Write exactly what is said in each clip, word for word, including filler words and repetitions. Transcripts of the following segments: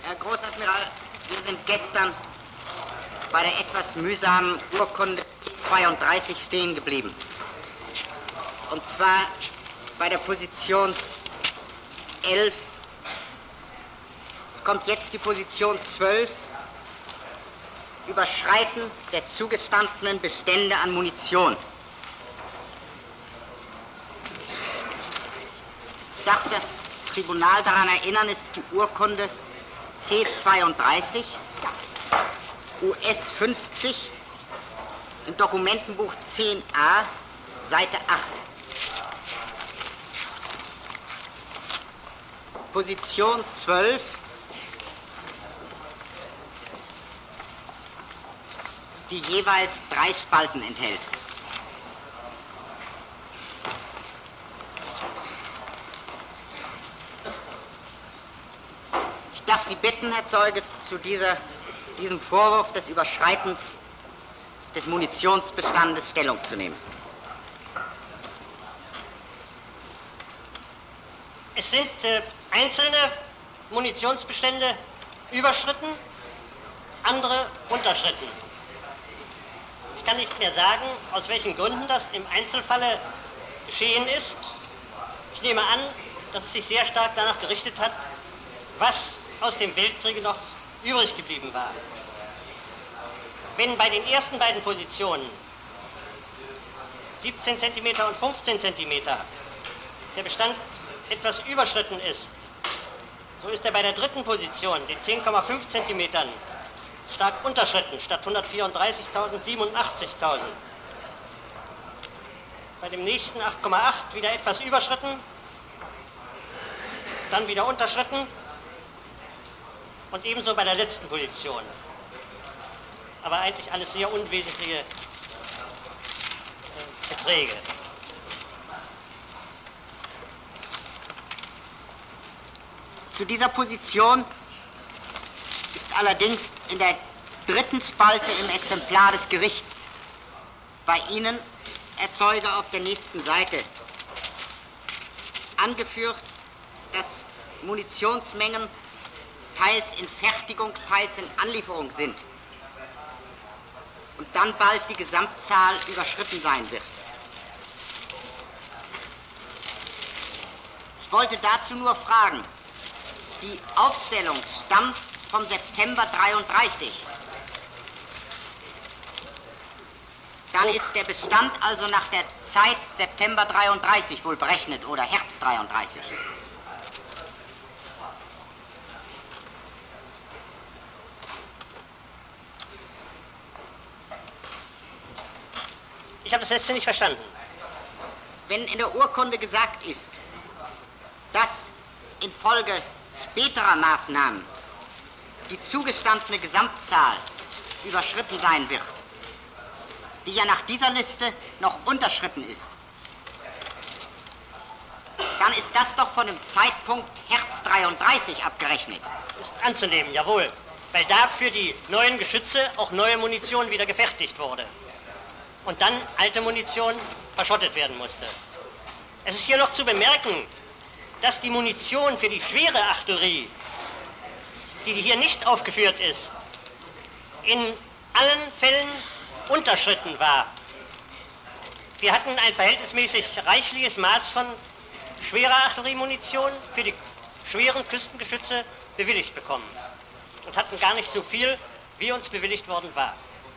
Herr Großadmiral, wir sind gestern bei der etwas mühsamen Urkunde zweiunddreißig stehen geblieben. Und zwar bei der Position elf. Es kommt jetzt die Position zwölf. Überschreiten der zugestandenen Bestände an Munition. Ich darf das Tribunal daran erinnern, es ist die Urkunde C zweiunddreißig, U S fünfzig, im Dokumentenbuch zehn a, Seite acht. Position zwölf. Die jeweils drei Spalten enthält. Ich darf Sie bitten, Herr Zeuge, zu dieser, diesem Vorwurf des Überschreitens des Munitionsbestandes Stellung zu nehmen. Es sind äh, einzelne Munitionsbestände überschritten, andere unterschritten. Ich kann nicht mehr sagen, aus welchen Gründen das im Einzelfalle geschehen ist. Ich nehme an, dass es sich sehr stark danach gerichtet hat, was aus dem Weltkrieg noch übrig geblieben war. Wenn bei den ersten beiden Positionen siebzehn Zentimeter und fünfzehn Zentimeter der Bestand etwas überschritten ist, so ist er bei der dritten Position, den zehn Komma fünf Zentimetern, stark unterschritten, statt hundertvierunddreißigtausend siebenundachtzigtausend. Bei dem nächsten acht Komma acht wieder etwas überschritten, dann wieder unterschritten und ebenso bei der letzten Position. Aber eigentlich alles sehr unwesentliche äh, Beträge. Zu dieser Position ist allerdings in der dritten Spalte im Exemplar des Gerichts bei Ihnen, Herr Zeuge, auf der nächsten Seite angeführt, dass Munitionsmengen teils in Fertigung, teils in Anlieferung sind und dann bald die Gesamtzahl überschritten sein wird. Ich wollte dazu nur fragen, die Aufstellung stammt vom September dreiunddreißig. Dann ist der Bestand also nach der Zeit September dreiunddreißig wohl berechnet oder Herbst dreiunddreißig. Ich habe das letzte nicht verstanden. Wenn in der Urkunde gesagt ist, dass infolge späterer Maßnahmen die zugestandene Gesamtzahl überschritten sein wird, die ja nach dieser Liste noch unterschritten ist, dann ist das doch von dem Zeitpunkt Herbst dreiunddreißig abgerechnet. Ist anzunehmen, jawohl, weil da für die neuen Geschütze auch neue Munition wieder gefertigt wurde und dann alte Munition verschrottet werden musste. Es ist hier noch zu bemerken, dass die Munition für die schwere Artillerie, die hier nicht aufgeführt ist, in allen Fällen unterschritten war. Wir hatten ein verhältnismäßig reichliches Maß von schwerer Artilleriemunition für die schweren Küstengeschütze bewilligt bekommen und hatten gar nicht so viel, wie uns bewilligt worden war.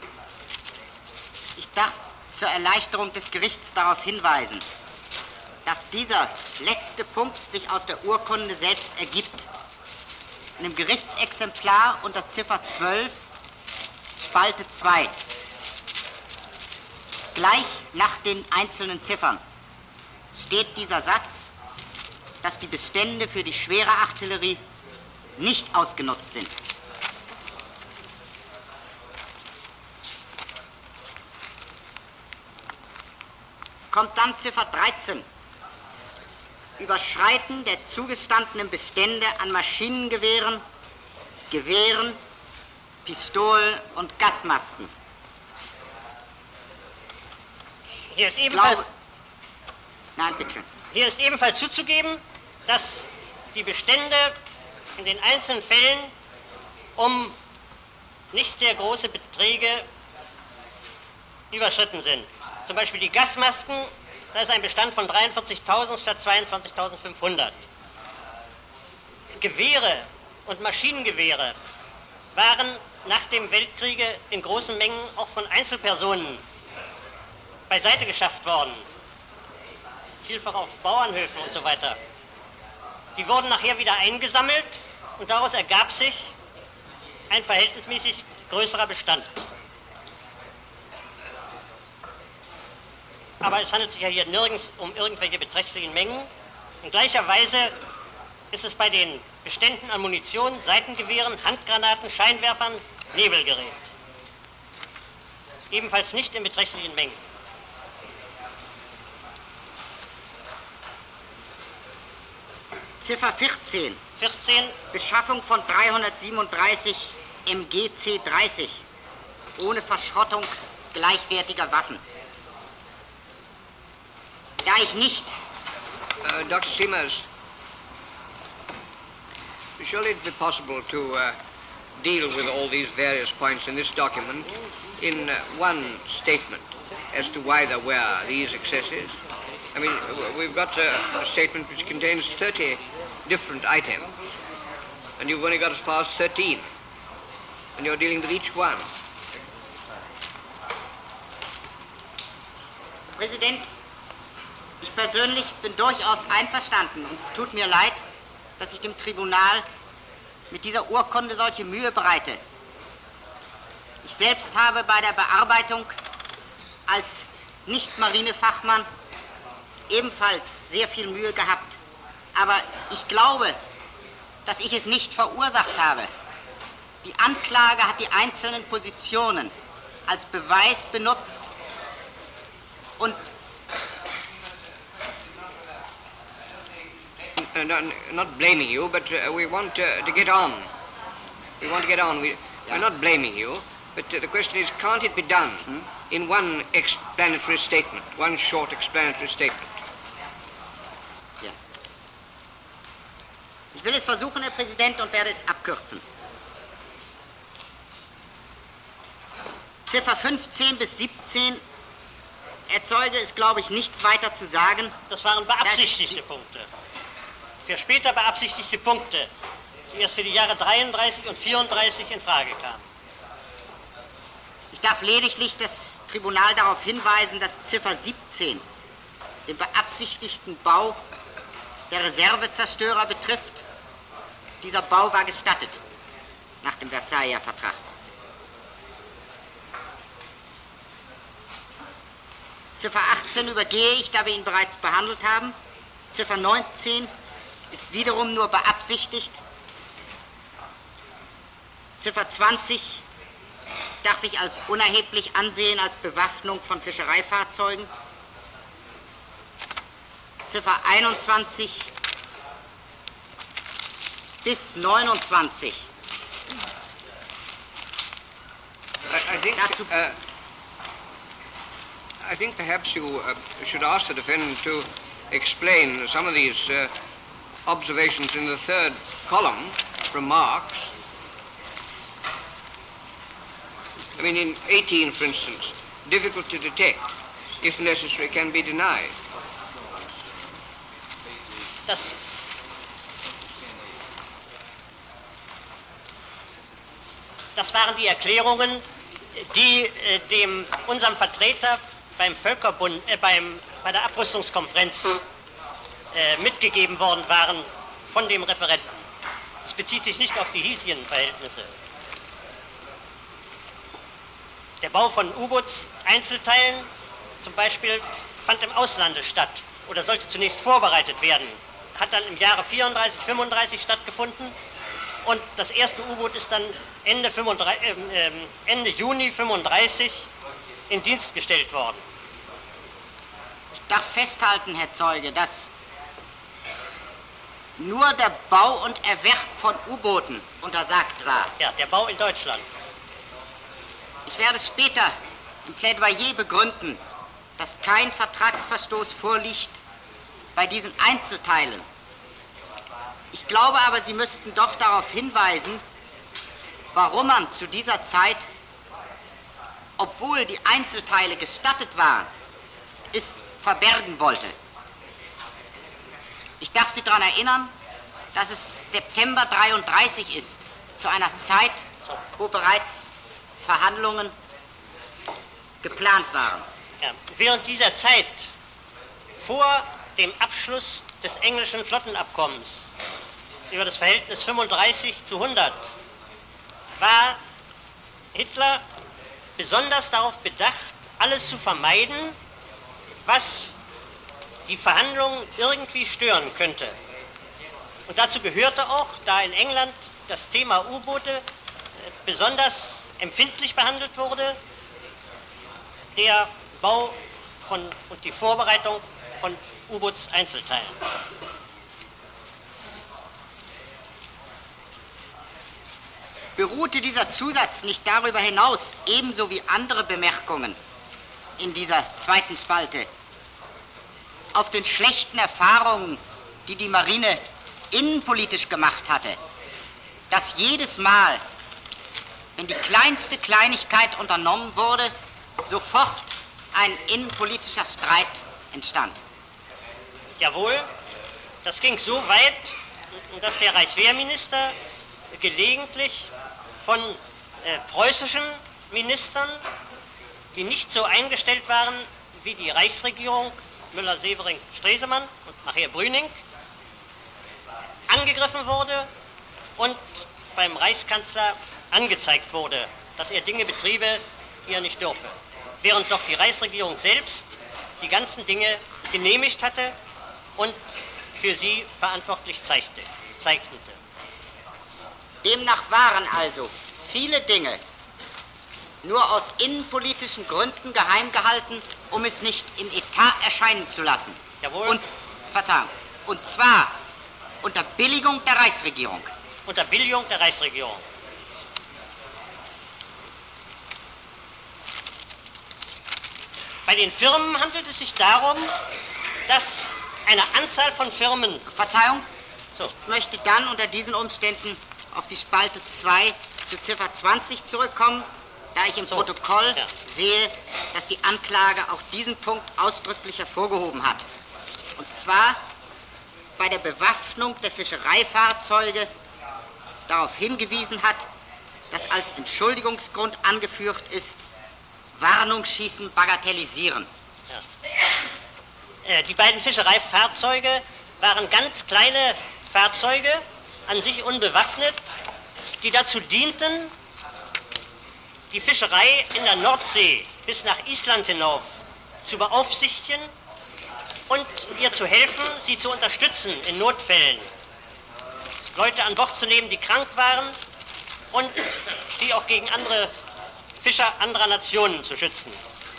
Ich darf zur Erleichterung des Gerichts darauf hinweisen, dass dieser letzte Punkt sich aus der Urkunde selbst ergibt. In dem Gerichtsexemplar unter Ziffer zwölf, Spalte zwei, gleich nach den einzelnen Ziffern, steht dieser Satz, dass die Bestände für die schwere Artillerie nicht ausgenutzt sind. Es kommt dann Ziffer dreizehn. Überschreiten der zugestandenen Bestände an Maschinengewehren, Gewehren, Pistolen und Gasmasken. Hier ist ebenfalls, Glaube, nein, bitte. Hier ist ebenfalls zuzugeben, dass die Bestände in den einzelnen Fällen um nicht sehr große Beträge überschritten sind. Zum Beispiel die Gasmasken, da ist ein Bestand von dreiundvierzigtausend statt zweiundzwanzigtausendfünfhundert. Gewehre und Maschinengewehre waren nach dem Weltkriege in großen Mengen auch von Einzelpersonen beiseite geschafft worden, vielfach auf Bauernhöfen und so weiter. Die wurden nachher wieder eingesammelt und daraus ergab sich ein verhältnismäßig größerer Bestand. Aber es handelt sich ja hier nirgends um irgendwelche beträchtlichen Mengen. In gleicher Weise ist es bei den Beständen an Munition, Seitengewehren, Handgranaten, Scheinwerfern, Nebelgerät. Ebenfalls nicht in beträchtlichen Mengen. Ziffer vierzehn. vierzehn. Beschaffung von dreihundertsiebenunddreißig M G C dreißig ohne Verschrottung gleichwertiger Waffen. Da ich nicht... Uh, Doctor Siemers, shall it be possible to uh, deal with all these various points in this document in uh, one statement as to why there were these excesses? I mean, we've got a, a statement which contains thirty different items, and you've only got as far as thirteen, and you're dealing with each one. Herr Präsident, ich persönlich bin durchaus einverstanden und es tut mir leid, dass ich dem Tribunal mit dieser Urkunde solche Mühe bereite. Ich selbst habe bei der Bearbeitung als Nicht-Marinefachmann ebenfalls sehr viel Mühe gehabt. Aber ich glaube, dass ich es nicht verursacht habe. Die Anklage hat die einzelnen Positionen als Beweis benutzt und Uh, not, not blaming you, but uh, we want uh, to get on. We want to get on. We, we're not blaming you, but uh, the question is, can't it be done hmm? in one explanatory statement, one short explanatory statement? Ja. Ich will es versuchen, Herr Präsident, und werde es abkürzen. Ziffer fünfzehn bis siebzehn erzeuge es, glaube ich, nichts weiter zu sagen. Das waren beabsichtigte Punkte. Für später beabsichtigte Punkte, die erst für die Jahre dreiunddreißig und vierunddreißig in Frage kamen. Ich darf lediglich das Tribunal darauf hinweisen, dass Ziffer siebzehn den beabsichtigten Bau der Reservezerstörer betrifft. Dieser Bau war gestattet nach dem Versailler Vertrag. Ziffer achtzehn übergehe ich, da wir ihn bereits behandelt haben. Ziffer neunzehn ist wiederum nur beabsichtigt. Ziffer zwanzig darf ich als unerheblich ansehen als Bewaffnung von Fischereifahrzeugen. Ziffer einundzwanzig bis neunundzwanzig. I, I think, Dazu uh, I think perhaps you uh, should ask the defendant to explain some of these uh, observations in the third column, remarks. I mean, in eighteen, for instance, difficult to detect, if necessary, can be denied. Das, das waren die Erklärungen, die äh, dem, unserem Vertreter beim Völkerbund, äh, beim, bei der Abrüstungskonferenz äh, mitgegeben worden waren von dem Referenten. Es bezieht sich nicht auf die hiesigen Verhältnisse. Der Bau von U-Boots-Einzelteilen zum Beispiel fand im Auslande statt oder sollte zunächst vorbereitet werden. Hat dann im Jahre vierunddreißig, fünfunddreißig stattgefunden und das erste U-Boot ist dann Ende, fünfunddreißig, äh, Ende Juni fünfunddreißig in Dienst gestellt worden. Ich darf festhalten, Herr Zeuge, dass nur der Bau und Erwerb von U-Booten untersagt war. Ja, der Bau in Deutschland. Ich werde später im Plädoyer begründen, dass kein Vertragsverstoß vorliegt bei diesen Einzelteilen. Ich glaube aber, Sie müssten doch darauf hinweisen, warum man zu dieser Zeit, obwohl die Einzelteile gestattet waren, es verbergen wollte. Ich darf Sie daran erinnern, dass es September dreiunddreißig ist, zu einer Zeit, wo bereits Verhandlungen geplant waren. Ja, während dieser Zeit, vor dem Abschluss des englischen Flottenabkommens über das Verhältnis fünfunddreißig zu hundert, war Hitler besonders darauf bedacht, alles zu vermeiden, was die Verhandlungen irgendwie stören könnte. Und dazu gehörte auch, da in England das Thema U-Boote besonders empfindlich behandelt wurde, der Bau von, und die Vorbereitung von U-Boots-Einzelteilen. Beruhte dieser Zusatz nicht darüber hinaus, ebenso wie andere Bemerkungen in dieser zweiten Spalte, auf den schlechten Erfahrungen, die die Marine innenpolitisch gemacht hatte, dass jedes Mal, wenn die kleinste Kleinigkeit unternommen wurde, sofort ein innenpolitischer Streit entstand? Jawohl, das ging so weit, dass der Reichswehrminister gelegentlich von äh, preußischen Ministern, die nicht so eingestellt waren wie die Reichsregierung, Müller-Severing, Stresemann und nachher Brüning, angegriffen wurde und beim Reichskanzler angezeigt wurde, dass er Dinge betriebe, die er nicht dürfe. Während doch die Reichsregierung selbst die ganzen Dinge genehmigt hatte und für sie verantwortlich zeigte, zeichnete. Demnach waren also viele Dinge nur aus innenpolitischen Gründen geheim gehalten, um es nicht im Etat erscheinen zu lassen. Jawohl. Und, Verzeihung, und zwar unter Billigung der Reichsregierung. Unter Billigung der Reichsregierung. Bei den Firmen handelt es sich darum, dass eine Anzahl von Firmen... Verzeihung, so. Ich möchte dann unter diesen Umständen auf die Spalte zwei zu Ziffer zwanzig zurückkommen, da ich im so. Protokoll ja. sehe, dass die Anklage auch diesen Punkt ausdrücklich hervorgehoben hat. Und zwar bei der Bewaffnung der Fischereifahrzeuge darauf hingewiesen hat, dass als Entschuldigungsgrund angeführt ist, Warnungsschießen bagatellisieren. Ja. Äh, die beiden Fischereifahrzeuge waren ganz kleine Fahrzeuge, an sich unbewaffnet, die dazu dienten, die Fischerei in der Nordsee bis nach Island hinauf zu beaufsichtigen und ihr zu helfen, sie zu unterstützen in Notfällen. Leute an Bord zu nehmen, die krank waren und sie auch gegen andere Fischer anderer Nationen zu schützen.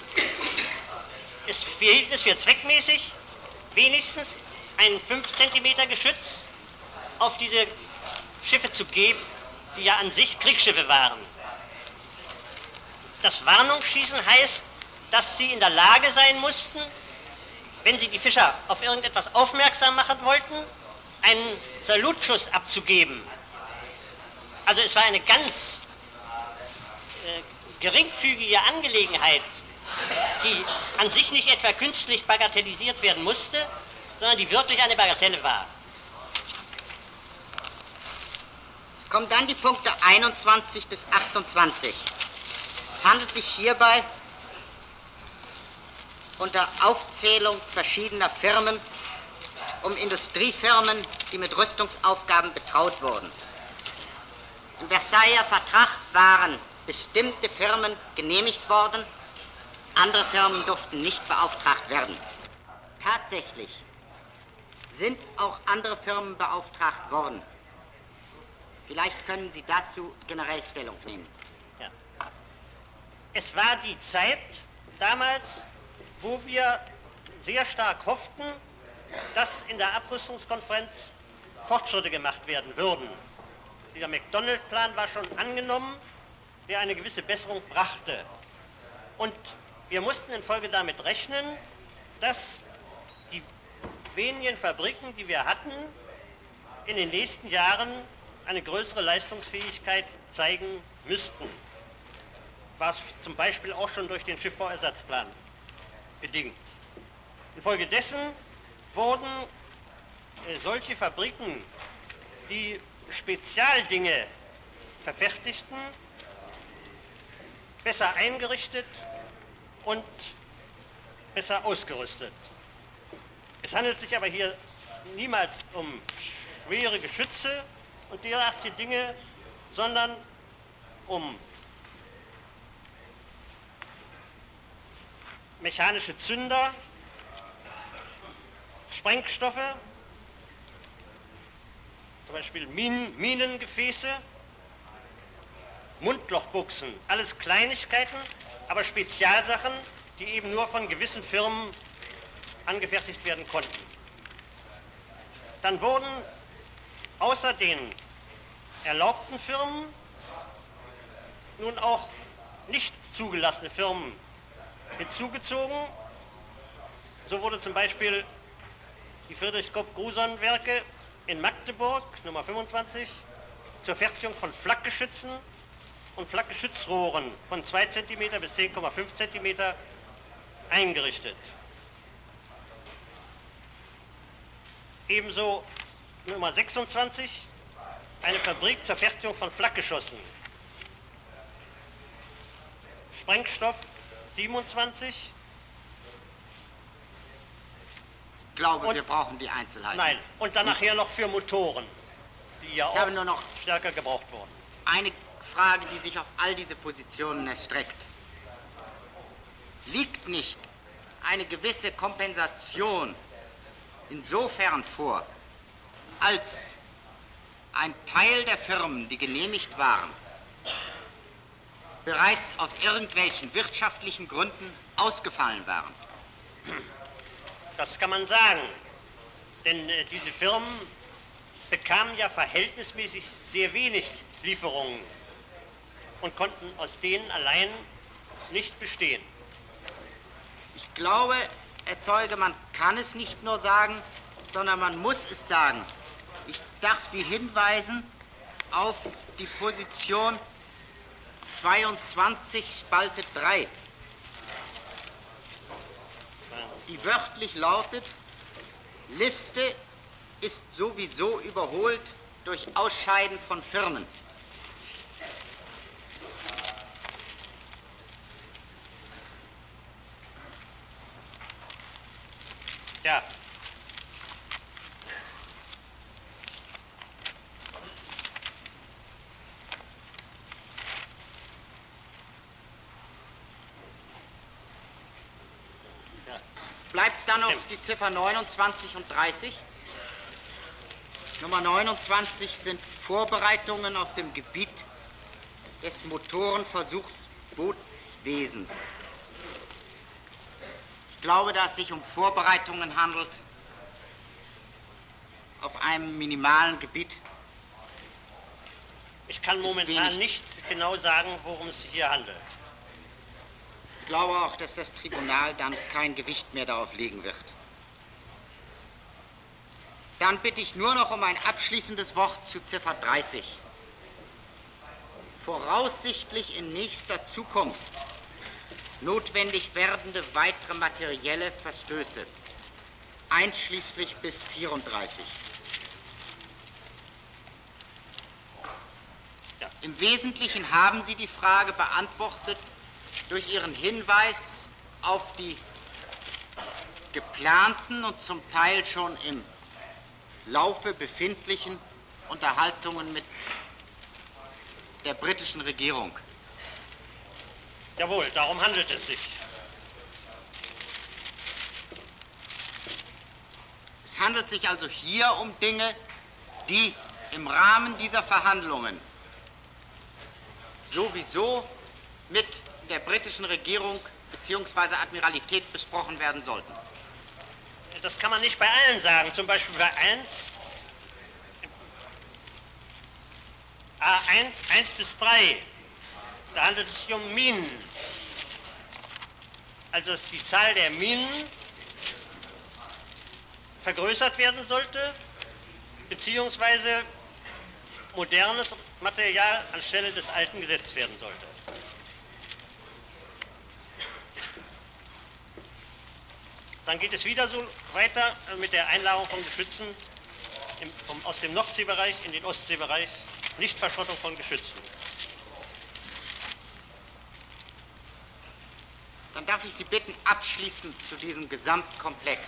Es, wir hielten es für zweckmäßig, wenigstens ein fünf Zentimeter Geschütz auf diese Schiffe zu geben, die ja an sich Kriegsschiffe waren. Das Warnungsschießen heißt, dass sie in der Lage sein mussten, wenn sie die Fischer auf irgendetwas aufmerksam machen wollten, einen Salutschuss abzugeben. Also es war eine ganz äh, geringfügige Angelegenheit, die an sich nicht etwa künstlich bagatellisiert werden musste, sondern die wirklich eine Bagatelle war. Es kommen dann die Punkte einundzwanzig bis achtundzwanzig. Es handelt sich hierbei unter Aufzählung verschiedener Firmen um Industriefirmen, die mit Rüstungsaufgaben betraut wurden. Im Versailler Vertrag waren bestimmte Firmen genehmigt worden, andere Firmen durften nicht beauftragt werden. Tatsächlich sind auch andere Firmen beauftragt worden. Vielleicht können Sie dazu generell Stellung nehmen. Ja. Es war die Zeit damals, wo wir sehr stark hofften, dass in der Abrüstungskonferenz Fortschritte gemacht werden würden. Dieser McDonald-Plan war schon angenommen, der eine gewisse Besserung brachte. Und wir mussten infolge damit rechnen, dass die wenigen Fabriken, die wir hatten, in den nächsten Jahren eine größere Leistungsfähigkeit zeigen müssten. Was zum Beispiel auch schon durch den Schiffbauersatzplan bedingt. Infolgedessen wurden äh, solche Fabriken, die Spezialdinge verfertigten, besser eingerichtet und besser ausgerüstet. Es handelt sich aber hier niemals um schwere Geschütze und derartige Dinge, sondern um mechanische Zünder, Sprengstoffe, zum Beispiel Minen, Minengefäße, Mundlochbuchsen, alles Kleinigkeiten, aber Spezialsachen, die eben nur von gewissen Firmen angefertigt werden konnten. Dann wurden außer den erlaubten Firmen nun auch nicht zugelassene Firmen hinzugezogen. So wurde zum Beispiel die Friedrich-Kopp-Gruson-Werke in Magdeburg, Nummer fünfundzwanzig, zur Fertigung von Flakgeschützen und Flakgeschützrohren von zwei Zentimeter bis zehn Komma fünf Zentimeter eingerichtet. Ebenso Nummer sechsundzwanzig, eine Fabrik zur Fertigung von Flakgeschossen. Sprengstoff siebenundzwanzig. Ich glaube, Und- wir brauchen die Einzelheiten. Nein, und dann nachher noch für Motoren, die ja Ich habe auch nur noch stärker gebraucht wurden. eine Frage, die sich auf all diese Positionen erstreckt. Liegt nicht eine gewisse Kompensation insofern vor, als ein Teil der Firmen, die genehmigt waren, bereits aus irgendwelchen wirtschaftlichen Gründen ausgefallen waren? Das kann man sagen, denn äh, diese Firmen bekamen ja verhältnismäßig sehr wenig Lieferungen und konnten aus denen allein nicht bestehen. Ich glaube, Herr Zeuge, man kann es nicht nur sagen, sondern man muss es sagen. Ich darf Sie hinweisen auf die Position zweiundzwanzig, Spalte drei, die wörtlich lautet: Liste ist sowieso überholt durch Ausscheiden von Firmen. Ja. Ja. Bleibt dann noch Stimmt. die Ziffer neunundzwanzig und dreißig. Nummer neunundzwanzig sind Vorbereitungen auf dem Gebiet des Motorenversuchsbootswesens. Ich glaube, dass es sich um Vorbereitungen handelt auf einem minimalen Gebiet. Ich kann Ist momentan wenig. nicht genau sagen, worum es sich hier handelt. Ich glaube auch, dass das Tribunal dann kein Gewicht mehr darauf legen wird. Dann bitte ich nur noch um ein abschließendes Wort zu Ziffer dreißig. Voraussichtlich in nächster Zukunft notwendig werdende weitere materielle Verstöße, einschließlich bis vierunddreißig. Ja. Im Wesentlichen haben Sie die Frage beantwortet durch Ihren Hinweis auf die geplanten und zum Teil schon im Laufe befindlichen Unterhaltungen mit der britischen Regierung. Jawohl, darum handelt es sich. Es handelt sich also hier um Dinge, die im Rahmen dieser Verhandlungen sowieso mit der britischen Regierung bzw. Admiralität besprochen werden sollten. Das kann man nicht bei allen sagen. Zum Beispiel bei eins, A eins, eins bis drei, da handelt es sich um Minen. Also dass die Zahl der Minen vergrößert werden sollte, beziehungsweise modernes Material anstelle des alten gesetzt werden sollte. Dann geht es wieder so weiter mit der Einlagerung von Geschützen im, vom, aus dem Nordseebereich in den Ostseebereich, Nichtverschrottung von Geschützen. Dann darf ich Sie bitten, abschließend zu diesem Gesamtkomplex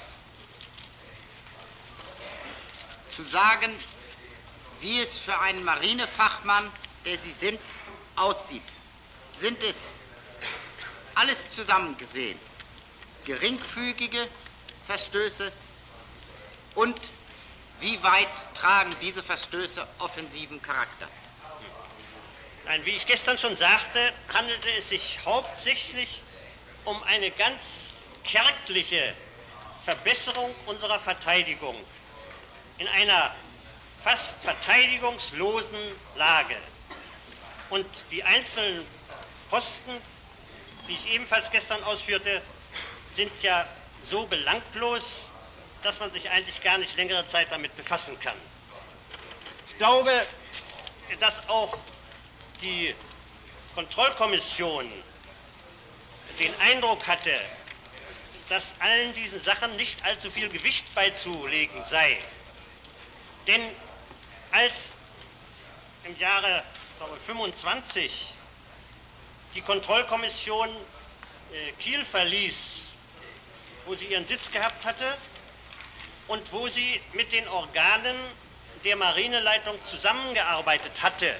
zu sagen, wie es für einen Marinefachmann, der Sie sind, aussieht. Sind es alles zusammen gesehen geringfügige Verstöße und wie weit tragen diese Verstöße offensiven Charakter? Nein, wie ich gestern schon sagte, handelte es sich hauptsächlich um eine ganz kärgliche Verbesserung unserer Verteidigung in einer fast verteidigungslosen Lage. Und die einzelnen Posten, die ich ebenfalls gestern ausführte, sind ja so belanglos, dass man sich eigentlich gar nicht längere Zeit damit befassen kann. Ich glaube, dass auch die Kontrollkommission den Eindruck hatte, dass allen diesen Sachen nicht allzu viel Gewicht beizulegen sei. Denn als im Jahre fünfundzwanzig die Kontrollkommission äh, Kiel verließ, wo sie ihren Sitz gehabt hatte und wo sie mit den Organen der Marineleitung zusammengearbeitet hatte,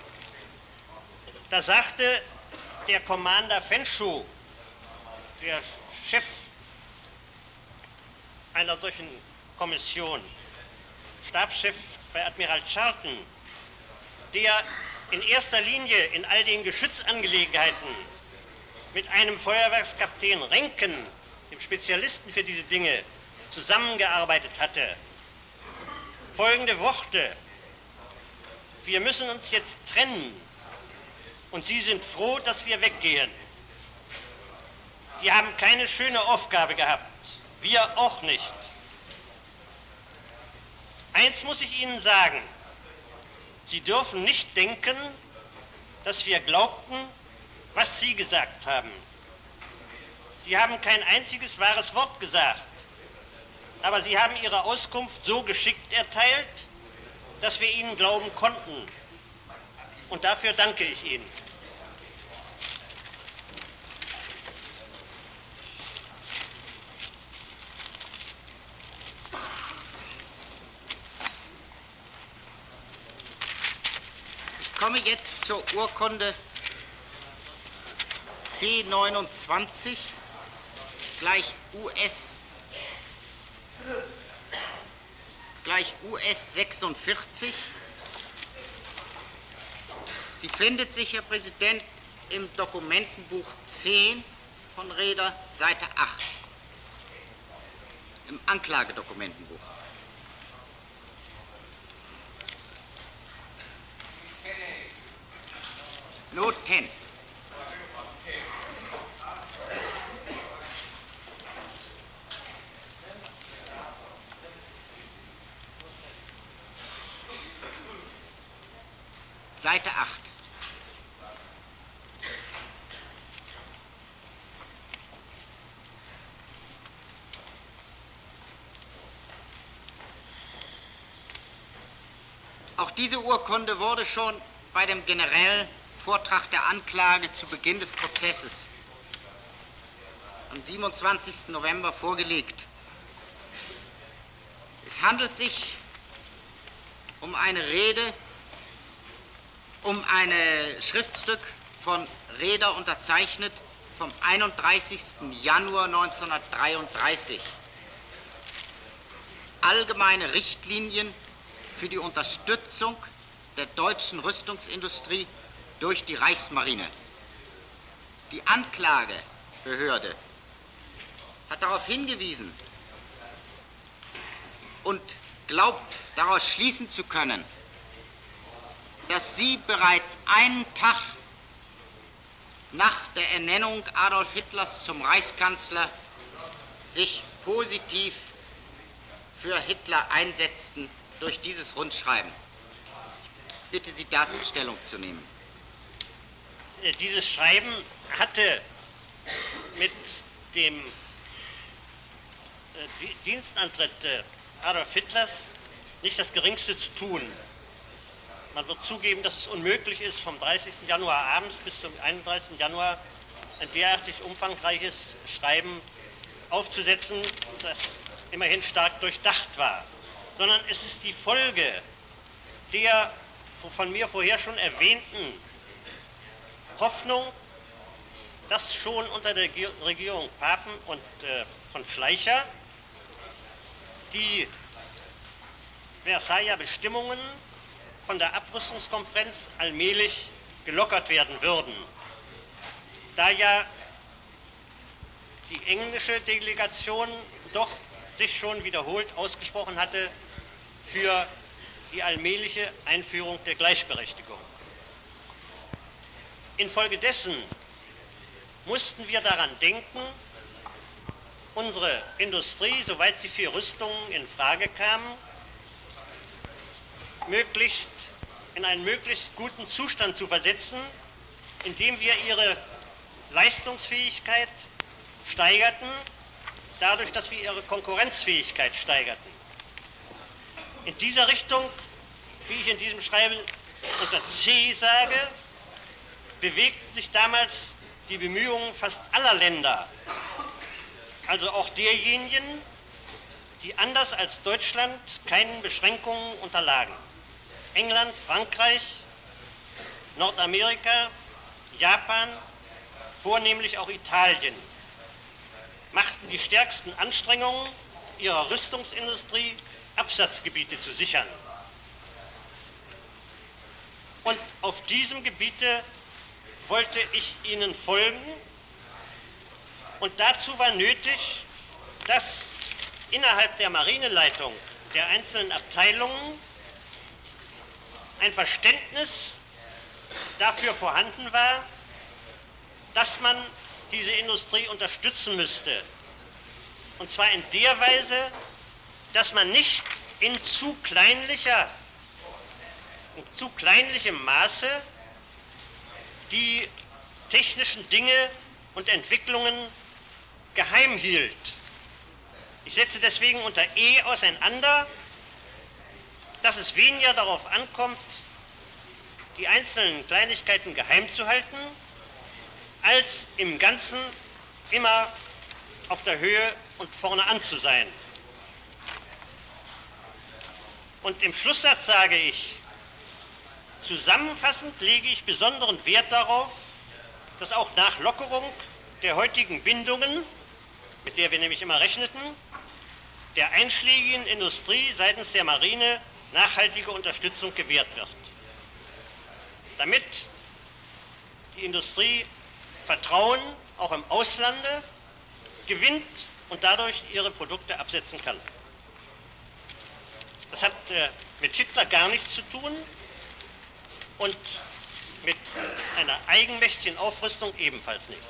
da sagte der Commander Fenschow, der Chef einer solchen Kommission, Stabschef bei Admiral Charlton, der in erster Linie in all den Geschützangelegenheiten mit einem Feuerwerkskapitän Renken, dem Spezialisten für diese Dinge, zusammengearbeitet hatte. Folgende Worte: Wir müssen uns jetzt trennen und Sie sind froh, dass wir weggehen. Sie haben keine schöne Aufgabe gehabt, wir auch nicht. Eins muss ich Ihnen sagen: Sie dürfen nicht denken, dass wir glaubten, was Sie gesagt haben. Sie haben kein einziges wahres Wort gesagt, aber Sie haben Ihre Auskunft so geschickt erteilt, dass wir Ihnen glauben konnten. Und dafür danke ich Ihnen. Ich komme jetzt zur Urkunde C neunundzwanzig gleich U S gleich U S sechsundvierzig. Sie findet sich, Herr Präsident, im Dokumentenbuch zehn von Raeder, Seite acht, im Anklagedokumentenbuch. Note zehn. Seite acht. Auch diese Urkunde wurde schon bei dem generellen Vortrag der Anklage zu Beginn des Prozesses am siebenundzwanzigsten November vorgelegt. Es handelt sich um eine Rede, um ein Schriftstück von Raeder unterzeichnet vom einunddreißigsten Januar neunzehnhundertdreiunddreißig. Allgemeine Richtlinien für die Unterstützung der deutschen Rüstungsindustrie durch die Reichsmarine. Die Anklagebehörde hat darauf hingewiesen und glaubt, daraus schließen zu können, dass sie bereits einen Tag nach der Ernennung Adolf Hitlers zum Reichskanzler sich positiv für Hitler einsetzten durch dieses Rundschreiben. bitte Sie dazu Stellung zu nehmen. Dieses Schreiben hatte mit dem Dienstantritt Adolf Hitlers nicht das Geringste zu tun. Man wird zugeben, dass es unmöglich ist, vom dreißigsten Januar abends bis zum einunddreißigsten Januar ein derartig umfangreiches Schreiben aufzusetzen, das immerhin stark durchdacht war, sondern es ist die Folge der von mir vorher schon erwähnten Hoffnung, dass schon unter der Regierung Papen und äh, von Schleicher die Versailler Bestimmungen von der Abrüstungskonferenz allmählich gelockert werden würden. Da ja die englische Delegation doch sich schon wiederholt ausgesprochen hatte für die allmähliche Einführung der Gleichberechtigung. Infolgedessen mussten wir daran denken, unsere Industrie, soweit sie für Rüstungen in Frage kam, möglichst in einen möglichst guten Zustand zu versetzen, indem wir ihre Leistungsfähigkeit steigerten, dadurch, dass wir ihre Konkurrenzfähigkeit steigerten. In dieser Richtung, wie ich in diesem Schreiben unter C sage, bewegten sich damals die Bemühungen fast aller Länder, also auch derjenigen, die anders als Deutschland keinen Beschränkungen unterlagen. England, Frankreich, Nordamerika, Japan, vornehmlich auch Italien, machten die stärksten Anstrengungen, ihrer Rüstungsindustrie Absatzgebiete zu sichern. Und auf diesem Gebiete wollte ich ihnen folgen, und dazu war nötig, dass innerhalb der Marineleitung der einzelnen Abteilungen ein Verständnis dafür vorhanden war, dass man diese Industrie unterstützen müsste. Und zwar in der Weise, dass man nicht in zu kleinlicher, in zu kleinlichem Maße die technischen Dinge und Entwicklungen geheim hielt. Ich setze deswegen unter E auseinander, dass es weniger darauf ankommt, die einzelnen Kleinigkeiten geheim zu halten, als im Ganzen immer auf der Höhe und vorne an zu sein. Und im Schlusssatz sage ich, zusammenfassend lege ich besonderen Wert darauf, dass auch nach Lockerung der heutigen Bindungen, mit der wir nämlich immer rechneten, der einschlägigen Industrie seitens der Marine nachhaltige Unterstützung gewährt wird. Damit die Industrie Vertrauen auch im Auslande gewinnt und dadurch ihre Produkte absetzen kann. Das hat äh, mit Hitler gar nichts zu tun und mit einer eigenmächtigen Aufrüstung ebenfalls nicht.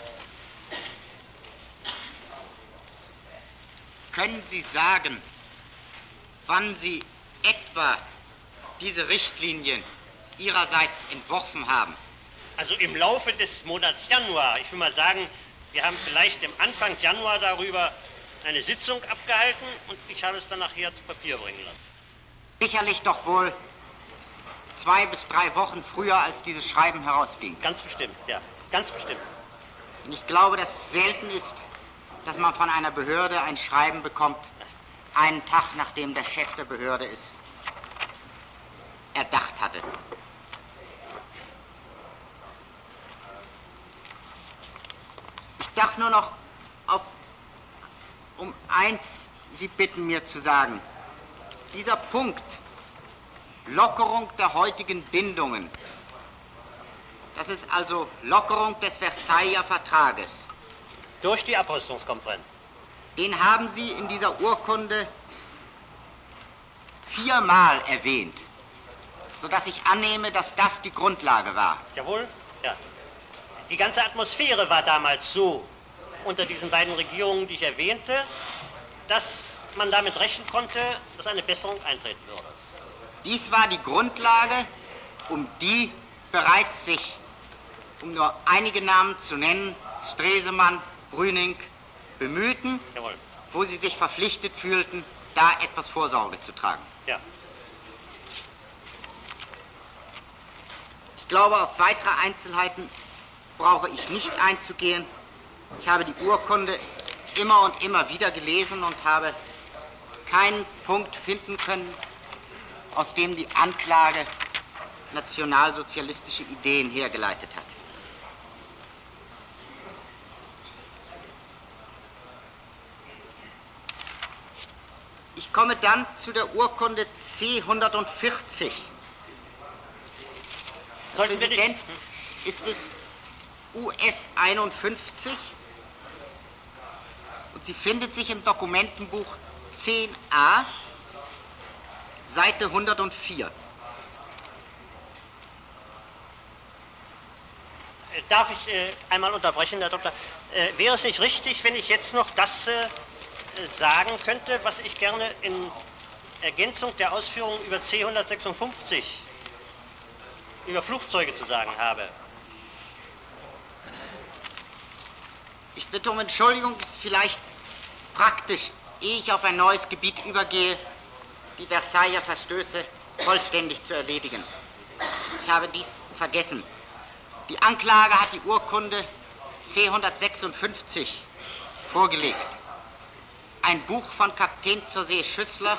Können Sie sagen, wann Sie etwa diese Richtlinien Ihrerseits entworfen haben? Also im Laufe des Monats Januar. Ich will mal sagen, wir haben vielleicht im Anfang Januar darüber eine Sitzung abgehalten und ich habe es dann nachher zu Papier bringen lassen. Sicherlich doch wohl zwei bis drei Wochen früher, als dieses Schreiben herausging. Ganz bestimmt, ja, ganz bestimmt. Und ich glaube, dass es selten ist, dass man von einer Behörde ein Schreiben bekommt, einen Tag nachdem der Chef der Behörde es erdacht hatte. Ich darf nur noch auf, um eins Sie bitten, mir zu sagen. Dieser Punkt, Lockerung der heutigen Bindungen, das ist also Lockerung des Versailler Vertrages. Durch die Abrüstungskonferenz. Den haben Sie in dieser Urkunde viermal erwähnt, sodass ich annehme, dass das die Grundlage war. Jawohl, ja. Die ganze Atmosphäre war damals so, unter diesen beiden Regierungen, die ich erwähnte, dass man damit rechnen konnte, dass eine Besserung eintreten würde. Dies war die Grundlage, um die bereits sich, um nur einige Namen zu nennen, Stresemann, Brüning, bemühten, Jawohl. wo sie sich verpflichtet fühlten, da etwas Vorsorge zu tragen. Ja. Ich glaube, auf weitere Einzelheiten brauche ich nicht einzugehen. Ich habe die Urkunde immer und immer wieder gelesen und habe keinen Punkt finden können, aus dem die Anklage nationalsozialistische Ideen hergeleitet hat. Ich komme dann zu der Urkunde C hundertvierzig. Sollten wir Präsident die, ist es U S einundfünfzig und sie findet sich im Dokumentenbuch zehn a, Seite hundertvier. Darf ich äh, einmal unterbrechen, Herr Doktor? Äh, wäre es nicht richtig, wenn ich jetzt noch das äh, sagen könnte, was ich gerne in Ergänzung der Ausführungen über C hundertsechsundfünfzig, über Flugzeuge zu sagen habe? Ich bitte um Entschuldigung, es ist vielleicht praktisch, ehe ich auf ein neues Gebiet übergehe, die Versailler Verstöße vollständig zu erledigen. Ich habe dies vergessen. Die Anklage hat die Urkunde C hundertsechsundfünfzig vorgelegt. Ein Buch von Kapitän zur See Schüssler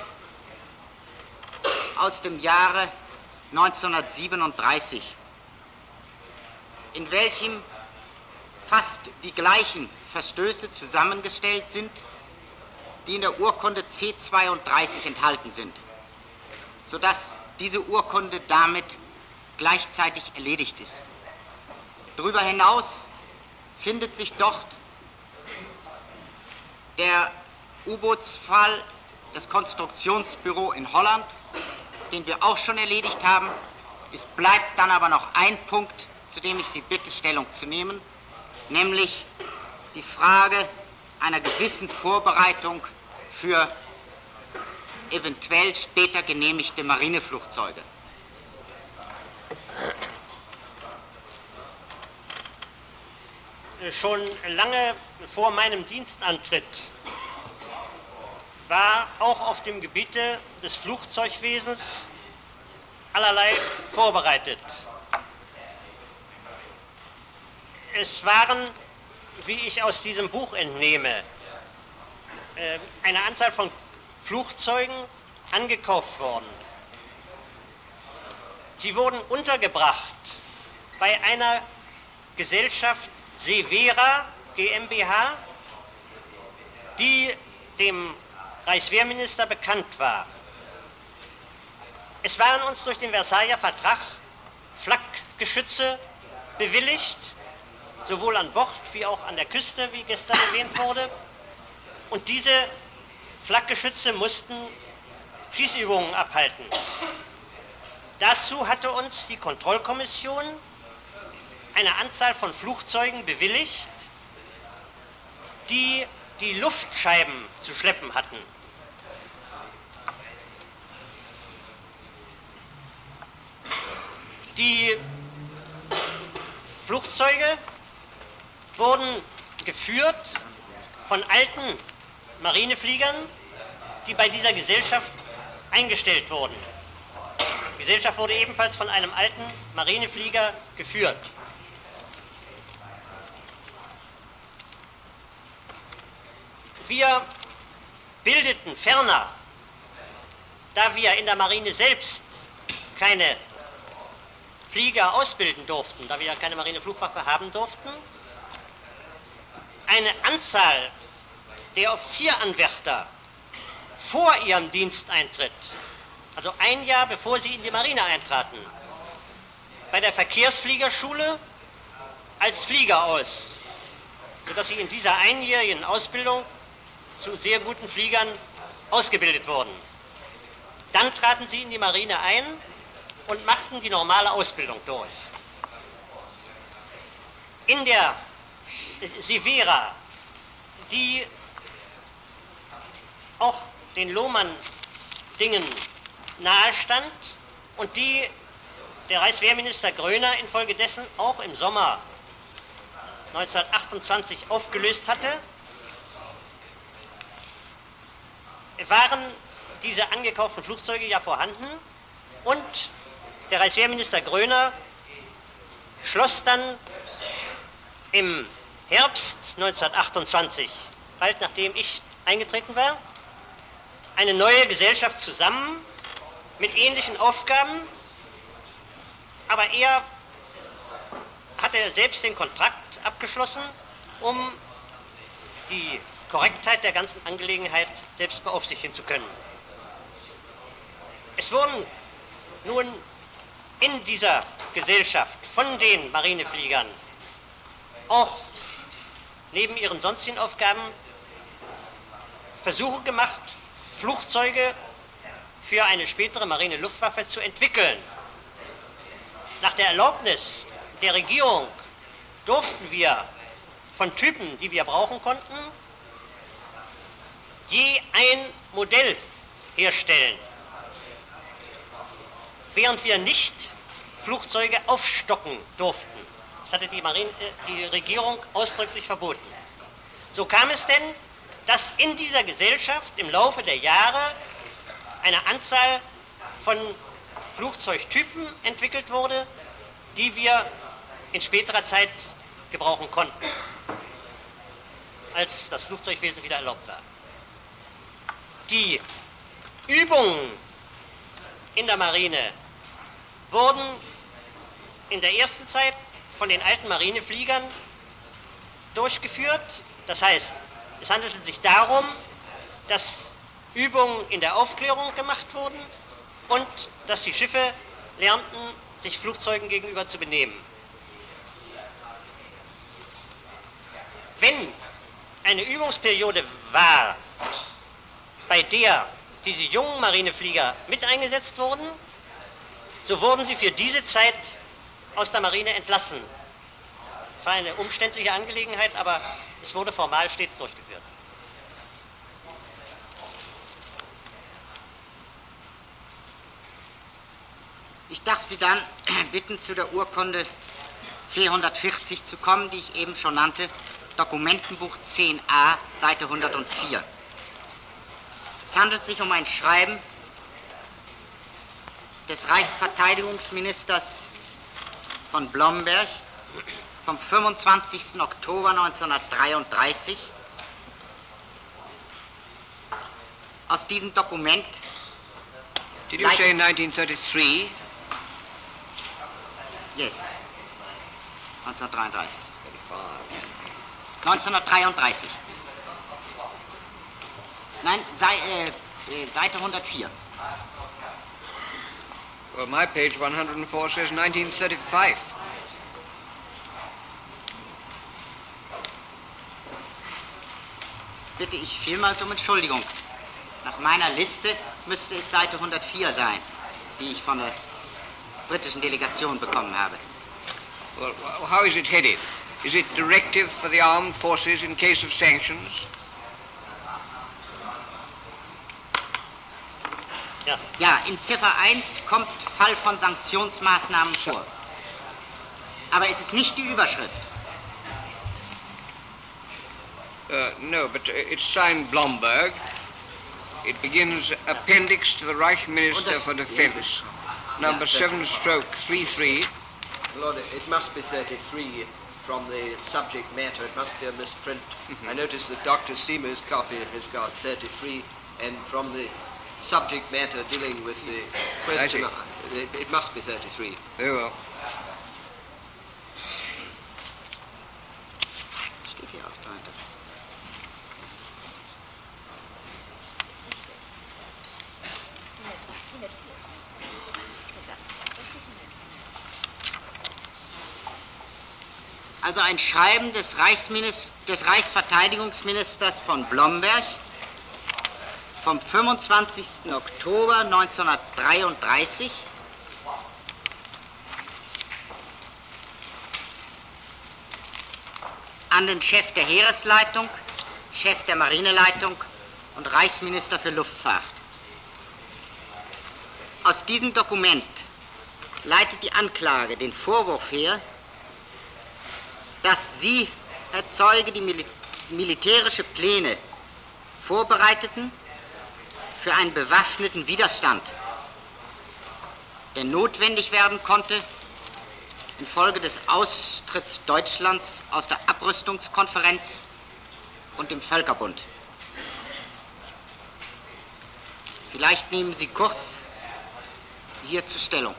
aus dem Jahre neunzehnhundertsiebenunddreißig, in welchem fast die gleichen Verstöße zusammengestellt sind, die in der Urkunde C zweiunddreißig enthalten sind, sodass diese Urkunde damit gleichzeitig erledigt ist. Darüber hinaus findet sich dort der U-Bootsfall, das Konstruktionsbüro in Holland, den wir auch schon erledigt haben. Es bleibt dann aber noch ein Punkt, zu dem ich Sie bitte, Stellung zu nehmen, nämlich die Frage einer gewissen Vorbereitung für eventuell später genehmigte Marineflugzeuge. Schon lange vor meinem Dienstantritt war auch auf dem Gebiete des Flugzeugwesens allerlei vorbereitet. Es waren, wie ich aus diesem Buch entnehme, eine Anzahl von Flugzeugen angekauft worden. Sie wurden untergebracht bei einer Gesellschaft Severa GmbH, die dem Reichswehrminister bekannt war. Es waren uns durch den Versailler Vertrag Flakgeschütze bewilligt, sowohl an Bord wie auch an der Küste, wie gestern erwähnt wurde. Und diese Flakgeschütze mussten Schießübungen abhalten. Dazu hatte uns die Kontrollkommission eine Anzahl von Flugzeugen bewilligt, die die Luftscheiben zu schleppen hatten. Die Flugzeuge wurden geführt von alten Marinefliegern, die bei dieser Gesellschaft eingestellt wurden. Die Gesellschaft wurde ebenfalls von einem alten Marineflieger geführt. Wir bildeten ferner, da wir in der Marine selbst keine Flieger ausbilden durften, da wir keine Marineflugwaffe haben durften, eine Anzahl der Offizieranwärter vor ihrem Diensteintritt, also ein Jahr bevor sie in die Marine eintraten, bei der Verkehrsfliegerschule als Flieger aus, sodass sie in dieser einjährigen Ausbildung zu sehr guten Fliegern ausgebildet wurden. Dann traten sie in die Marine ein und machten die normale Ausbildung durch. In der Severa, die auch den Lohmann-Dingen nahe stand und die der Reichswehrminister Gröner infolgedessen auch im Sommer neunzehnhundertachtundzwanzig aufgelöst hatte, waren diese angekauften Flugzeuge ja vorhanden und der Reichswehrminister Gröner schloss dann im Herbst neunzehnhundertachtundzwanzig, bald nachdem ich eingetreten war, eine neue Gesellschaft zusammen mit ähnlichen Aufgaben, aber er hatte selbst den Kontrakt abgeschlossen, um die Korrektheit der ganzen Angelegenheit selbst beaufsichtigen zu können. Es wurden nun in dieser Gesellschaft von den Marinefliegern auch neben ihren sonstigen Aufgaben Versuche gemacht, Flugzeuge für eine spätere Marine-Luftwaffe zu entwickeln. Nach der Erlaubnis der Regierung durften wir von Typen, die wir brauchen konnten, je ein Modell herstellen, während wir nicht Flugzeuge aufstocken durften. Das hatte die, Marine, die Regierung ausdrücklich verboten. So kam es denn, dass in dieser Gesellschaft im Laufe der Jahre eine Anzahl von Flugzeugtypen entwickelt wurde, die wir in späterer Zeit gebrauchen konnten, als das Flugzeugwesen wieder erlaubt war. Die Übungen in der Marine wurden in der ersten Zeit von den alten Marinefliegern durchgeführt. Das heißt, es handelte sich darum, dass Übungen in der Aufklärung gemacht wurden und dass die Schiffe lernten, sich Flugzeugen gegenüber zu benehmen. Wenn eine Übungsperiode war, bei der diese jungen Marineflieger mit eingesetzt wurden, so wurden sie für diese Zeit aus der Marine entlassen. Es war eine umständliche Angelegenheit, aber es wurde formal stets durchgeführt. Ich darf Sie dann bitten, zu der Urkunde C hundertvierzig zu kommen, die ich eben schon nannte, Dokumentenbuch zehn a, Seite hundertvier. Es handelt sich um ein Schreiben des Reichsverteidigungsministers von Blomberg vom fünfundzwanzigsten Oktober neunzehnhundertdreiunddreißig. Aus diesem Dokument... Did you say nineteen thirty-three? Yes. neunzehnhundertdreiunddreißig. neunzehnhundertdreiunddreißig. Nein, sei, äh, Seite hundertvier. Well, my page one hundred four says nineteen thirty-five. Bitte ich vielmals um Entschuldigung. Nach meiner Liste müsste es Seite hundertvier sein, die ich von der britischen Delegation bekommen habe. Well, how is it headed? Is it directive for the armed forces in case of sanctions? Ja. Ja, in Ziffer eins kommt Fall von Sanktionsmaßnahmen vor. Aber es ist nicht die Überschrift. Uh, no, but it's signed Blomberg. It begins Appendix to the Reich Minister for Defense, number seven stroke three three. Lord, it must be thirty-three from the subject matter. It must be a misprint. Mm-hmm. I notice that Doctor Seymour's copy has got thirty-three, and from the subject matter dealing with the question, it, it must be thirty-three. Very well. Steht hier auch weiter. Also ein Schreiben des, Reichsministers, des Reichsverteidigungsministers von Blomberg vom fünfundzwanzigsten Oktober neunzehnhundertdreiunddreißig an den Chef der Heeresleitung, Chef der Marineleitung und Reichsminister für Luftfahrt. Aus diesem Dokument leitet die Anklage den Vorwurf her, dass Sie, Herr Zeuge, die Mil militärische Pläne vorbereiteten für einen bewaffneten Widerstand, der notwendig werden konnte infolge des Austritts Deutschlands aus der Abrüstungskonferenz und dem Völkerbund. Vielleicht nehmen Sie kurz hierzu Stellung.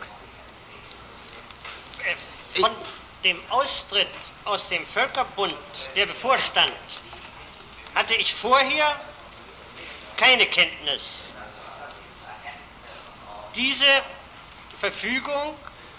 Von dem Austritt aus dem Völkerbund, der bevorstand, hatte ich vorher keine Kenntnis. Diese Verfügung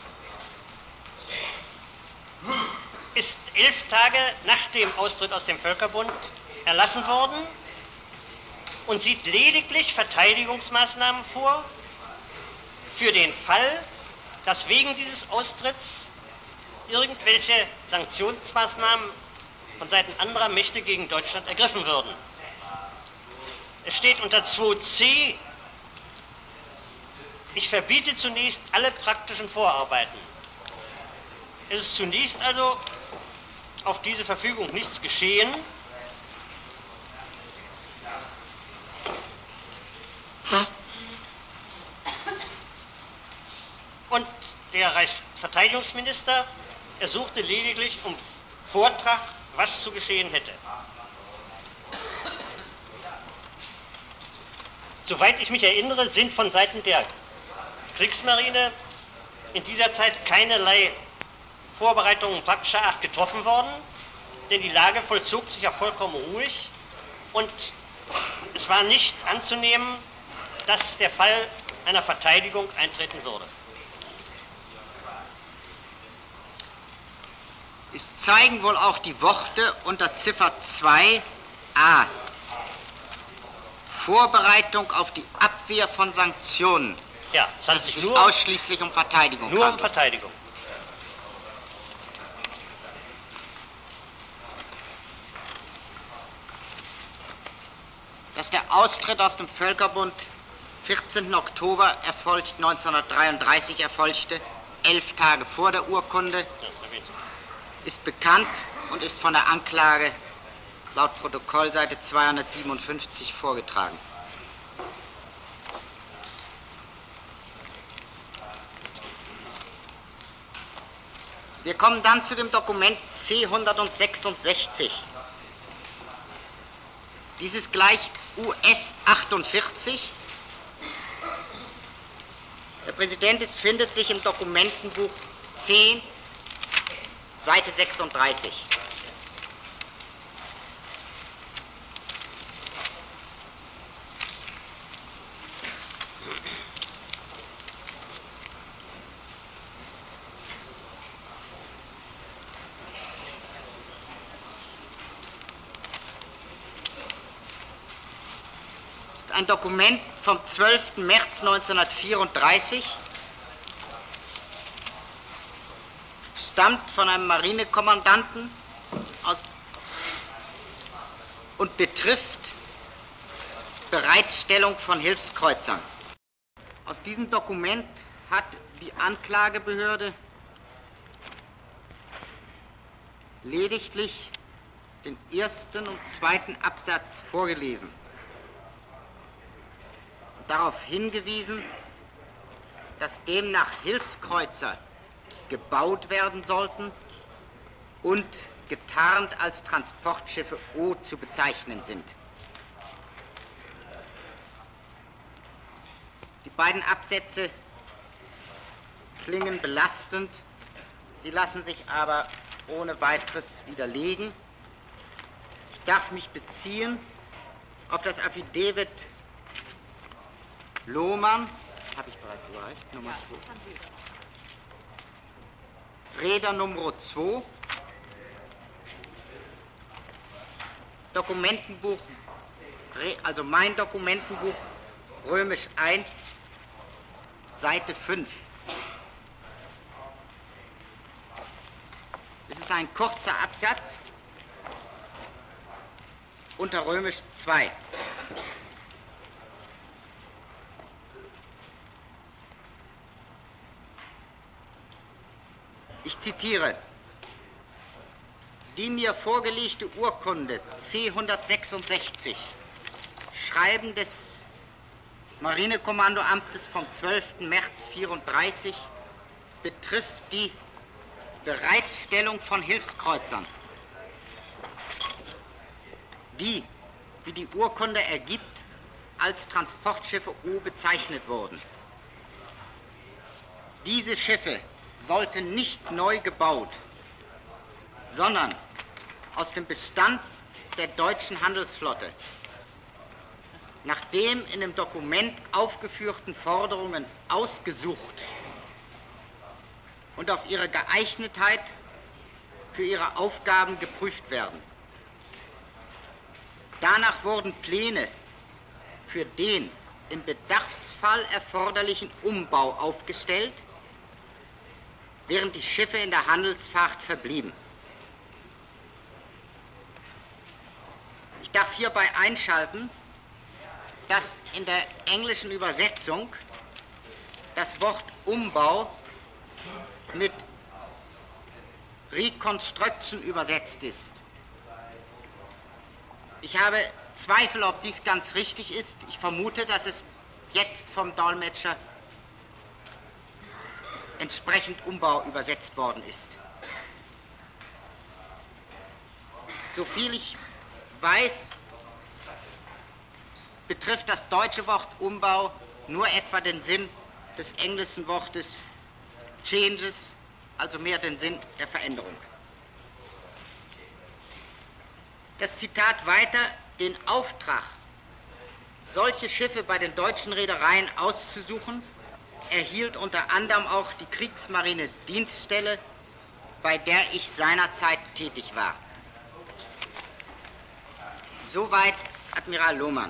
ist elf Tage nach dem Austritt aus dem Völkerbund erlassen worden und sieht lediglich Verteidigungsmaßnahmen vor für den Fall, dass wegen dieses Austritts irgendwelche Sanktionsmaßnahmen von Seiten anderer Mächte gegen Deutschland ergriffen würden. Es steht unter zwei c, ich verbiete zunächst alle praktischen Vorarbeiten. Es ist zunächst also auf diese Verfügung nichts geschehen. Und der Reichsverteidigungsminister ersuchte lediglich um Vortrag, was zu geschehen hätte. Soweit ich mich erinnere, sind von Seiten der Kriegsmarine in dieser Zeit keinerlei Vorbereitungen praktischer Art getroffen worden, denn die Lage vollzog sich ja vollkommen ruhig und es war nicht anzunehmen, dass der Fall einer Verteidigung eintreten würde. Es zeigen wohl auch die Worte unter Ziffer zwei a. Vorbereitung auf die Abwehr von Sanktionen. Ja, es handelt sich nur ausschließlich um Verteidigung. Nur um Verteidigung. Dass der Austritt aus dem Völkerbund vierzehnten Oktober erfolgt, neunzehnhundertdreiunddreißig erfolgte, elf Tage vor der Urkunde, ist bekannt und ist von der Anklage laut Protokollseite zweihundertsiebenundfünfzig vorgetragen. Wir kommen dann zu dem Dokument C hundertsechsundsechzig. Dies ist gleich U S achtundvierzig. Der Präsident findet sich im Dokumentenbuch zehn, Seite sechsunddreißig. Ein Dokument vom zwölften März neunzehnhundertvierunddreißig, stammt von einem Marinekommandanten aus und betrifft Bereitstellung von Hilfskreuzern. Aus diesem Dokument hat die Anklagebehörde lediglich den ersten und zweiten Absatz vorgelesen. Darauf hingewiesen, dass demnach Hilfskreuzer gebaut werden sollten und getarnt als Transportschiffe O zu bezeichnen sind. Die beiden Absätze klingen belastend, sie lassen sich aber ohne weiteres widerlegen. Ich darf mich beziehen auf das Affidavit Lohmann, habe ich bereits überreicht, Nummer zwei. Räder Nummer zwei. Dokumentenbuch, also mein Dokumentenbuch, römisch eins, Seite fünf. Es ist ein kurzer Absatz unter römisch zwei. Ich zitiere: Die mir vorgelegte Urkunde C hundertsechsundsechzig, Schreiben des Marinekommandoamtes vom zwölften März vierunddreißig, betrifft die Bereitstellung von Hilfskreuzern, die, wie die Urkunde ergibt, als Transportschiffe O bezeichnet wurden. Diese Schiffe sollten nicht neu gebaut, sondern aus dem Bestand der deutschen Handelsflotte nach den in dem Dokument aufgeführten Forderungen ausgesucht und auf ihre Geeignetheit für ihre Aufgaben geprüft werden. Danach wurden Pläne für den im Bedarfsfall erforderlichen Umbau aufgestellt, während die Schiffe in der Handelsfahrt verblieben. Ich darf hierbei einschalten, dass in der englischen Übersetzung das Wort Umbau mit Reconstruction übersetzt ist. Ich habe Zweifel, ob dies ganz richtig ist. Ich vermute, dass es jetzt vom Dolmetscher entsprechend Umbau übersetzt worden ist. Soviel ich weiß, betrifft das deutsche Wort Umbau nur etwa den Sinn des englischen Wortes Changes, also mehr den Sinn der Veränderung. Das Zitat weiter: Den Auftrag, solche Schiffe bei den deutschen Reedereien auszusuchen, erhielt unter anderem auch die Kriegsmarine-Dienststelle, bei der ich seinerzeit tätig war. Soweit Admiral Lohmann.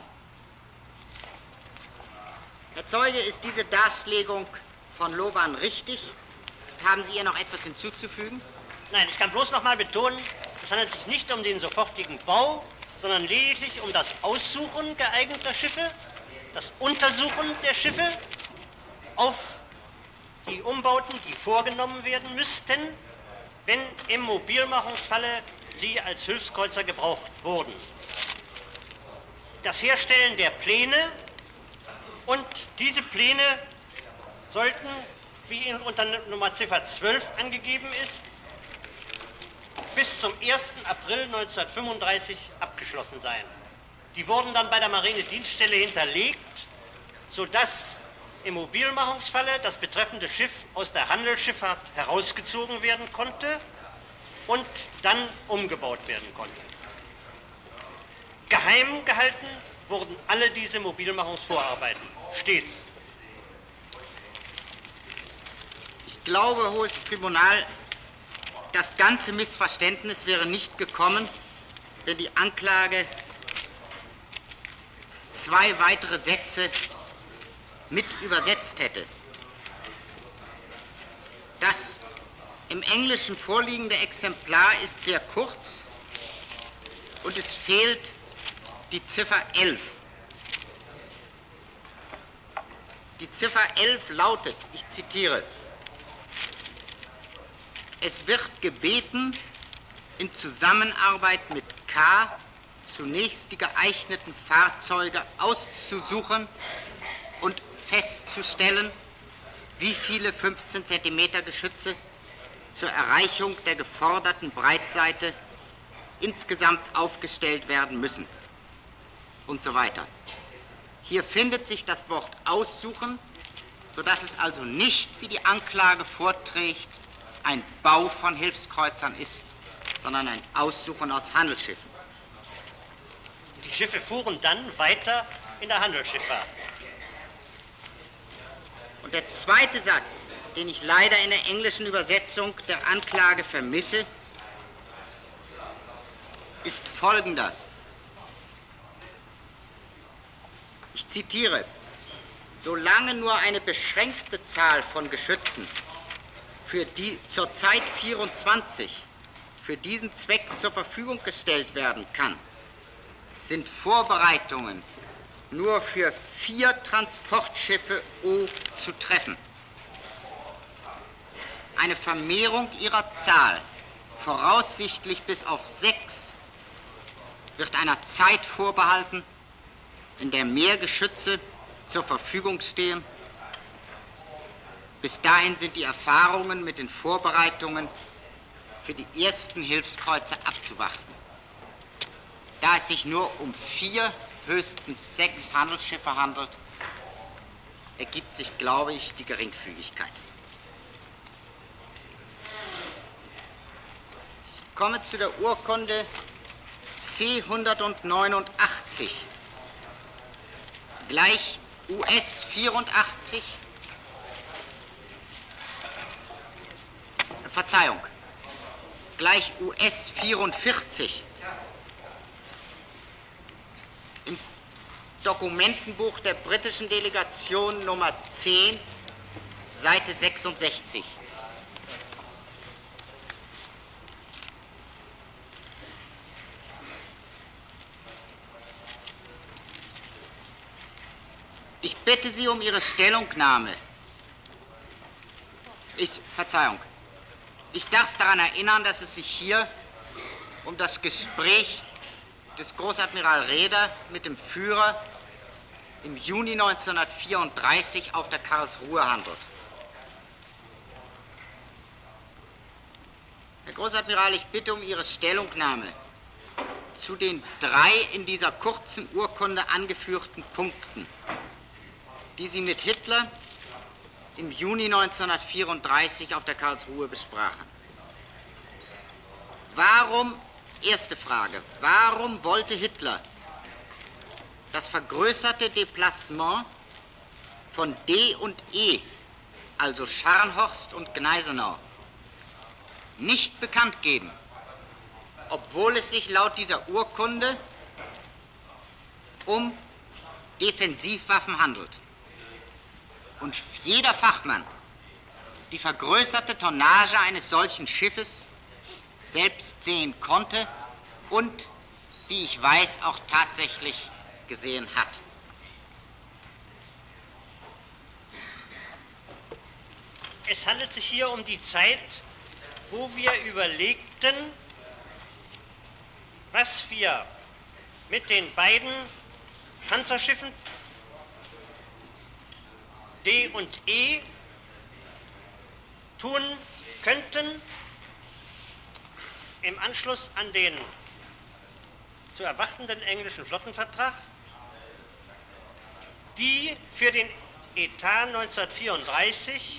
Herr Zeuge, ist diese Darlegung von Lohmann richtig? Haben Sie ihr noch etwas hinzuzufügen? Nein, ich kann bloß noch mal betonen, es handelt sich nicht um den sofortigen Bau, sondern lediglich um das Aussuchen geeigneter Schiffe, das Untersuchen der Schiffe auf die Umbauten, die vorgenommen werden müssten, wenn im Mobilmachungsfalle sie als Hilfskreuzer gebraucht wurden. Das Herstellen der Pläne, und diese Pläne sollten, wie in unter Nummer Ziffer zwölf angegeben ist, bis zum ersten April neunzehnhundertfünfunddreißig abgeschlossen sein. Die wurden dann bei der Marinedienststelle hinterlegt, sodass im Mobilmachungsfalle das betreffende Schiff aus der Handelsschifffahrt herausgezogen werden konnte und dann umgebaut werden konnte. Geheim gehalten wurden alle diese Mobilmachungsvorarbeiten, stets. Ich glaube, Hohes Tribunal, das ganze Missverständnis wäre nicht gekommen, wenn die Anklage zwei weitere Sätze mit übersetzt hätte. Das im Englischen vorliegende Exemplar ist sehr kurz und es fehlt die Ziffer elf. Die Ziffer elf lautet, ich zitiere: Es wird gebeten, in Zusammenarbeit mit K zunächst die geeigneten Fahrzeuge auszusuchen und festzustellen, wie viele fünfzehn Zentimeter Geschütze zur Erreichung der geforderten Breitseite insgesamt aufgestellt werden müssen und so weiter. Hier findet sich das Wort aussuchen, sodass es also nicht, wie die Anklage vorträgt, ein Bau von Hilfskreuzern ist, sondern ein Aussuchen aus Handelsschiffen. Die Schiffe fuhren dann weiter in der Handelsschifffahrt. Und der zweite Satz, den ich leider in der englischen Übersetzung der Anklage vermisse, ist folgender. Ich zitiere: Solange nur eine beschränkte Zahl von Geschützen, für die zurzeit vierundzwanzig, für diesen Zweck zur Verfügung gestellt werden kann, sind Vorbereitungen nur für vier Transportschiffe O zu treffen. eine Vermehrung ihrer Zahl, voraussichtlich bis auf sechs, wird einer Zeit vorbehalten, in der mehr Geschütze zur Verfügung stehen. Bis dahin sind die Erfahrungen mit den Vorbereitungen für die ersten Hilfskreuzer abzuwarten. Da es sich nur um vier, höchstens sechs Handelsschiffe handelt, ergibt sich, glaube ich, die Geringfügigkeit. Ich komme zu der Urkunde C hundertneunundachtzig, gleich U S vierundachtzig, Verzeihung, gleich U S vierundvierzig. Im Dokumentenbuch der britischen Delegation Nummer zehn, Seite sechsundsechzig. Ich bitte Sie um Ihre Stellungnahme. Ich, Verzeihung. Ich darf daran erinnern, dass es sich hier um das Gespräch des Großadmiral Raeder mit dem Führer im Juni neunzehnhundertvierunddreißig auf der Karlsruhe handelt. Herr Großadmiral, ich bitte um Ihre Stellungnahme zu den drei in dieser kurzen Urkunde angeführten Punkten, die Sie mit Hitler im Juni neunzehnhundertvierunddreißig auf der Karlsruhe besprachen. Warum, erste Frage, warum wollte Hitler das vergrößerte Deplacement von D und E, also Scharnhorst und Gneisenau, nicht bekannt geben, obwohl es sich laut dieser Urkunde um Defensivwaffen handelt? Und jeder Fachmann die vergrößerte Tonnage eines solchen Schiffes selbst sehen konnte und, wie ich weiß, auch tatsächlich gesehen hat. Es handelt sich hier um die Zeit, wo wir überlegten, was wir mit den beiden Panzerschiffen D und E tun könnten im Anschluss an den zu erwartenden englischen Flottenvertrag, die für den Etat neunzehnhundertvierunddreißig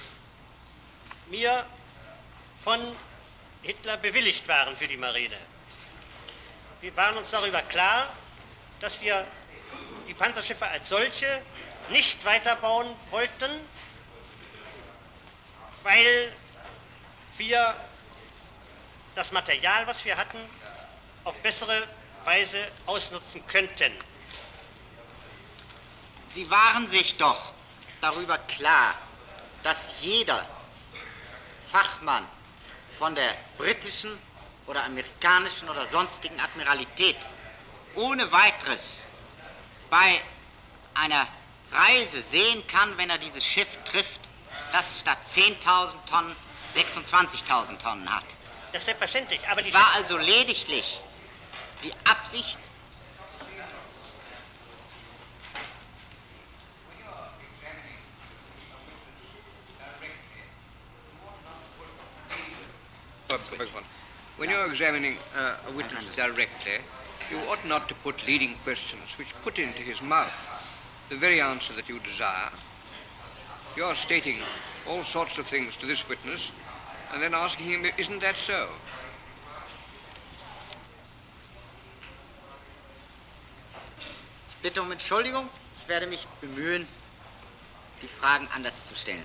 mir von Hitler bewilligt waren für die Marine. Wir waren uns darüber klar, dass wir die Panzerschiffe als solche nicht weiterbauen wollten, weil wir das Material, was wir hatten, auf bessere Weise ausnutzen könnten. Sie waren sich doch darüber klar, dass jeder Fachmann von der britischen oder amerikanischen oder sonstigen Admiralität ohne weiteres bei einer Reise sehen kann, wenn er dieses Schiff trifft, das statt zehntausend Tonnen sechsundzwanzigtausend Tonnen hat. Das ist selbstverständlich, aber es war also lediglich die Absicht, when you're examining uh, a witness directly, you ought not to put leading questions which put into his mouth the very answer that you desire. You're stating all sorts of things to this witness and then asking him, isn't that so? Ich bitte um Entschuldigung, ich werde mich bemühen, die Fragen anders zu stellen.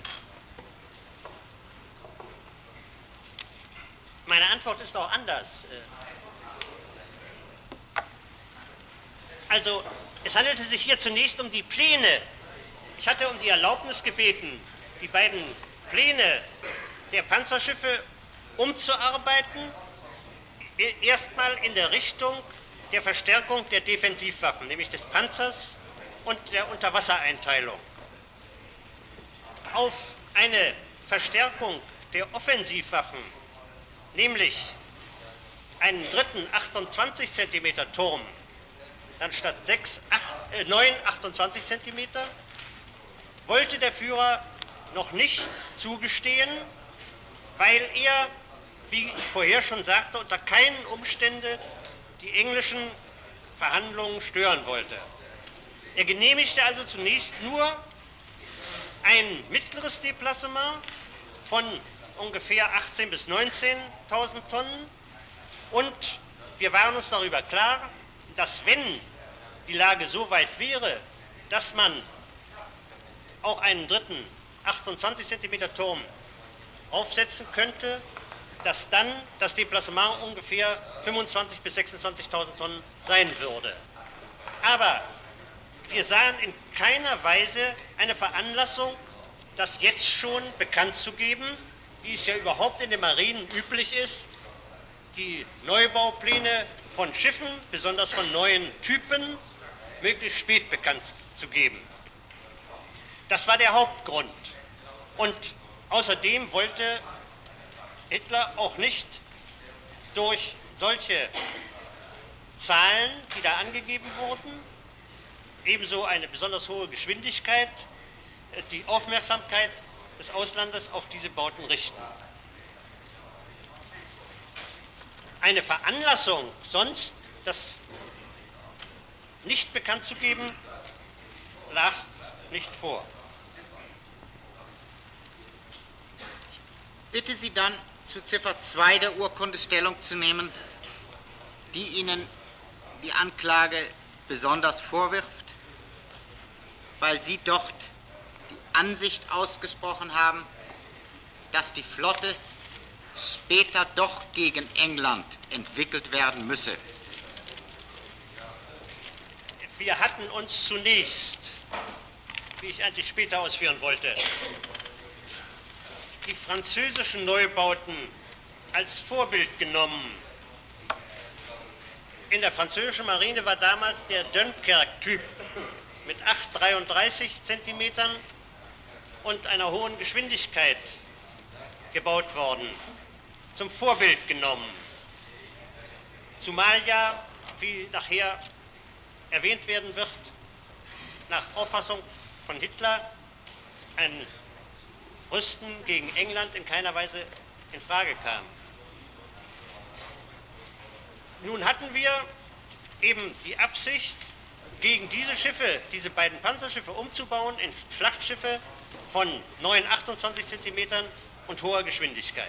Meine Antwort ist auch anders. Also, es handelte sich hier zunächst um die Pläne. Ich hatte um die Erlaubnis gebeten, die beiden Pläne der Panzerschiffe umzuarbeiten, erstmal in der Richtung der Verstärkung der Defensivwaffen, nämlich des Panzers und der Unterwassereinteilung. Auf eine Verstärkung der Offensivwaffen, nämlich einen dritten achtundzwanzig Zentimeter Turm, dann statt sechs, acht, äh, neun achtundzwanzig Zentimeter, wollte der Führer noch nicht zugestehen, weil er, wie ich vorher schon sagte, unter keinen Umständen die englischen Verhandlungen stören wollte. Er genehmigte also zunächst nur ein mittleres Deplacement von ungefähr achtzehntausend bis neunzehntausend Tonnen und wir waren uns darüber klar, dass wenn die Lage so weit wäre, dass man auch einen dritten achtundzwanzig Zentimeter Turm aufsetzen könnte, dass dann das Deplacement ungefähr fünfundzwanzigtausend bis sechsundzwanzigtausend Tonnen sein würde. Aber wir sahen in keiner Weise eine Veranlassung, das jetzt schon bekannt zu geben, wie es ja überhaupt in den Marinen üblich ist, die Neubaupläne von Schiffen, besonders von neuen Typen, möglichst spät bekannt zu geben. Das war der Hauptgrund. Und außerdem wollte Hitler auch nicht durch solche Zahlen, die da angegeben wurden, ebenso eine besonders hohe Geschwindigkeit, die Aufmerksamkeit des Auslandes auf diese Bauten richten. Eine Veranlassung, sonst das nicht bekannt zu geben, lag nicht vor. Bitte Sie dann zu Ziffer zwei der Urkunde Stellung zu nehmen, die Ihnen die Anklage besonders vorwirft, weil Sie dort die Ansicht ausgesprochen haben, dass die Flotte später doch gegen England entwickelt werden müsse. Wir hatten uns zunächst, wie ich eigentlich später ausführen wollte, die französischen Neubauten als Vorbild genommen. In der französischen Marine war damals der Dunkirk-Typ mit acht Komma dreiunddreißig Zentimetern und einer hohen Geschwindigkeit gebaut worden, zum Vorbild genommen. Zumal ja, wie nachher erwähnt werden wird, nach Auffassung von Hitler ein Rüsten gegen England in keiner Weise in Frage kam. Nun hatten wir eben die Absicht, gegen diese Schiffe, diese beiden Panzerschiffe umzubauen in Schlachtschiffe von neun Komma achtundzwanzig Zentimetern und hoher Geschwindigkeit.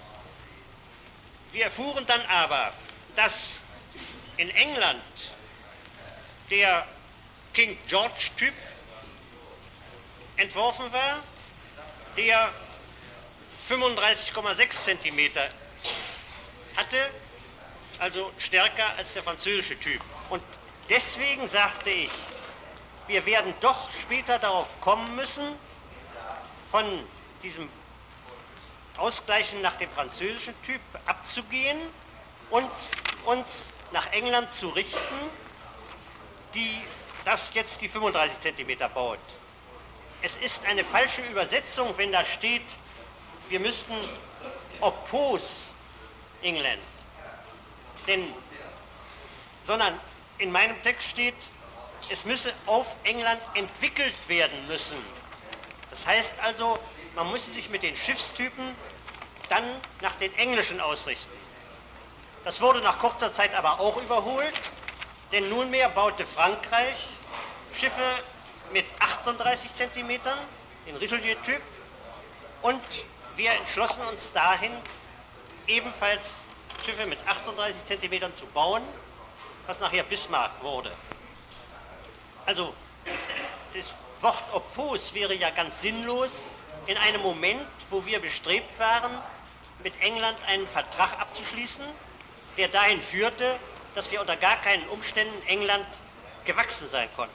Wir erfuhren dann aber, dass in England der King George-Typ entworfen war, der fünfunddreißig Komma sechs Zentimeter hatte, also stärker als der französische Typ. Und deswegen sagte ich, wir werden doch später darauf kommen müssen, von diesem Ausgleichen nach dem französischen Typ abzugehen und uns nach England zu richten, die das jetzt die fünfunddreißig Zentimeter baut. Es ist eine falsche Übersetzung, wenn da steht, wir müssten oppose England. Denn, sondern in meinem Text steht, es müsse auf England entwickelt werden müssen. Das heißt also, man müsse sich mit den Schiffstypen dann nach den englischen ausrichten. Das wurde nach kurzer Zeit aber auch überholt, denn nunmehr baute Frankreich Schiffe mit achtunddreißig Zentimetern, den Richelieu-Typ, und wir entschlossen uns dahin, ebenfalls Schiffe mit achtunddreißig Zentimetern zu bauen, was nachher Bismarck wurde. Also das Wort oppose wäre ja ganz sinnlos in einem Moment, wo wir bestrebt waren, mit England einen Vertrag abzuschließen, der dahin führte, dass wir unter gar keinen Umständen England gewachsen sein konnten.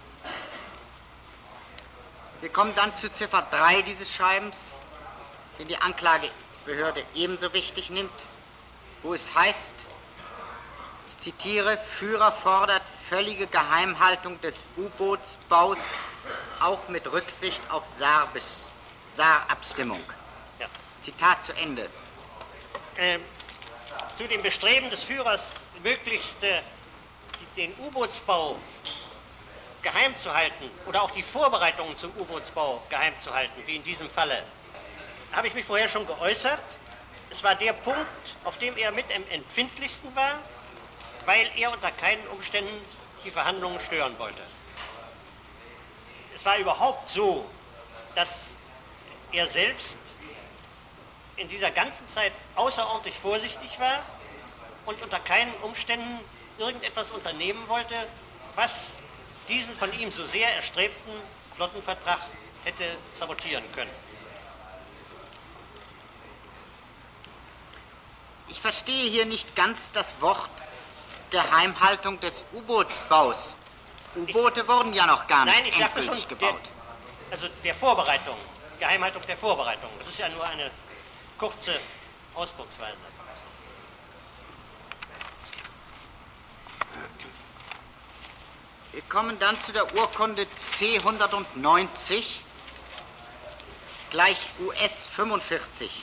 Wir kommen dann zu Ziffer drei dieses Schreibens, den die Anklagebehörde ebenso wichtig nimmt, wo es heißt, ich zitiere, Führer fordert völlige Geheimhaltung des U-Bootsbaus, auch mit Rücksicht auf Saar-Abstimmung. Ja. Zitat zu Ende. Ähm, zu dem Bestreben des Führers, möglichst äh, den U-Bootsbau geheim zu halten oder auch die Vorbereitungen zum U-Bootsbau geheim zu halten, wie in diesem Falle, habe ich mich vorher schon geäußert. Es war der Punkt, auf dem er mit am empfindlichsten war, weil er unter keinen Umständen die Verhandlungen stören wollte. Es war überhaupt so, dass er selbst in dieser ganzen Zeit außerordentlich vorsichtig war und unter keinen Umständen irgendetwas unternehmen wollte, was diesen von ihm so sehr erstrebten Flottenvertrag hätte sabotieren können. Ich verstehe hier nicht ganz das Wort Geheimhaltung des U-Bootsbaus. U-Boote wurden ja noch gar nicht Nein, ich sagte endgültig schon, gebaut. Der, also der Vorbereitung, Geheimhaltung der Vorbereitung. Das ist ja nur eine kurze Ausdrucksweise. Wir kommen dann zu der Urkunde C hundertneunzig, gleich U S fünfundvierzig.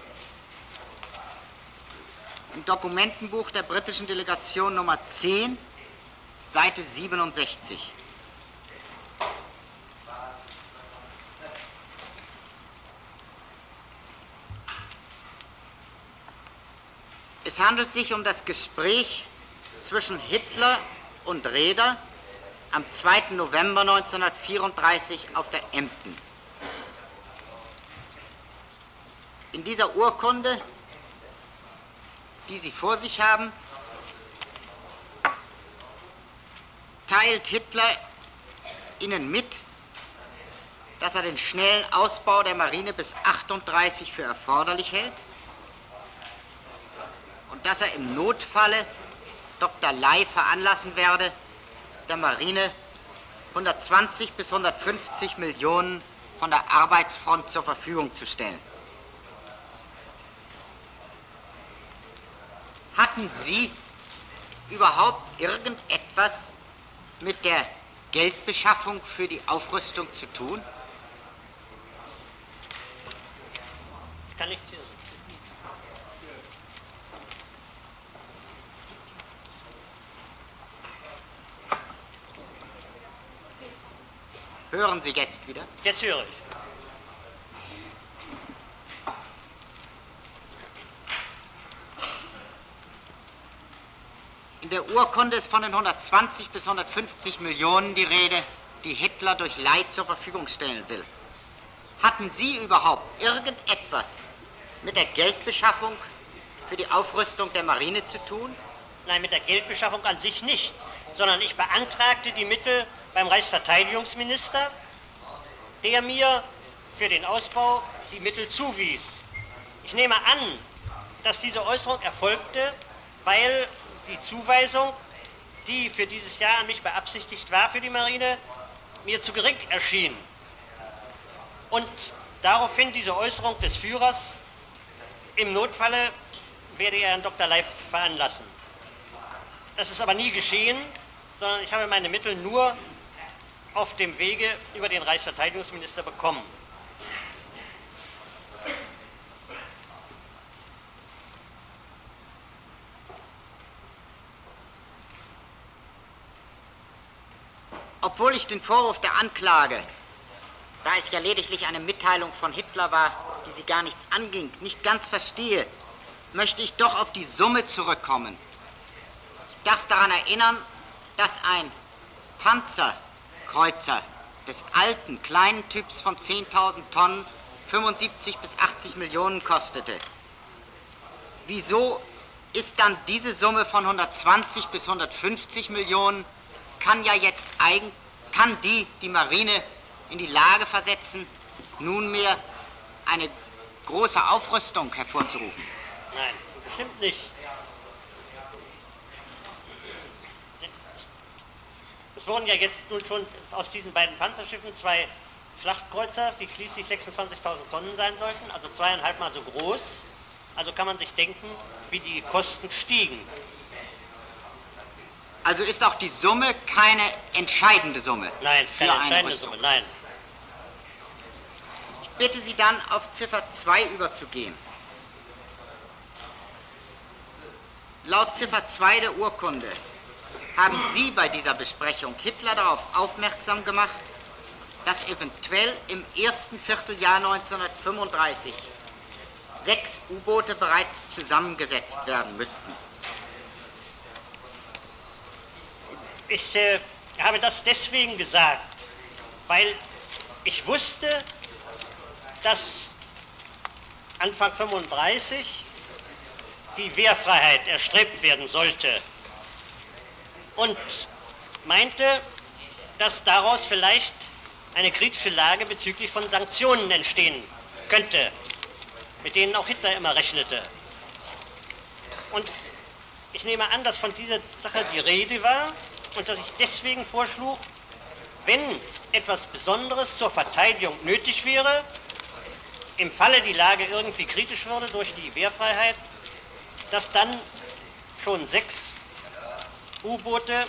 Im Dokumentenbuch der britischen Delegation Nummer zehn, Seite siebenundsechzig. Es handelt sich um das Gespräch zwischen Hitler und Raeder am zweiten November neunzehnhundertvierunddreißig auf der Emden. In dieser Urkunde, die Sie vor sich haben, teilt Hitler Ihnen mit, dass er den schnellen Ausbau der Marine bis achtunddreißig für erforderlich hält und dass er im Notfalle Doktor Ley veranlassen werde, der Marine hundertzwanzig bis hundertfünfzig Millionen von der Arbeitsfront zur Verfügung zu stellen. Hatten Sie überhaupt irgendetwas mit der Geldbeschaffung für die Aufrüstung zu tun? Ich kann nichts hören. Hören Sie jetzt wieder? Jetzt höre ich. In der Urkunde ist von den hundertzwanzig bis hundertfünfzig Millionen die Rede, die Hitler durch Ley zur Verfügung stellen will. Hatten Sie überhaupt irgendetwas mit der Geldbeschaffung für die Aufrüstung der Marine zu tun? Nein, mit der Geldbeschaffung an sich nicht, sondern ich beantragte die Mittel beim Reichsverteidigungsminister, der mir für den Ausbau die Mittel zuwies. Ich nehme an, dass diese Äußerung erfolgte, weil die Zuweisung, die für dieses Jahr an mich beabsichtigt war für die Marine, mir zu gering erschien. Und daraufhin diese Äußerung des Führers, im Notfalle werde er Herrn Doktor Ley veranlassen. Das ist aber nie geschehen, sondern ich habe meine Mittel nur auf dem Wege über den Reichsverteidigungsminister bekommen. Obwohl ich den Vorwurf der Anklage, da es ja lediglich eine Mitteilung von Hitler war, die sie gar nichts anging, nicht ganz verstehe, möchte ich doch auf die Summe zurückkommen. Ich darf daran erinnern, dass ein Panzerkreuzer des alten, kleinen Typs von zehntausend Tonnen fünfundsiebzig bis achtzig Millionen kostete. Wieso ist dann diese Summe von hundertzwanzig bis hundertfünfzig Millionen, kann ja jetzt eigen, kann die die Marine in die Lage versetzen, nunmehr eine große Aufrüstung hervorzurufen? Nein, bestimmt nicht. Es wurden ja jetzt nun schon aus diesen beiden Panzerschiffen zwei Schlachtkreuzer, die schließlich sechsundzwanzigtausend Tonnen sein sollten, also zweieinhalb Mal so groß. Also kann man sich denken, wie die Kosten stiegen. Also ist auch die Summe keine entscheidende Summe? Nein, keine für eine entscheidende Rüstung. Summe, nein. Ich bitte Sie dann auf Ziffer zwei überzugehen. Laut Ziffer zwei der Urkunde haben Sie bei dieser Besprechung Hitler darauf aufmerksam gemacht, dass eventuell im ersten Vierteljahr neunzehnhundertfünfunddreißig sechs U-Boote bereits zusammengesetzt werden müssten. Ich äh, habe das deswegen gesagt, weil ich wusste, dass Anfang fünfunddreißig die Wehrfreiheit erstrebt werden sollte und meinte, dass daraus vielleicht eine kritische Lage bezüglich von Sanktionen entstehen könnte, mit denen auch Hitler immer rechnete. Und ich nehme an, dass von dieser Sache die Rede war und dass ich deswegen vorschlug, wenn etwas Besonderes zur Verteidigung nötig wäre, im Falle die Lage irgendwie kritisch würde durch die Wehrfreiheit, dass dann schon sechs U-Boote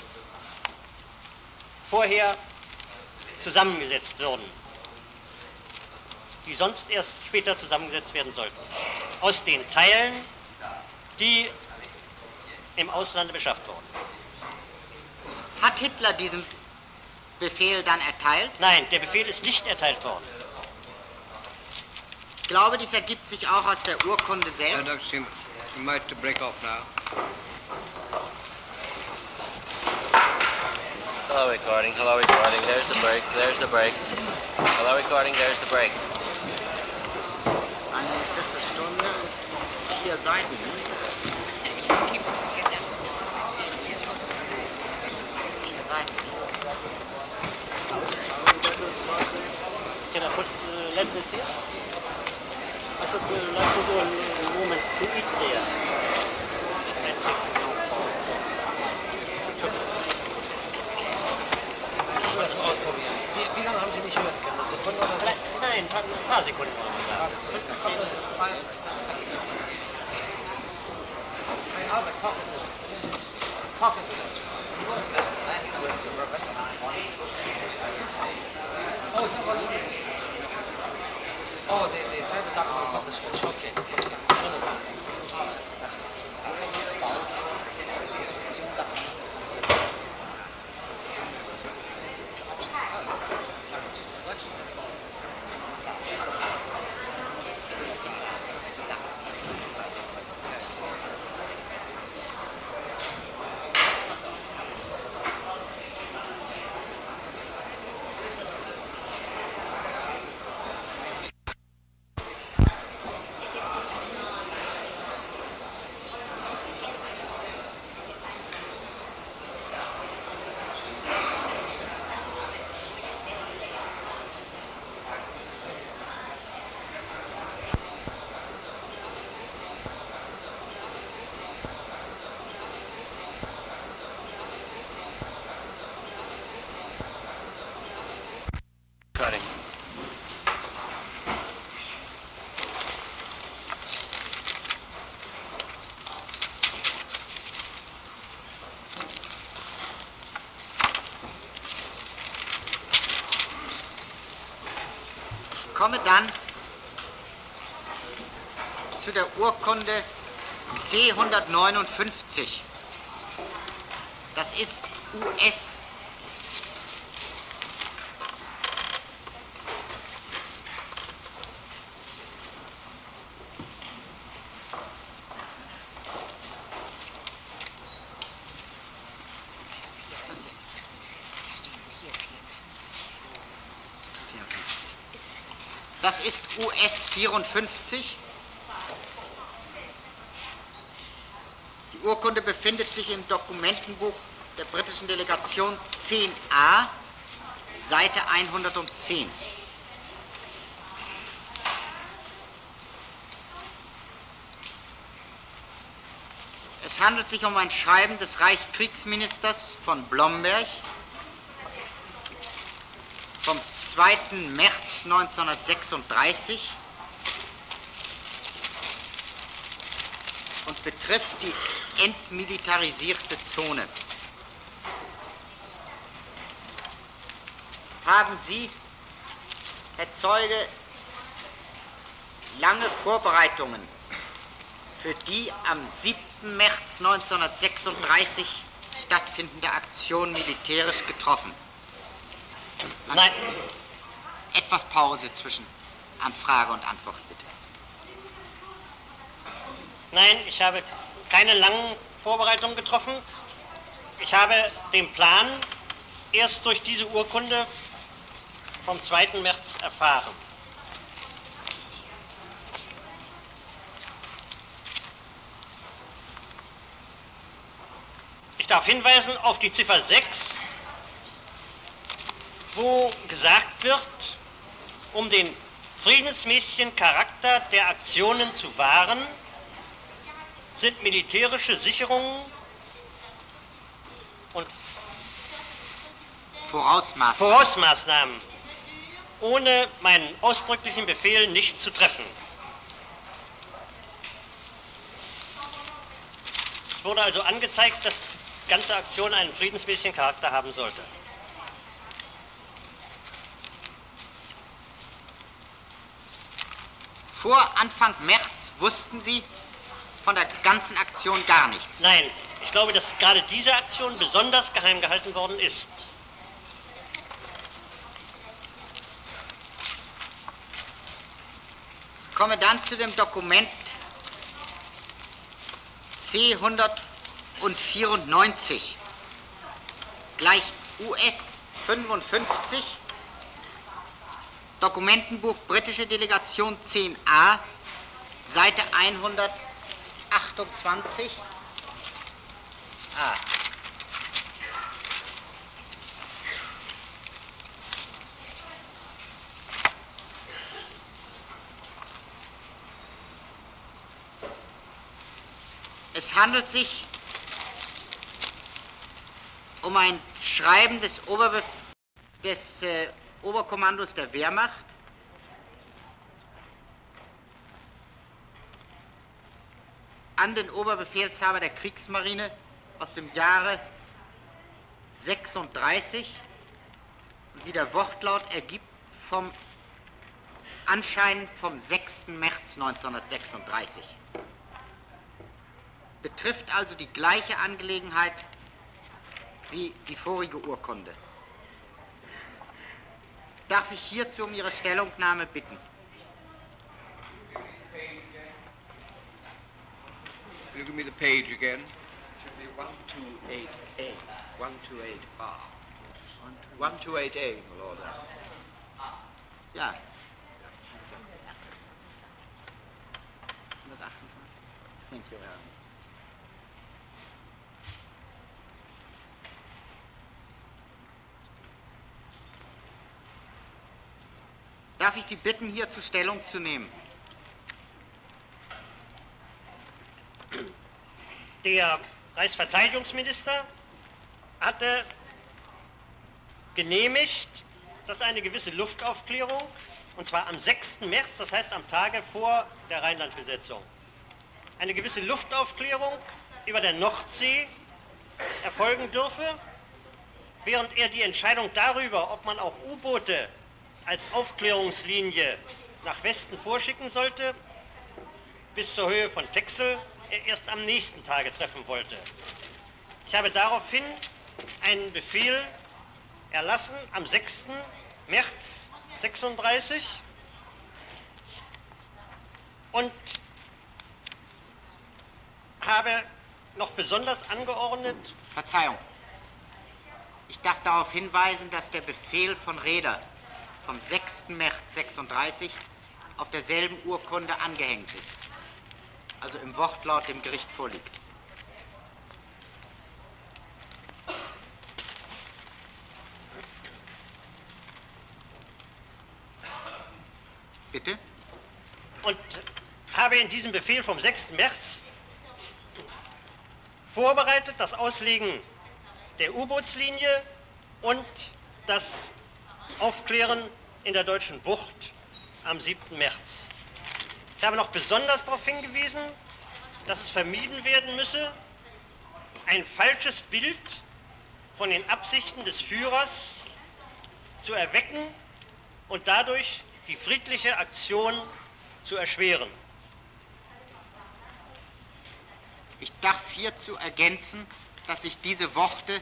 vorher zusammengesetzt würden, die sonst erst später zusammengesetzt werden sollten, aus den Teilen, die im Auslande beschafft wurden. Hat Hitler diesen Befehl dann erteilt? Nein, der Befehl ist nicht erteilt worden. Ich glaube, dies ergibt sich auch aus der Urkunde selbst. Uh, Doctor Siemens, you might to break off now. Hello recording, hello recording, there's the break, there's the break. Hello recording, there's the break. Eine Viertelstunde, vier Seiten. Vier Seiten. Can I put uh, lenses here? I should uh, like to do a, a moment to eat there. It may take no time. Das ausprobieren. Sie, wie lange haben Sie nicht hören können? Eine Sekunde oder so? Nein, ein paar, ein paar Sekunden. Hey, Albert, talk. Talk. Oh, it's not one. Oh, they, they tried to talk about the switch. Okay. Cutting. Ich komme dann zu der Urkunde C hundertneunundfünfzig. Das ist U S. Das ist U S vierundfünfzig. Die Urkunde befindet sich im Dokumentenbuch der britischen Delegation zehn a, Seite hundertzehn. Es handelt sich um ein Schreiben des Reichskriegsministers von Blomberg vom zweiten März neunzehnhundertsechsunddreißig und betrifft die entmilitarisierte Zone. Haben Sie, Herr Zeuge, lange Vorbereitungen für die am siebten März neunzehnhundertsechsunddreißig stattfindende Aktion militärisch getroffen? Nein. Etwas Pause zwischen Anfrage und Antwort, bitte. Nein, ich habe keine langen Vorbereitungen getroffen. Ich habe den Plan erst durch diese Urkunde vom zweiten März erfahren. Ich darf hinweisen auf die Ziffer sechs, wo gesagt wird, um den friedensmäßigen Charakter der Aktionen zu wahren, sind militärische Sicherungen und Vorausmaßnahmen. Vorausmaßnahmen ohne meinen ausdrücklichen Befehl nicht zu treffen. Es wurde also angezeigt, dass die ganze Aktion einen friedensmäßigen Charakter haben sollte. Vor Anfang März wussten Sie von der ganzen Aktion gar nichts? Nein, ich glaube, dass gerade diese Aktion besonders geheim gehalten worden ist. Ich komme dann zu dem Dokument C hundertvierundneunzig, gleich U S fünfundfünfzig, Dokumentenbuch Britische Delegation zehn a, Seite hundertachtundzwanzig. Ah. Es handelt sich um ein Schreiben des, Oberbef des äh, Oberkommandos der Wehrmacht an den Oberbefehlshaber der Kriegsmarine aus dem Jahre sechsunddreißig, wie der Wortlaut ergibt, vom Anschein vom sechsten März neunzehnhundertsechsunddreißig. Betrifft also die gleiche Angelegenheit wie die vorige Urkunde. Darf ich hierzu um Ihre Stellungnahme bitten? Will you give me the page again? Should be one two eight A. one two eight R. one two eight A, my lord. Ja. Thank you, Herr. Darf ich Sie bitten, hierzu Stellung zu nehmen? Der Reichsverteidigungsminister hatte genehmigt, dass eine gewisse Luftaufklärung, und zwar am sechsten März, das heißt am Tage vor der Rheinlandbesetzung, eine gewisse Luftaufklärung über der Nordsee erfolgen dürfe, während er die Entscheidung darüber, ob man auch U-Boote als Aufklärungslinie nach Westen vorschicken sollte, bis zur Höhe von Texel, er erst am nächsten Tage treffen wollte. Ich habe daraufhin einen Befehl erlassen am sechsten März sechsunddreißig und habe noch besonders angeordnet. Verzeihung. Ich darf darauf hinweisen, dass der Befehl von Raeder vom sechsten März sechsunddreißig auf derselben Urkunde angehängt ist, also im Wortlaut dem Gericht vorliegt. Bitte? Und habe in diesem Befehl vom sechsten März vorbereitet das Auslegen der U-Bootslinie und das Aufklären in der deutschen Bucht am siebten März. Ich habe noch besonders darauf hingewiesen, dass es vermieden werden müsse, ein falsches Bild von den Absichten des Führers zu erwecken und dadurch die friedliche Aktion zu erschweren. Ich darf hierzu ergänzen, dass sich diese Worte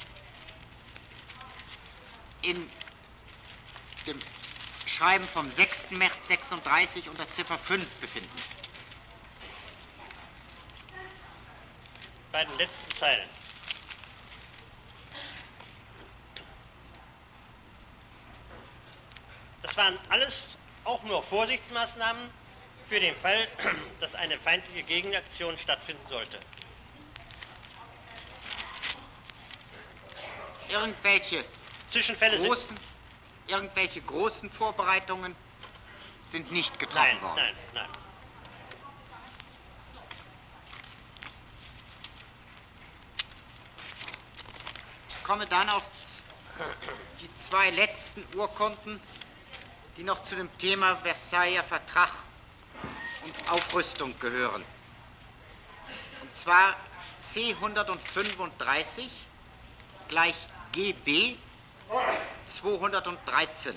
in dem Schreiben vom sechsten März sechsunddreißig unter Ziffer fünf befinden. Bei den letzten Zeilen. Das waren alles auch nur Vorsichtsmaßnahmen für den Fall, dass eine feindliche Gegenaktion stattfinden sollte. Irgendwelche Zwischenfälle sind... großen, irgendwelche großen Vorbereitungen sind nicht getroffen Nein, worden. nein, nein. Ich komme dann auf die zwei letzten Urkunden, die noch zu dem Thema Versailler Vertrag und Aufrüstung gehören. Und zwar C hundertfünfunddreißig gleich G B zweihundertdreizehn.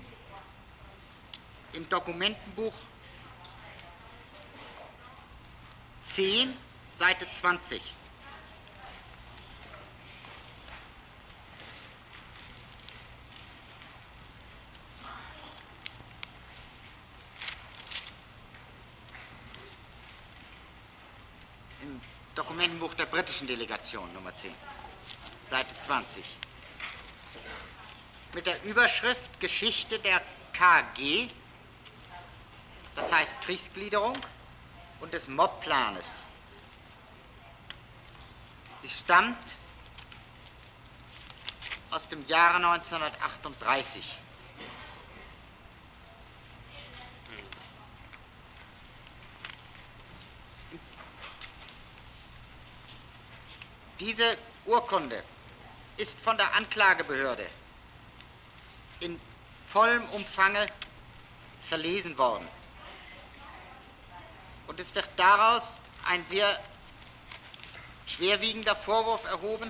Im Dokumentenbuch zehn, Seite zwanzig. Im Dokumentenbuch der britischen Delegation, Nummer zehn, Seite zwanzig. Mit der Überschrift Geschichte der K G, das heißt Kriegsgliederung, und des Mobplanes. Sie stammt aus dem Jahre neunzehnhundertachtunddreißig. Diese Urkunde ist von der Anklagebehörde in vollem Umfange verlesen worden. Und es wird daraus ein sehr schwerwiegender Vorwurf erhoben,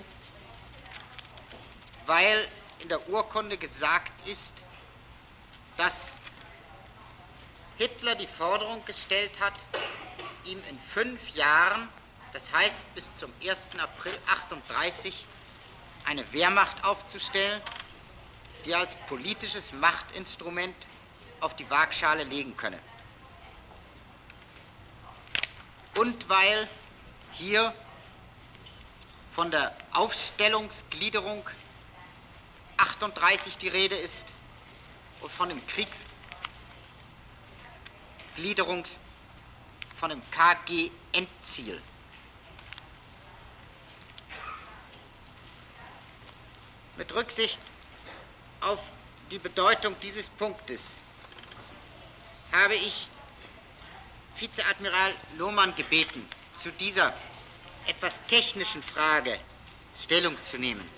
weil in der Urkunde gesagt ist, dass Hitler die Forderung gestellt hat, ihm in fünf Jahren, das heißt bis zum ersten April achtunddreißig, eine Wehrmacht aufzustellen, die er als politisches Machtinstrument auf die Waagschale legen könne. Und weil hier von der Aufstellungsgliederung achtunddreißig die Rede ist und von dem Kriegsgliederungs, von dem K G-Endziel. Mit Rücksicht auf die Bedeutung dieses Punktes habe ich Vizeadmiral Lohmann gebeten, zu dieser etwas technischen Frage Stellung zu nehmen.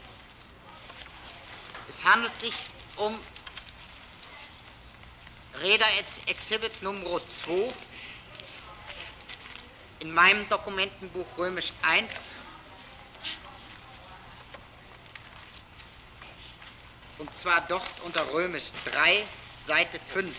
Es handelt sich um Reeder Exhibit Nummer zwei in meinem Dokumentenbuch Römisch eins, und zwar dort unter Römisch drei, Seite fünf.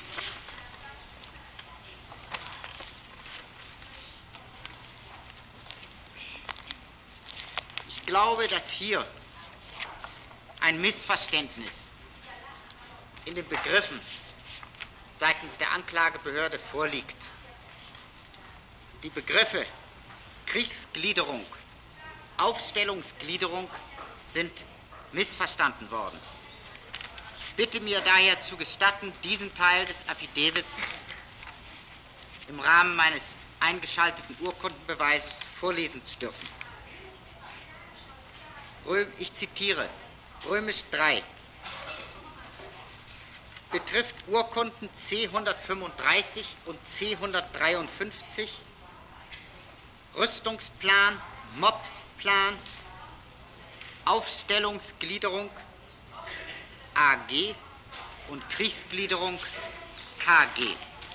Ich glaube, dass hier ein Missverständnis in den Begriffen seitens der Anklagebehörde vorliegt. Die Begriffe Kriegsgliederung, Aufstellungsgliederung sind missverstanden worden. Ich bitte mir daher zu gestatten, diesen Teil des Affidavits im Rahmen meines eingeschalteten Urkundenbeweises vorlesen zu dürfen. Ich zitiere, Römisch drei betrifft Urkunden C hundertfünfunddreißig und C hundertdreiundfünfzig, Rüstungsplan, Mobplan, Aufstellungsgliederung A G und Kriegsgliederung K G.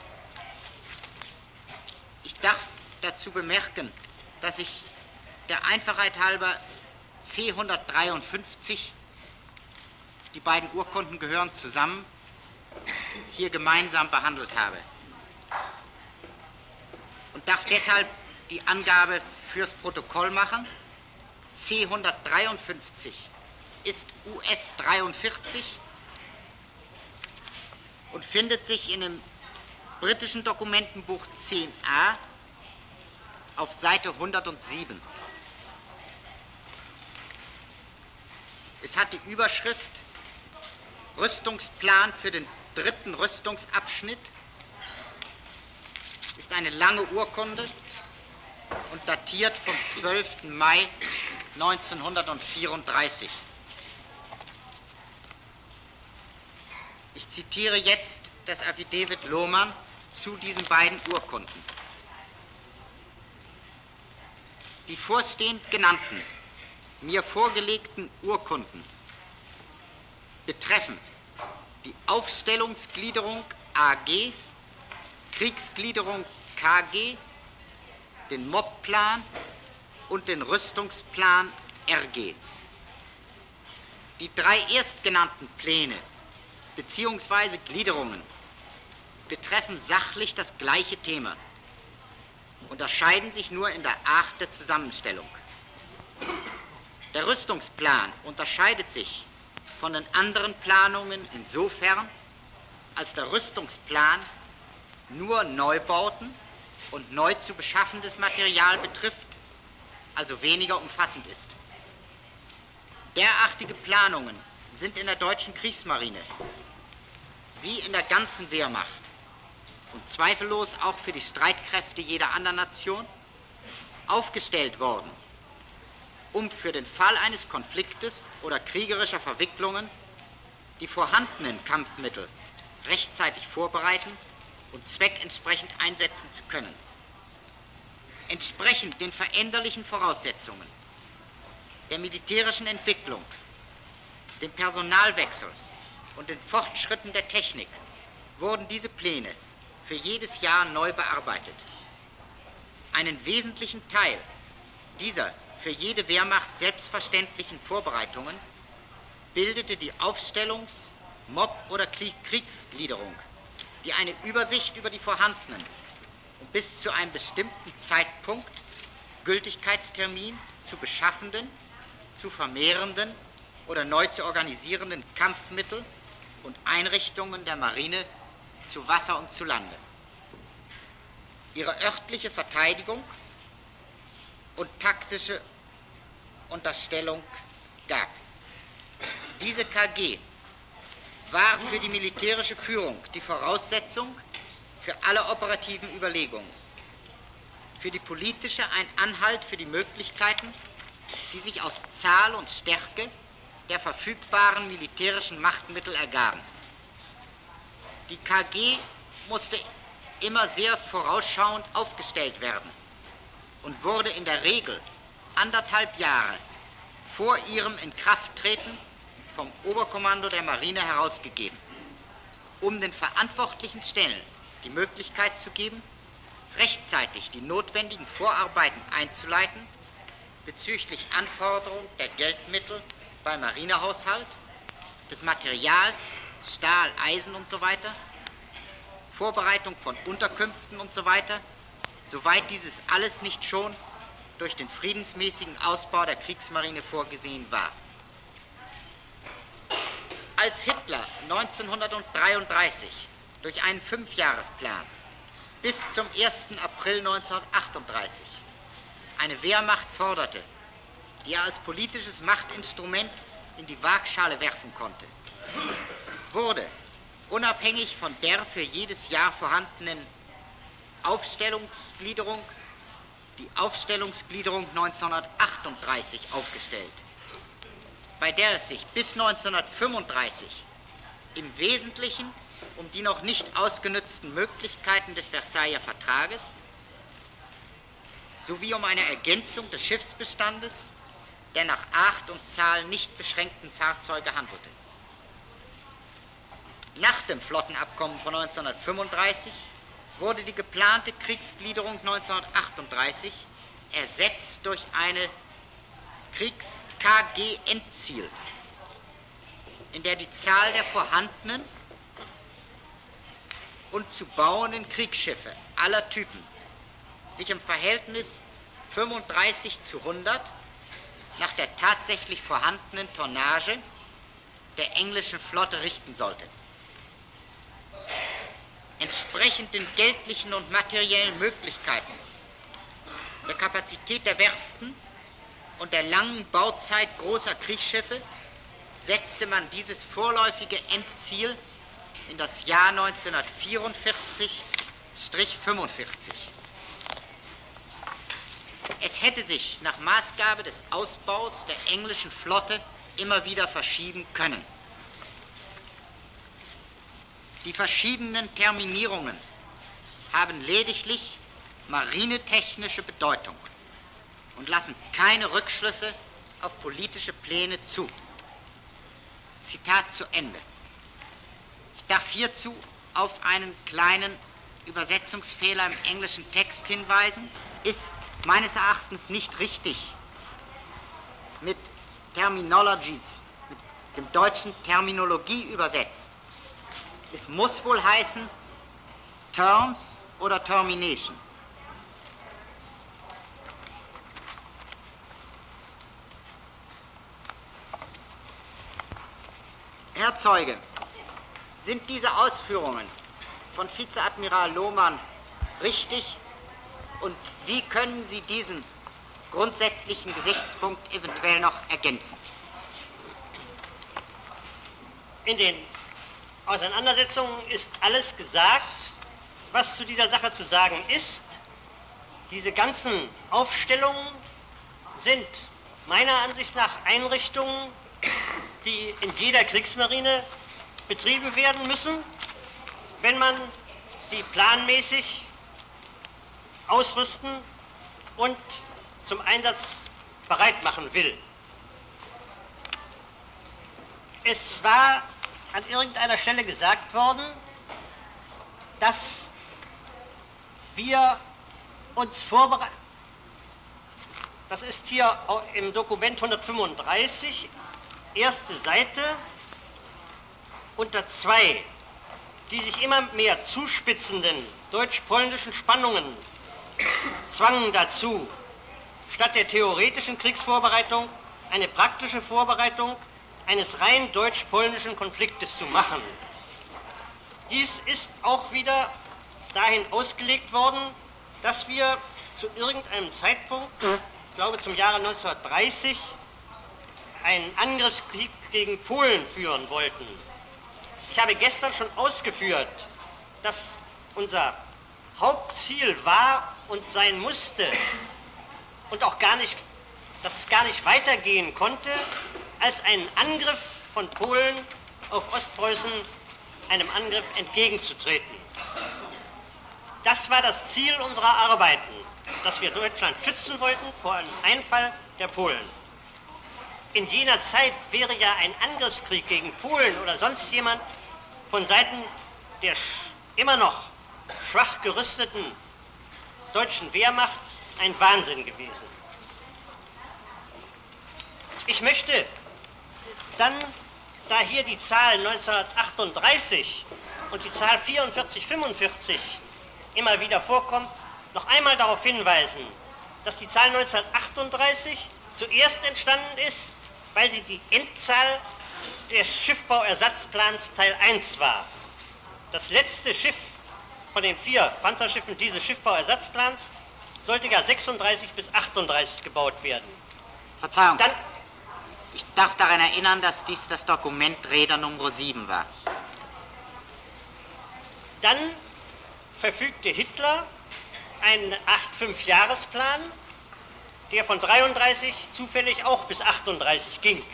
Ich darf dazu bemerken, dass ich der Einfachheit halber C hundertdreiundfünfzig, die beiden Urkunden gehören zusammen, hier gemeinsam behandelt habe. und darf deshalb die Angabe fürs Protokoll machen. C hundertdreiundfünfzig ist U S dreiundvierzig und findet sich in dem britischen Dokumentenbuch zehn a auf Seite hundertsieben. Es hat die Überschrift Rüstungsplan für den dritten Rüstungsabschnitt, ist eine lange Urkunde und datiert vom zwölften Mai neunzehnhundertvierunddreißig. Ich zitiere jetzt das Affidavit Lohmann zu diesen beiden Urkunden. Die vorstehend genannten, mir vorgelegten Urkunden betreffen die Aufstellungsgliederung A G, Kriegsgliederung K G, den M O B-Plan und den Rüstungsplan R G. Die drei erstgenannten Pläne bzw. Gliederungen betreffen sachlich das gleiche Thema, unterscheiden sich nur in der Art der Zusammenstellung. Der Rüstungsplan unterscheidet sich von den anderen Planungen insofern, als der Rüstungsplan nur Neubauten und neu zu beschaffendes Material betrifft, also weniger umfassend ist. Derartige Planungen sind in der deutschen Kriegsmarine wie in der ganzen Wehrmacht und zweifellos auch für die Streitkräfte jeder anderen Nation aufgestellt worden, um für den Fall eines Konfliktes oder kriegerischer Verwicklungen die vorhandenen Kampfmittel rechtzeitig vorbereiten und zweckentsprechend einsetzen zu können. Entsprechend den veränderlichen Voraussetzungen der militärischen Entwicklung, dem Personalwechsel und den Fortschritten der Technik wurden diese Pläne für jedes Jahr neu bearbeitet. Einen wesentlichen Teil dieser für jede Wehrmacht selbstverständlichen Vorbereitungen bildete die Aufstellungs-, Mob- oder Kriegsgliederung, die eine Übersicht über die vorhandenen und bis zu einem bestimmten Zeitpunkt Gültigkeitstermin zu beschaffenden, zu vermehrenden oder neu zu organisierenden Kampfmittel und Einrichtungen der Marine zu Wasser und zu Lande. Ihre örtliche Verteidigung und taktische Unterstellung gab. Diese K G war für die militärische Führung die Voraussetzung für alle operativen Überlegungen, für die politische ein Anhalt für die Möglichkeiten, die sich aus Zahl und Stärke der verfügbaren militärischen Machtmittel ergaben. Die K G musste immer sehr vorausschauend aufgestellt werden und wurde in der Regel anderthalb Jahre vor ihrem Inkrafttreten vom Oberkommando der Marine herausgegeben, um den verantwortlichen Stellen die Möglichkeit zu geben, rechtzeitig die notwendigen Vorarbeiten einzuleiten bezüglich Anforderung der Geldmittel beim Marinehaushalt, des Materials, Stahl, Eisen und so weiter, Vorbereitung von Unterkünften und so weiter, soweit dieses alles nicht schon durch den friedensmäßigen Ausbau der Kriegsmarine vorgesehen war. Als Hitler neunzehnhundertdreiunddreißig durch einen Fünfjahresplan bis zum ersten April neunzehnhundertachtunddreißig eine Wehrmacht forderte, die er als politisches Machtinstrument in die Waagschale werfen konnte, wurde, unabhängig von der für jedes Jahr vorhandenen Aufstellungsgliederung, die Aufstellungsgliederung neunzehnhundertachtunddreißig aufgestellt, bei der es sich bis neunzehnhundertfünfunddreißig im Wesentlichen um die noch nicht ausgenützten Möglichkeiten des Versailler Vertrages sowie um eine Ergänzung des Schiffsbestandes der nach Art und Zahl nicht beschränkten Fahrzeuge handelte. Nach dem Flottenabkommen von neunzehnhundertfünfunddreißig wurde die geplante Kriegsgliederung neunzehnhundertachtunddreißig ersetzt durch eine Kriegs-K G-Endziel, in der die Zahl der vorhandenen und zu bauenden Kriegsschiffe aller Typen sich im Verhältnis fünfunddreißig zu hundert nach der tatsächlich vorhandenen Tonnage der englischen Flotte richten sollte. Entsprechend den geldlichen und materiellen Möglichkeiten, der Kapazität der Werften und der langen Bauzeit großer Kriegsschiffe setzte man dieses vorläufige Endziel in das Jahr neunzehnhundertvierundvierzig fünfundvierzig. Es hätte sich nach Maßgabe des Ausbaus der englischen Flotte immer wieder verschieben können. Die verschiedenen Terminierungen haben lediglich marinetechnische Bedeutung und lassen keine Rückschlüsse auf politische Pläne zu. Zitat zu Ende. Ich darf hierzu auf einen kleinen Übersetzungsfehler im englischen Text hinweisen. Ist meines Erachtens nicht richtig mit Terminologies, mit dem deutschen Terminologie übersetzt. Es muss wohl heißen Terms oder Termination. Herr Zeuge, sind diese Ausführungen von Vizeadmiral Lohmann richtig und wie können Sie diesen grundsätzlichen Gesichtspunkt eventuell noch ergänzen? In den Auseinandersetzungen ist alles gesagt, was zu dieser Sache zu sagen ist. Diese ganzen Aufstellungen sind meiner Ansicht nach Einrichtungen, die in jeder Kriegsmarine betrieben werden müssen, wenn man sie planmäßig ausrüsten und zum Einsatz bereit machen will. Es war an irgendeiner Stelle gesagt worden, dass wir uns vorbereiten. Das ist hier im Dokument hundertfünfunddreißig, erste Seite, unter zwei, die sich immer mehr zuspitzenden deutsch-polnischen Spannungen zwangen dazu, statt der theoretischen Kriegsvorbereitung eine praktische Vorbereitung eines rein deutsch-polnischen Konfliktes zu machen. Dies ist auch wieder dahin ausgelegt worden, dass wir zu irgendeinem Zeitpunkt, ich glaube zum Jahre neunzehnhundertdreißig, einen Angriffskrieg gegen Polen führen wollten. Ich habe gestern schon ausgeführt, dass unser Hauptziel war und sein musste und auch gar nicht, dass es gar nicht weitergehen konnte, als einen Angriff von Polen auf Ostpreußen, einem Angriff entgegenzutreten. Das war das Ziel unserer Arbeiten, dass wir Deutschland schützen wollten vor einem Einfall der Polen. In jener Zeit wäre ja ein Angriffskrieg gegen Polen oder sonst jemand von Seiten der immer noch schwach gerüsteten deutschen Wehrmacht ein Wahnsinn gewesen. Ich möchte dann, da hier die Zahl neunzehnhundertachtunddreißig und die Zahl vierundvierzig fünfundvierzig immer wieder vorkommt, noch einmal darauf hinweisen, dass die Zahl neunzehnhundertachtunddreißig zuerst entstanden ist, weil sie die Endzahl des Schiffbauersatzplans Teil eins war. Das letzte Schiff von den vier Panzerschiffen dieses Schiffbauersatzplans sollte gar sechsunddreißig bis achtunddreißig gebaut werden. Verzeihung, Dann, ich darf daran erinnern, dass dies das Dokument Räder Nummer sieben war. dann verfügte Hitler einen acht fünf Jahresplan, der von dreiunddreißig zufällig auch bis achtunddreißig ging,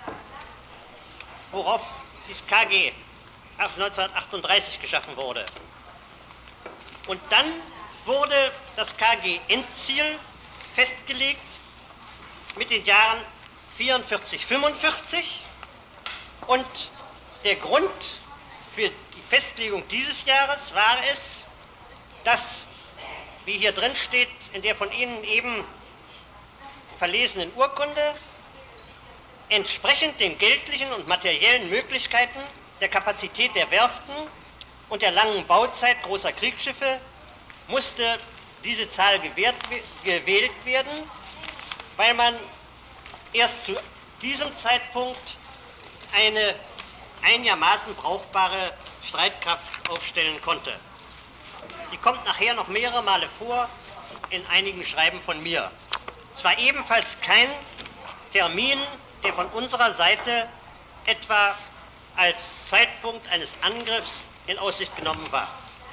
worauf das K G neunzehnhundertachtunddreißig geschaffen wurde. Und dann wurde das K G-Endziel festgelegt mit den Jahren vierundvierzig fünfundvierzig und der Grund für die Festlegung dieses Jahres war es, dass, wie hier drin steht, in der von Ihnen eben verlesenen Urkunde, entsprechend den geldlichen und materiellen Möglichkeiten der Kapazität der Werften und der langen Bauzeit großer Kriegsschiffe musste diese Zahl gewährt, gewählt werden, weil man erst zu diesem Zeitpunkt eine einigermaßen brauchbare Streitkraft aufstellen konnte. Die kommt nachher noch mehrere Male vor in einigen Schreiben von mir. Es war ebenfalls kein Termin, der von unserer Seite etwa als Zeitpunkt eines Angriffs in Aussicht genommen war.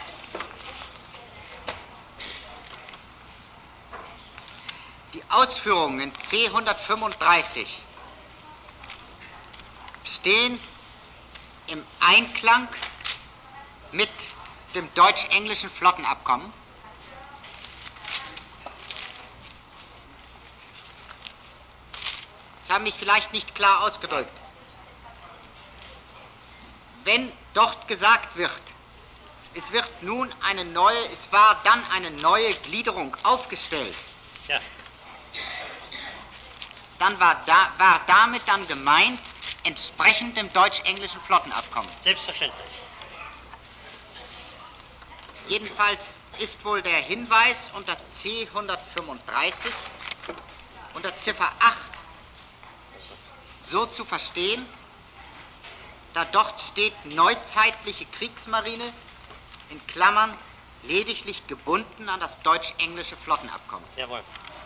Die Ausführungen in C hundertfünfunddreißig stehen im Einklang mit dem deutsch-englischen Flottenabkommen. Ich habe mich vielleicht nicht klar ausgedrückt. Wenn dort gesagt wird, es wird nun eine neue, es war dann eine neue Gliederung aufgestellt, ja. dann war, da, war damit dann gemeint, entsprechend dem deutsch-englischen Flottenabkommen. Selbstverständlich. Jedenfalls ist wohl der Hinweis unter C hundertfünfunddreißig, unter Ziffer acht, so zu verstehen, da dort steht neuzeitliche Kriegsmarine, in Klammern, lediglich gebunden an das deutsch-englische Flottenabkommen. Jawohl.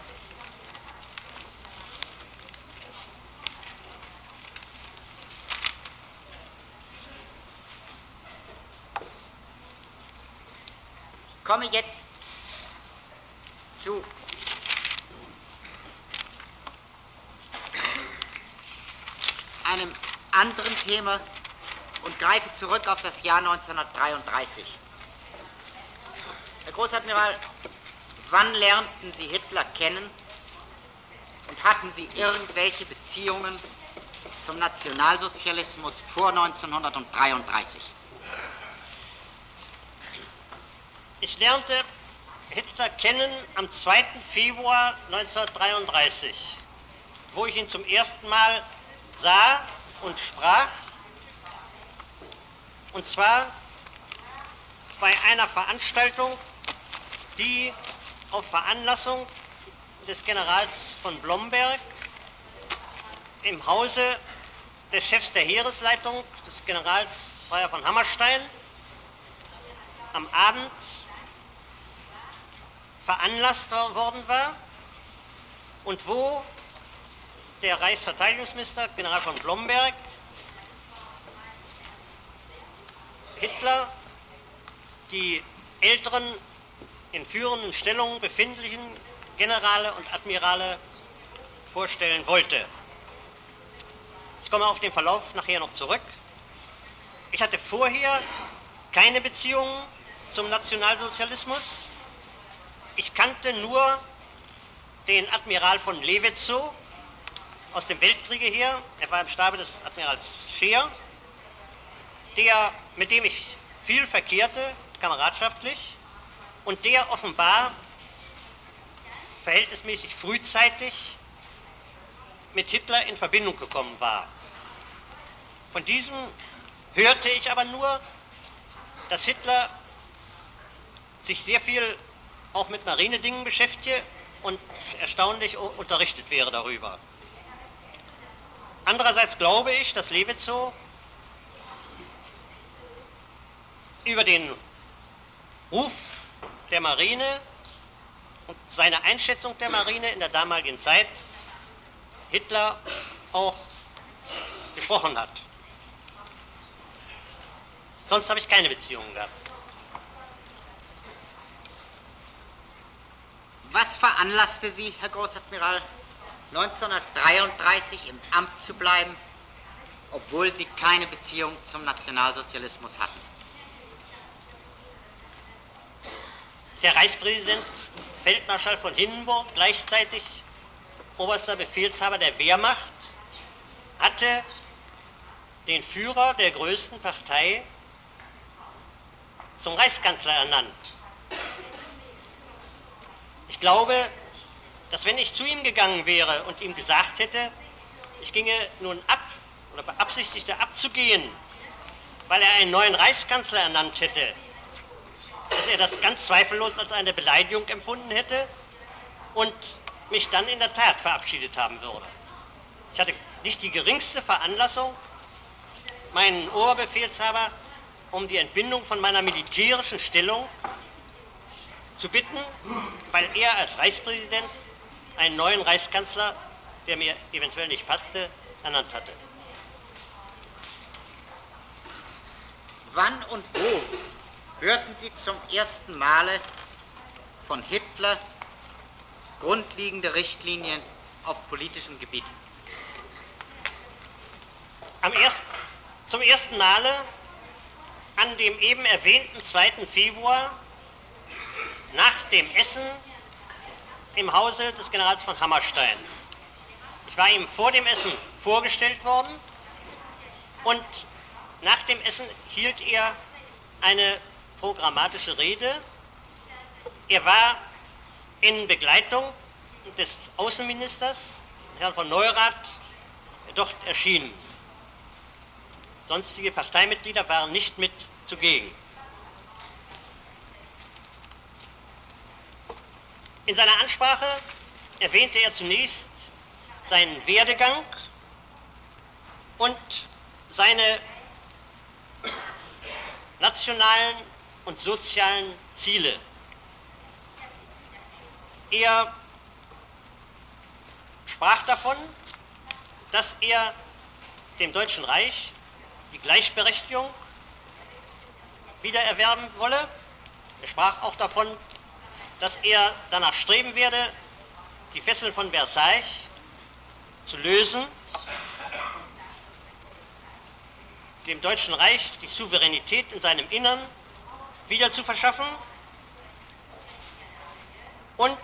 Ich komme jetzt zu einem anderen Thema und greife zurück auf das Jahr neunzehnhundertdreiunddreißig. Herr Großadmiral, wann lernten Sie Hitler kennen und hatten Sie irgendwelche Beziehungen zum Nationalsozialismus vor neunzehnhundertdreiunddreißig? Ich lernte Hitler kennen am zweiten Februar neunzehnhundertdreiunddreißig, wo ich ihn zum ersten Mal sah und sprach, und zwar bei einer Veranstaltung, die auf Veranlassung des Generals von Blomberg im Hause des Chefs der Heeresleitung, des Generals Freiherr von Hammerstein, am Abend veranlasst worden war und wo der Reichsverteidigungsminister, General von Blomberg, Hitler die älteren in führenden Stellungen befindlichen Generale und Admirale vorstellen wollte. Ich komme auf den Verlauf nachher noch zurück. Ich hatte vorher keine Beziehungen zum Nationalsozialismus. Ich kannte nur den Admiral von Lewitzow aus dem Weltkriege her. Er war im Stabe des Admirals Scheer, der, mit dem ich viel verkehrte, kameradschaftlich, und der offenbar verhältnismäßig frühzeitig mit Hitler in Verbindung gekommen war. Von diesem hörte ich aber nur, dass Hitler sich sehr viel auch mit Marinedingen beschäftige und erstaunlich unterrichtet wäre darüber. Andererseits glaube ich, dass Lewitzow über den Ruf der Marine und seine Einschätzung der Marine in der damaligen Zeit Hitler auch gesprochen hat. Sonst habe ich keine Beziehungen gehabt. Was veranlasste Sie, Herr Großadmiral, neunzehnhundertdreiunddreißig im Amt zu bleiben, obwohl Sie keine Beziehung zum Nationalsozialismus hatten? Der Reichspräsident, Feldmarschall von Hindenburg, gleichzeitig oberster Befehlshaber der Wehrmacht, hatte den Führer der größten Partei zum Reichskanzler ernannt. Ich glaube, dass wenn ich zu ihm gegangen wäre und ihm gesagt hätte, ich ginge nun ab oder beabsichtigte abzugehen, weil er einen neuen Reichskanzler ernannt hätte, dass er das ganz zweifellos als eine Beleidigung empfunden hätte und mich dann in der Tat verabschiedet haben würde. Ich hatte nicht die geringste Veranlassung, meinen Oberbefehlshaber um die Entbindung von meiner militärischen Stellung zu bitten, weil er als Reichspräsident einen neuen Reichskanzler, der mir eventuell nicht passte, ernannt hatte. Wann und wo hörten Sie zum ersten Male von Hitler grundlegende Richtlinien auf politischem Gebiet? Am ersten, zum ersten Male an dem eben erwähnten zweiten Februar nach dem Essen im Hause des Generals von Hammerstein. Ich war ihm vor dem Essen vorgestellt worden und nach dem Essen hielt er eine programmatische Rede. Er war in Begleitung des Außenministers, Herrn von Neurath, dort erschienen. Sonstige Parteimitglieder waren nicht mit zugegen. In seiner Ansprache erwähnte er zunächst seinen Werdegang und seine nationalen und sozialen Ziele. Er sprach davon, dass er dem Deutschen Reich die Gleichberechtigung wiedererwerben wolle. Er sprach auch davon, dass er danach streben werde, die Fesseln von Versailles zu lösen, dem Deutschen Reich die Souveränität in seinem Innern wieder zu verschaffen und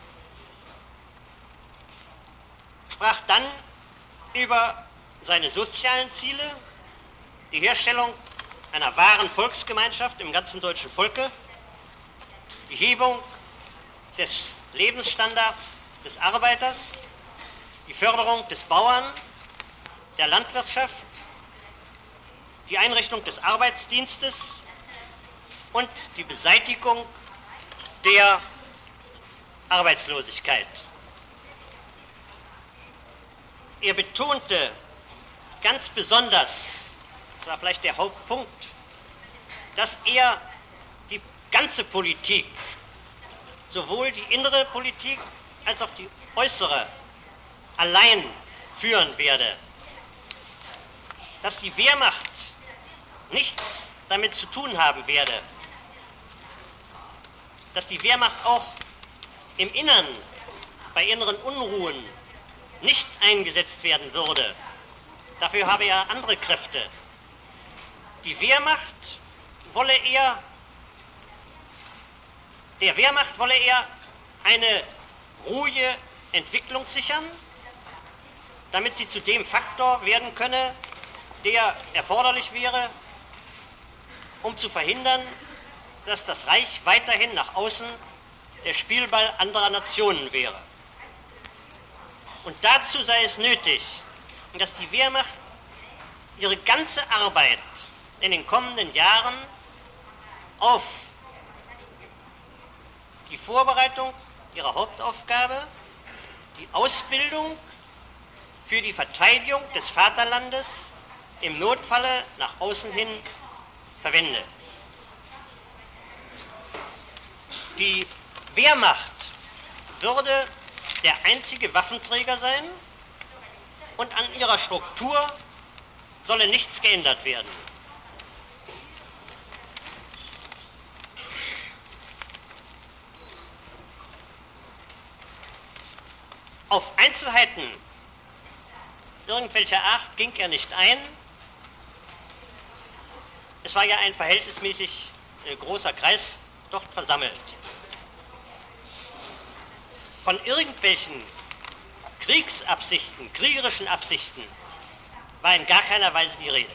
sprach dann über seine sozialen Ziele, die Herstellung einer wahren Volksgemeinschaft im ganzen deutschen Volke, die Hebung des Lebensstandards des Arbeiters, die Förderung des Bauern, der Landwirtschaft, die Einrichtung des Arbeitsdienstes und die Beseitigung der Arbeitslosigkeit. Er betonte ganz besonders, das war vielleicht der Hauptpunkt, dass er die ganze Politik, sowohl die innere Politik als auch die äußere, allein führen werde. Dass die Wehrmacht nichts damit zu tun haben werde. Dass die Wehrmacht auch im Innern, bei inneren Unruhen, nicht eingesetzt werden würde. Dafür habe er andere Kräfte. Die Wehrmacht wolle er, der Wehrmacht wolle er eine ruhige Entwicklung sichern, damit sie zu dem Faktor werden könne, der erforderlich wäre, um zu verhindern, dass das Reich weiterhin nach außen der Spielball anderer Nationen wäre. Und dazu sei es nötig, dass die Wehrmacht ihre ganze Arbeit in den kommenden Jahren auf die Vorbereitung ihrer Hauptaufgabe, die Ausbildung für die Verteidigung des Vaterlandes im Notfalle nach außen hin verwende. Die Wehrmacht würde der einzige Waffenträger sein und an ihrer Struktur solle nichts geändert werden. Auf Einzelheiten irgendwelcher Art ging er nicht ein. Es war ja ein verhältnismäßig äh, großer Kreis dort versammelt. Von irgendwelchen Kriegsabsichten, kriegerischen Absichten war in gar keiner Weise die Rede.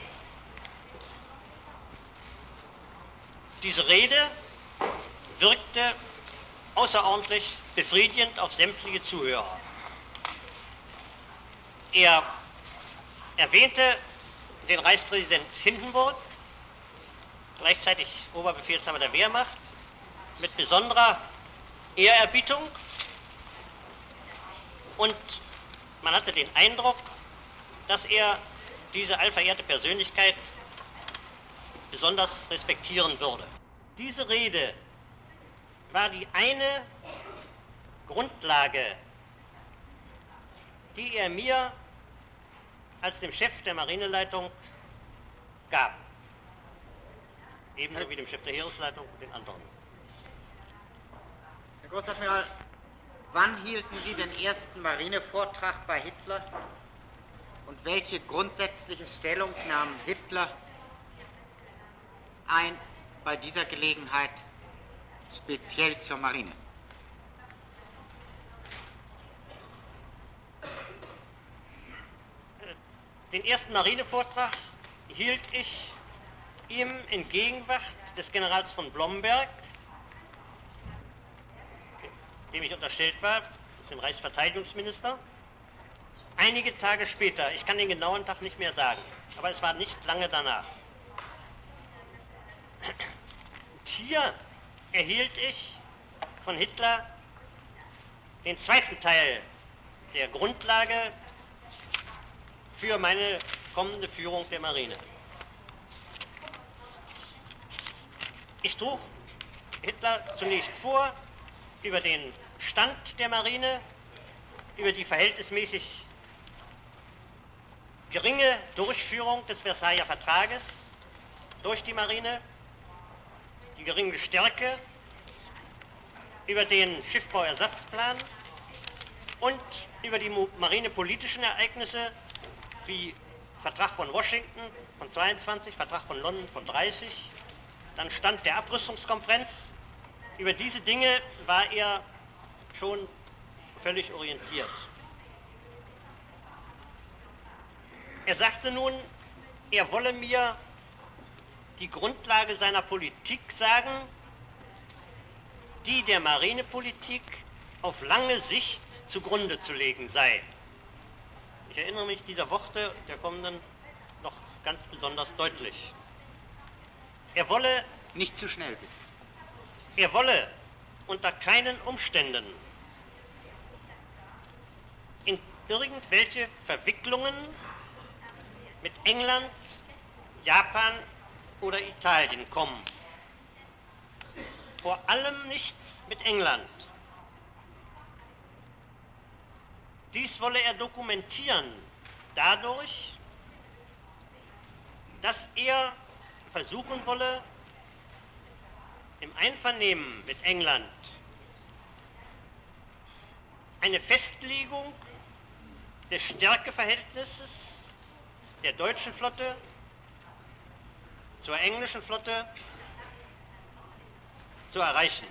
Diese Rede wirkte außerordentlich befriedigend auf sämtliche Zuhörer. Er erwähnte den Reichspräsident Hindenburg, gleichzeitig Oberbefehlshaber der Wehrmacht, mit besonderer Ehrerbietung und man hatte den Eindruck, dass er diese allverehrte Persönlichkeit besonders respektieren würde. Diese Rede war die eine Grundlage, die er mir als dem Chef der Marineleitung gab. Ebenso wie dem Chef der Heeresleitung und den anderen. Herr Großadmiral, wann hielten Sie den ersten Marinevortrag bei Hitler und welche grundsätzliche Stellung nahm Hitler ein bei dieser Gelegenheit speziell zur Marine? Den ersten Marinevortrag hielt ich ihm in Gegenwart des Generals von Blomberg, dem ich unterstellt war, dem Reichsverteidigungsminister, einige Tage später. Ich kann den genauen Tag nicht mehr sagen, aber es war nicht lange danach. Und hier erhielt ich von Hitler den zweiten Teil der Grundlage für meine kommende Führung der Marine. Ich trug Hitler zunächst vor über den Stand der Marine, über die verhältnismäßig geringe Durchführung des Versailler Vertrages durch die Marine, die geringe Stärke, über den Schiffbauersatzplan und über die marinepolitischen Ereignisse wie Vertrag von Washington von zweiundzwanzig, Vertrag von London von dreißig, dann Stand der Abrüstungskonferenz. Über diese Dinge war er schon völlig orientiert. Er sagte nun, er wolle mir die Grundlage seiner Politik sagen, die der Marinepolitik auf lange Sicht zugrunde zu legen sei. Ich erinnere mich dieser Worte der kommenden noch ganz besonders deutlich. Er wolle, nicht zu schnell bitte. Er wolle unter keinen Umständen in irgendwelche Verwicklungen mit England, Japan oder Italien kommen. Vor allem nicht mit England. Dies wolle er dokumentieren dadurch, dass er versuchen wolle, im Einvernehmen mit England eine Festlegung des Stärkeverhältnisses der deutschen Flotte zur englischen Flotte zu erreichen.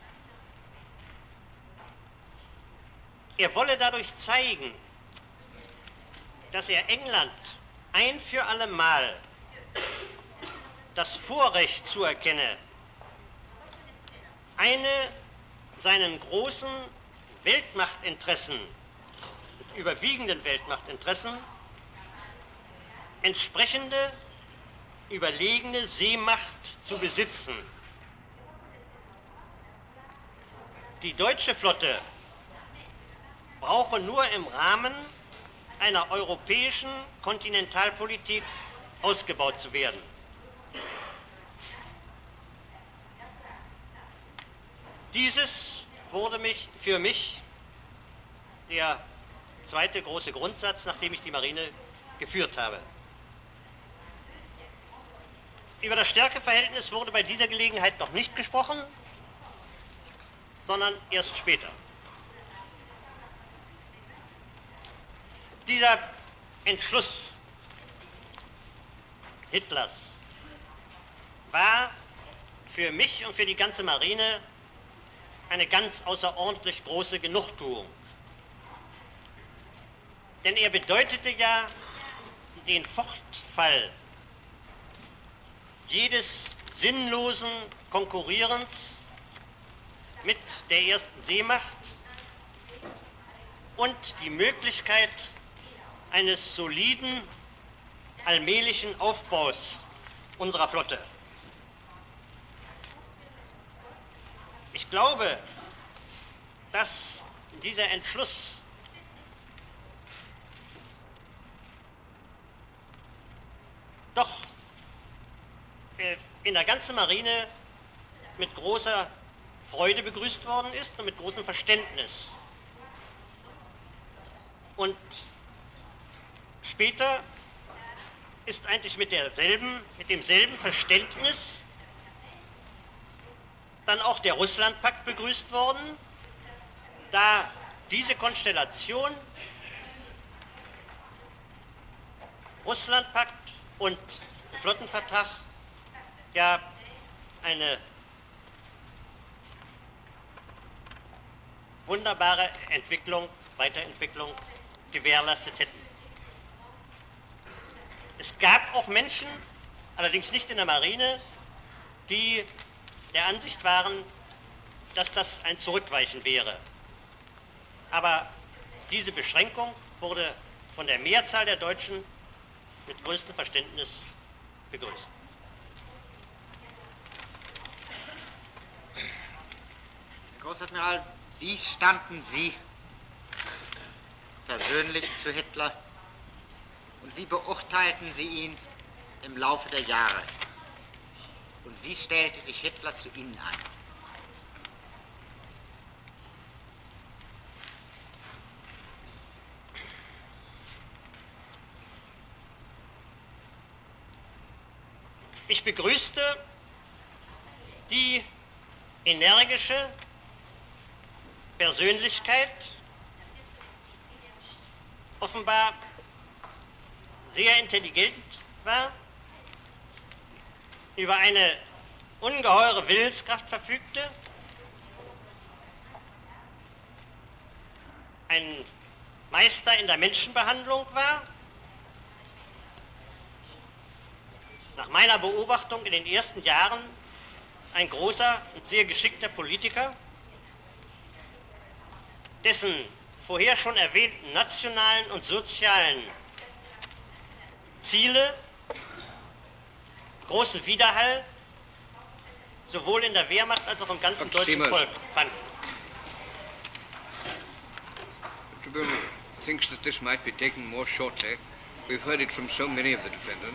Er wolle dadurch zeigen, dass er England ein für alle Mal das Vorrecht zuerkenne, eine seinen großen Weltmachtinteressen, überwiegenden Weltmachtinteressen, entsprechende überlegene Seemacht zu besitzen. Die deutsche Flotte brauche nur im Rahmen einer europäischen Kontinentalpolitik ausgebaut zu werden. Dieses wurde mich, für mich der zweite große Grundsatz, nachdem ich die Marine geführt habe. Über das Stärkeverhältnis wurde bei dieser Gelegenheit noch nicht gesprochen, sondern erst später. Dieser Entschluss Hitlers war für mich und für die ganze Marine eine ganz außerordentlich große Genugtuung. Denn er bedeutete ja den Fortfall jedes sinnlosen Konkurrierens mit der ersten Seemacht und die Möglichkeit eines soliden, allmählichen Aufbaus unserer Flotte. Ich glaube, dass dieser Entschluss doch äh, in der ganzen Marine mit großer Freude begrüßt worden ist und mit großem Verständnis. Und später ist eigentlich mit derselben, mit demselben Verständnis dann auch der Russlandpakt begrüßt worden, da diese Konstellation Russlandpakt und Flottenvertrag ja eine wunderbare Entwicklung, Weiterentwicklung gewährleistet hätten. Es gab auch Menschen, allerdings nicht in der Marine, die der Ansicht waren, dass das ein Zurückweichen wäre. Aber diese Beschränkung wurde von der Mehrzahl der Deutschen mit größtem Verständnis begrüßt. Herr Großadmiral, wie standen Sie persönlich zu Hitler und wie beurteilten Sie ihn im Laufe der Jahre? Und wie stellte sich Hitler zu Ihnen ein? Ich begrüßte die energische Persönlichkeit, offenbar sehr intelligent war, über eine ungeheure Willenskraft verfügte, ein Meister in der Menschenbehandlung war, nach meiner Beobachtung in den ersten Jahren ein großer und sehr geschickter Politiker, dessen vorher schon erwähnten nationalen und sozialen Ziele großen Widerhall sowohl in der Wehrmacht als auch im ganzen Doktor deutschen Siemers. Volk fanden. Mister Böhme thinks that this might be taken more shortly. We've heard it from so many of the defendants.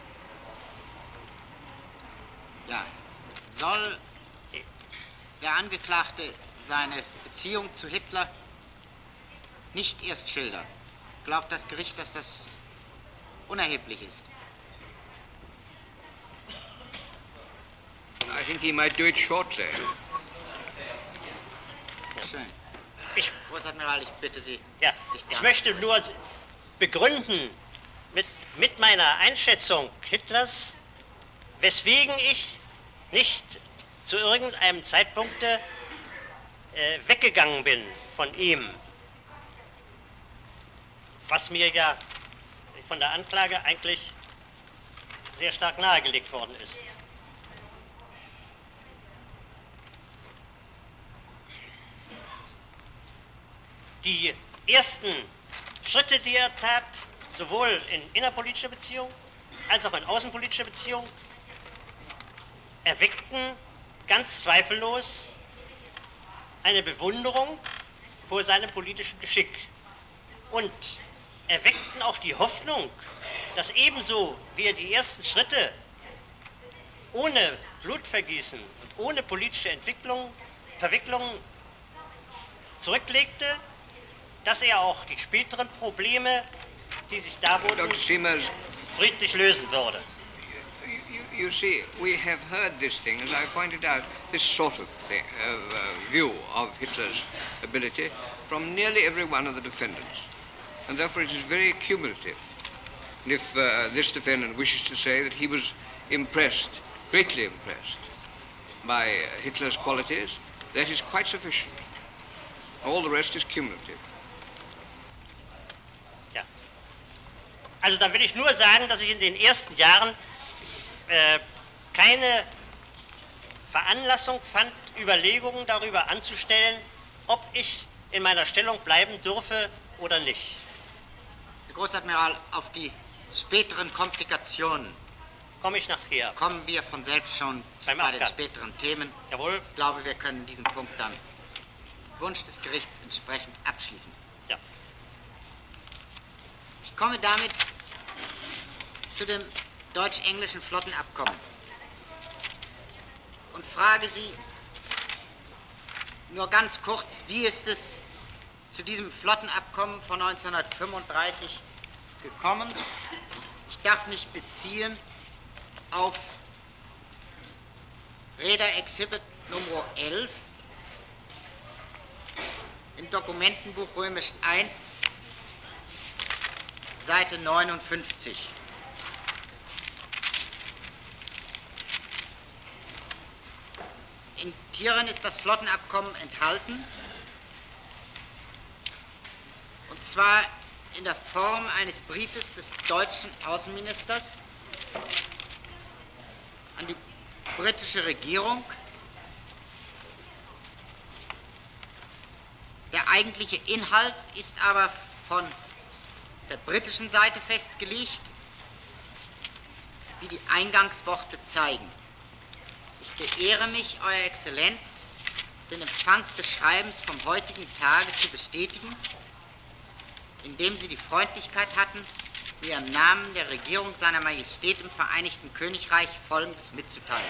Ja, soll der Angeklagte seine Beziehung zu Hitler nicht erst schildern? Glaubt das Gericht, dass das unerheblich ist? I think he might do it shortly. Schön. Ich, Großadmiral, ich bitte Sie, ja, sich ich da- möchte nur begründen mit, mit meiner Einschätzung Hitlers, weswegen ich nicht zu irgendeinem Zeitpunkt äh, weggegangen bin von ihm, was mir ja von der Anklage eigentlich sehr stark nahegelegt worden ist. Die ersten Schritte, die er tat, sowohl in innerpolitischer Beziehung als auch in außenpolitischer Beziehung, erweckten ganz zweifellos eine Bewunderung vor seinem politischen Geschick und erweckten auch die Hoffnung, dass ebenso wie er die ersten Schritte ohne Blutvergießen und ohne politische Entwicklung, Verwicklungen zurücklegte, dass er auch die späteren Probleme, die sich darboten, Doctor Siemers, friedlich lösen würde. you, you see, we have heard this thing, as I pointed out, this sort of thing, of, uh, view of Hitler's ability from nearly every one of the defendants. And therefore it is very cumulative. And if uh, this defendant wishes to say that he was impressed, greatly impressed, by uh, Hitler's qualities, that is quite sufficient. All the rest is cumulative. Ja. Also da will ich nur sagen, dass ich in den ersten Jahren äh, keine Veranlassung fand, Überlegungen darüber anzustellen, ob ich in meiner Stellung bleiben dürfe oder nicht. Herr Großadmiral, auf die späteren Komplikationen komme ich nachher. Kommen wir von selbst schon Beim bei den Abgang. späteren Themen. Jawohl. Ich glaube, wir können diesen Punkt dann Wunsch des Gerichts entsprechend abschließen. Ja. Ich komme damit zu dem deutsch-englischen Flottenabkommen und frage Sie nur ganz kurz, wie ist es zu diesem Flottenabkommen von neunzehnhundertfünfunddreißig gekommen? Ich darf mich beziehen auf Reeder Exhibit Nummer elf im Dokumentenbuch Römisch eins, Seite neunundfünfzig. In Hierin ist das Flottenabkommen enthalten, und zwar in der Form eines Briefes des deutschen Außenministers an die britische Regierung. Der eigentliche Inhalt ist aber von der britischen Seite festgelegt, wie die Eingangsworte zeigen. Ich beehre mich, Euer Exzellenz, den Empfang des Schreibens vom heutigen Tage zu bestätigen, indem Sie die Freundlichkeit hatten, mir im Namen der Regierung seiner Majestät im Vereinigten Königreich Folgendes mitzuteilen.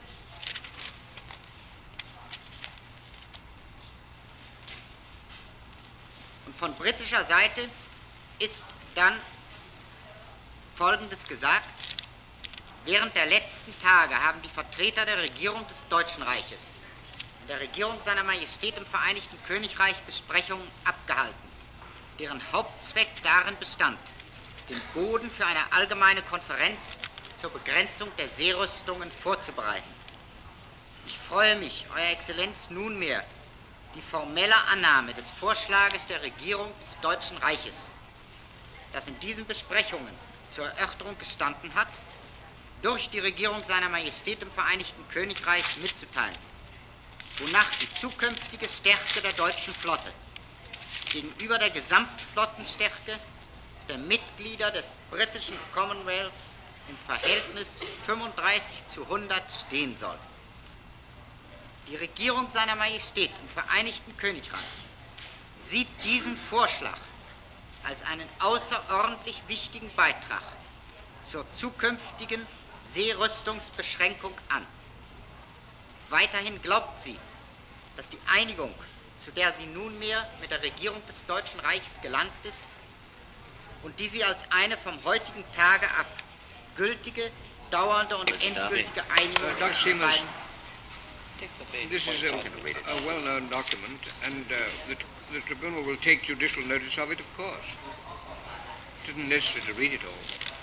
Und von britischer Seite ist dann Folgendes gesagt: Während der letzten Tage haben die Vertreter der Regierung des Deutschen Reiches und der Regierung seiner Majestät im Vereinigten Königreich Besprechungen abgehalten, deren Hauptzweck darin bestand, den Boden für eine allgemeine Konferenz zur Begrenzung der Seerüstungen vorzubereiten. Ich freue mich, Euer Exzellenz, nunmehr die formelle Annahme des Vorschlages der Regierung des Deutschen Reiches, das in diesen Besprechungen zur Erörterung gestanden hat, durch die Regierung seiner Majestät im Vereinigten Königreich mitzuteilen, wonach die zukünftige Stärke der deutschen Flotte gegenüber der Gesamtflottenstärke der Mitglieder des britischen Commonwealths im Verhältnis fünfunddreißig zu hundert stehen soll. Die Regierung seiner Majestät im Vereinigten Königreich sieht diesen Vorschlag als einen außerordentlich wichtigen Beitrag zur zukünftigen Seerüstungsbeschränkung an. Weiterhin glaubt sie, dass die Einigung, zu der sie nunmehr mit der Regierung des Deutschen Reiches gelangt ist und die sie als eine vom heutigen Tage ab gültige, dauernde und endgültige Einigung Uh, Doctor zwischen Seamers, beiden. this is a, a well-known document, and uh, the, the tribunal will take judicial notice of it, of course. It isn't necessary to read it all.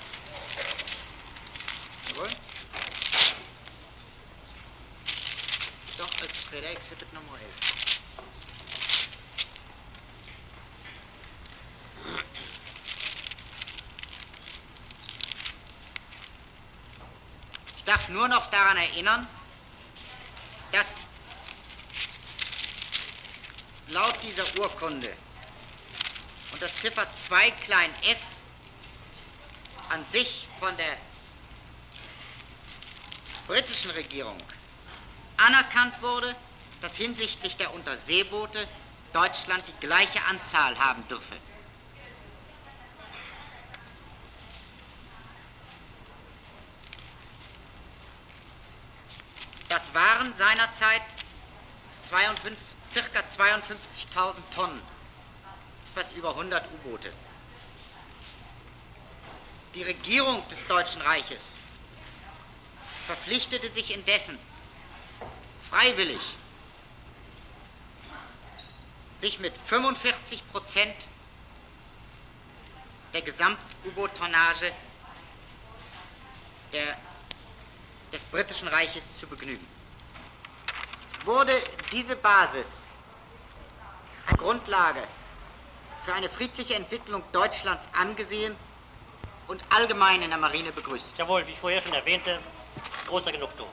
Jawohl. Doch, als Reeder Exhibit Nummer elf. Ich darf nur noch daran erinnern, dass laut dieser Urkunde unter Ziffer zwei klein f an sich von der britischen Regierung anerkannt wurde, dass hinsichtlich der Unterseeboote Deutschland die gleiche Anzahl haben dürfe. Das waren seinerzeit ca. zweiundfünfzigtausend Tonnen, etwas über hundert U-Boote. Die Regierung des Deutschen Reiches verpflichtete sich indessen freiwillig, sich mit fünfundvierzig Prozent der Gesamt-U-Boot-Tonnage der, des Britischen Reiches zu begnügen. Wurde diese Basis Grundlage für eine friedliche Entwicklung Deutschlands angesehen und allgemein in der Marine begrüßt. Jawohl, wie ich vorher schon erwähnte, großer Genugtuung.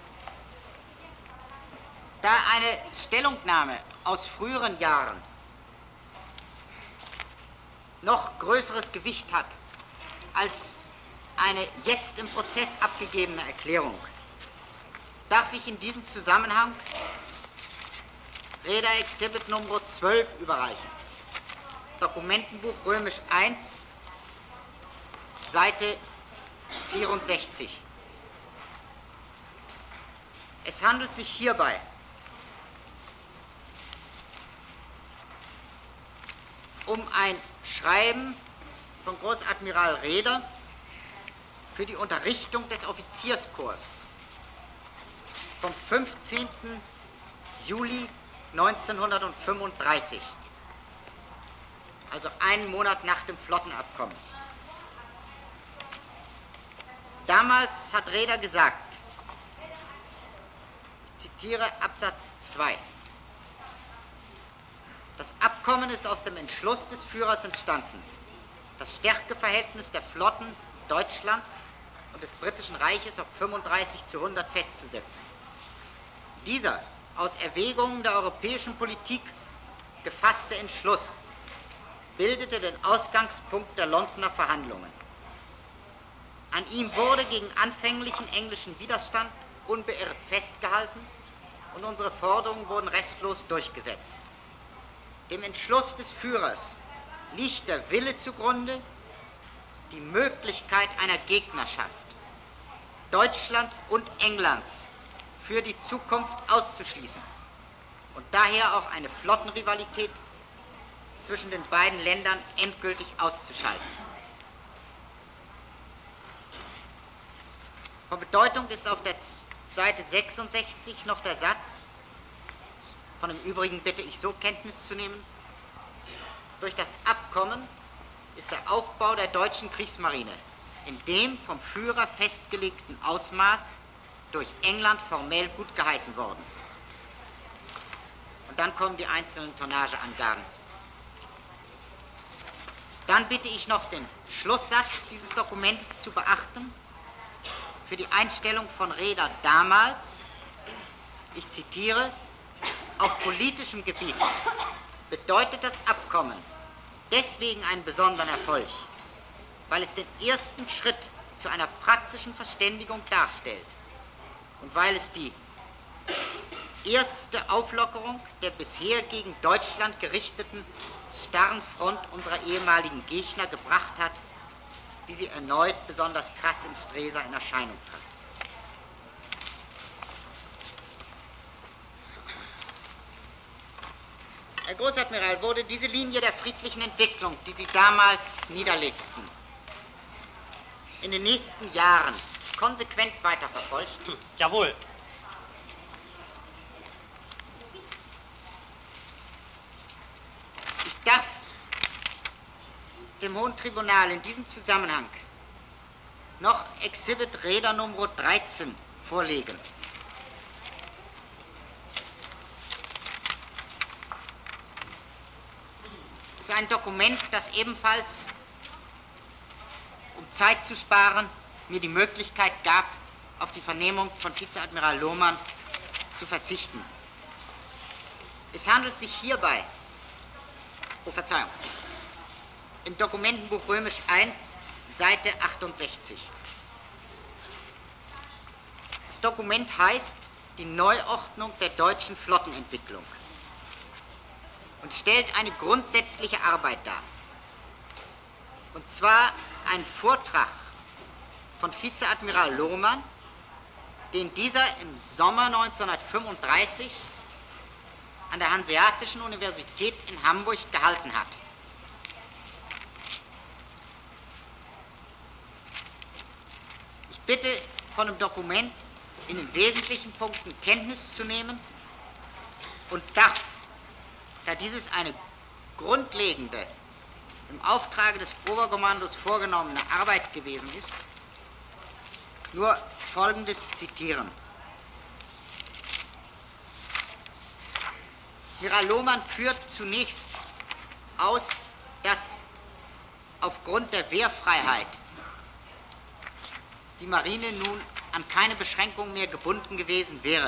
Da eine Stellungnahme aus früheren Jahren noch größeres Gewicht hat als eine jetzt im Prozess abgegebene Erklärung darf ich in diesem Zusammenhang Reda Exhibit Nummer zwölf überreichen. Dokumentenbuch Römisch eins, Seite vierundsechzig. Es handelt sich hierbei um ein Schreiben von Großadmiral Reder für die Unterrichtung des Offizierskorps vom fünfzehnten Juli neunzehnhundertfünfunddreißig, also einen Monat nach dem Flottenabkommen. Damals hat Reder gesagt, ich zitiere Absatz zwei, das Abkommen ist aus dem Entschluss des Führers entstanden, das Stärkeverhältnis der Flotten Deutschlands und des Britischen Reiches auf fünfunddreißig zu hundert festzusetzen. Dieser aus Erwägungen der europäischen Politik gefasste Entschluss bildete den Ausgangspunkt der Londoner Verhandlungen. An ihm wurde gegen anfänglichen englischen Widerstand unbeirrt festgehalten und unsere Forderungen wurden restlos durchgesetzt. Dem Entschluss des Führers liegt der Wille zugrunde, die Möglichkeit einer Gegnerschaft Deutschlands und Englands für die Zukunft auszuschließen und daher auch eine Flottenrivalität zwischen den beiden Ländern endgültig auszuschalten. Von Bedeutung ist auf der Seite sechsundsechzig noch der Satz, von dem Übrigen bitte ich so Kenntnis zu nehmen, durch das Abkommen ist der Aufbau der deutschen Kriegsmarine in dem vom Führer festgelegten Ausmaß durch England formell gut geheißen worden. Und dann kommen die einzelnen Tonnageangaben. Dann bitte ich noch den Schlusssatz dieses Dokumentes zu beachten. Für die Einstellung von Reder damals, ich zitiere, auf politischem Gebiet bedeutet das Abkommen deswegen einen besonderen Erfolg, weil es den ersten Schritt zu einer praktischen Verständigung darstellt und weil es die erste Auflockerung der bisher gegen Deutschland gerichteten starren Front unserer ehemaligen Gegner gebracht hat, wie sie erneut besonders krass in Stresa in Erscheinung trat. Herr Großadmiral, wurde diese Linie der friedlichen Entwicklung, die Sie damals niederlegten, in den nächsten Jahren konsequent weiterverfolgt? Hm, jawohl. Ich darf dem Hohen Tribunal in diesem Zusammenhang noch Exhibit Reder Nummer dreizehn vorlegen. Es ist ein Dokument, das ebenfalls, um Zeit zu sparen, mir die Möglichkeit gab, auf die Vernehmung von Vizeadmiral Lohmann zu verzichten. Es handelt sich hierbei, oh Verzeihung, im Dokumentenbuch Römisch eins, Seite achtundsechzig. Das Dokument heißt die Neuordnung der deutschen Flottenentwicklung und stellt eine grundsätzliche Arbeit dar. Und zwar ein Vortrag von Vizeadmiral Lohmann, den dieser im Sommer neunzehnhundertfünfunddreißig an der Hanseatischen Universität in Hamburg gehalten hat. Ich bitte, von dem Dokument in den wesentlichen Punkten Kenntnis zu nehmen und darf, da dieses eine grundlegende, im Auftrage des Oberkommandos vorgenommene Arbeit gewesen ist, nur Folgendes zitieren. Admiral Lohmann führt zunächst aus, dass aufgrund der Wehrfreiheit die Marine nun an keine Beschränkung mehr gebunden gewesen wäre,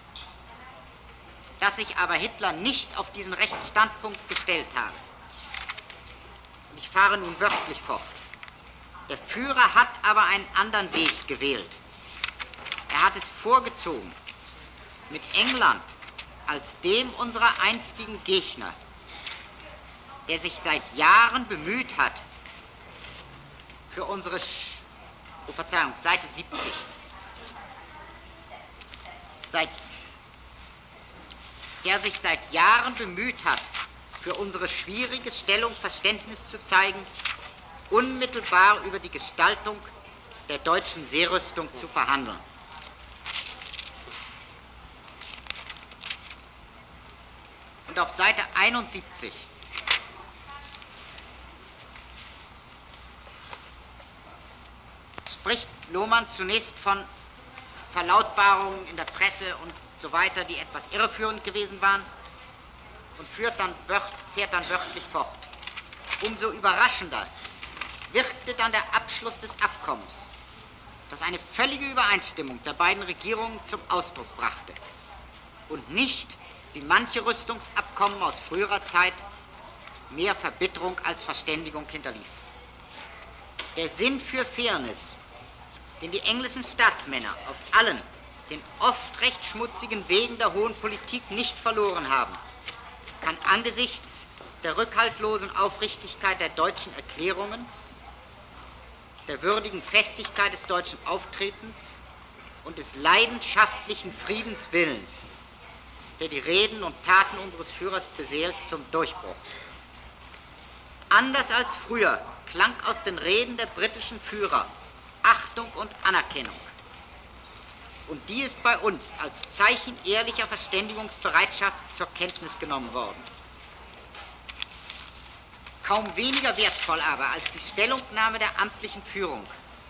dass sich aber Hitler nicht auf diesen Rechtsstandpunkt gestellt habe. Und ich fahre nun wörtlich fort. Der Führer hat aber einen anderen Weg gewählt. Er hat es vorgezogen, mit England als dem unserer einstigen Gegner, der sich seit Jahren bemüht hat, für unsere, Sch oh Verzeihung, Seite siebzig, seit, der sich seit Jahren bemüht hat, für unsere schwierige Stellung Verständnis zu zeigen, unmittelbar über die Gestaltung der deutschen Seerüstung zu verhandeln. Und auf Seite einundsiebzig spricht Lohmann zunächst von Verlautbarungen in der Presse und so weiter, die etwas irreführend gewesen waren, und führt dann wört, fährt dann wörtlich fort. Umso überraschender wirkte dann der Abschluss des Abkommens, das eine völlige Übereinstimmung der beiden Regierungen zum Ausdruck brachte und nicht, wie manche Rüstungsabkommen aus früherer Zeit, mehr Verbitterung als Verständigung hinterließ. Der Sinn für Fairness, den die englischen Staatsmänner auf allen, den oft recht schmutzigen Wegen der hohen Politik nicht verloren haben, kann angesichts der rückhaltlosen Aufrichtigkeit der deutschen Erklärungen, der würdigen Festigkeit des deutschen Auftretens und des leidenschaftlichen Friedenswillens, der die Reden und Taten unseres Führers beseelt, zum Durchbruch. Anders als früher klang aus den Reden der britischen Führer Achtung und Anerkennung. Und die ist bei uns als Zeichen ehrlicher Verständigungsbereitschaft zur Kenntnis genommen worden. Kaum weniger wertvoll aber als die Stellungnahme der amtlichen Führung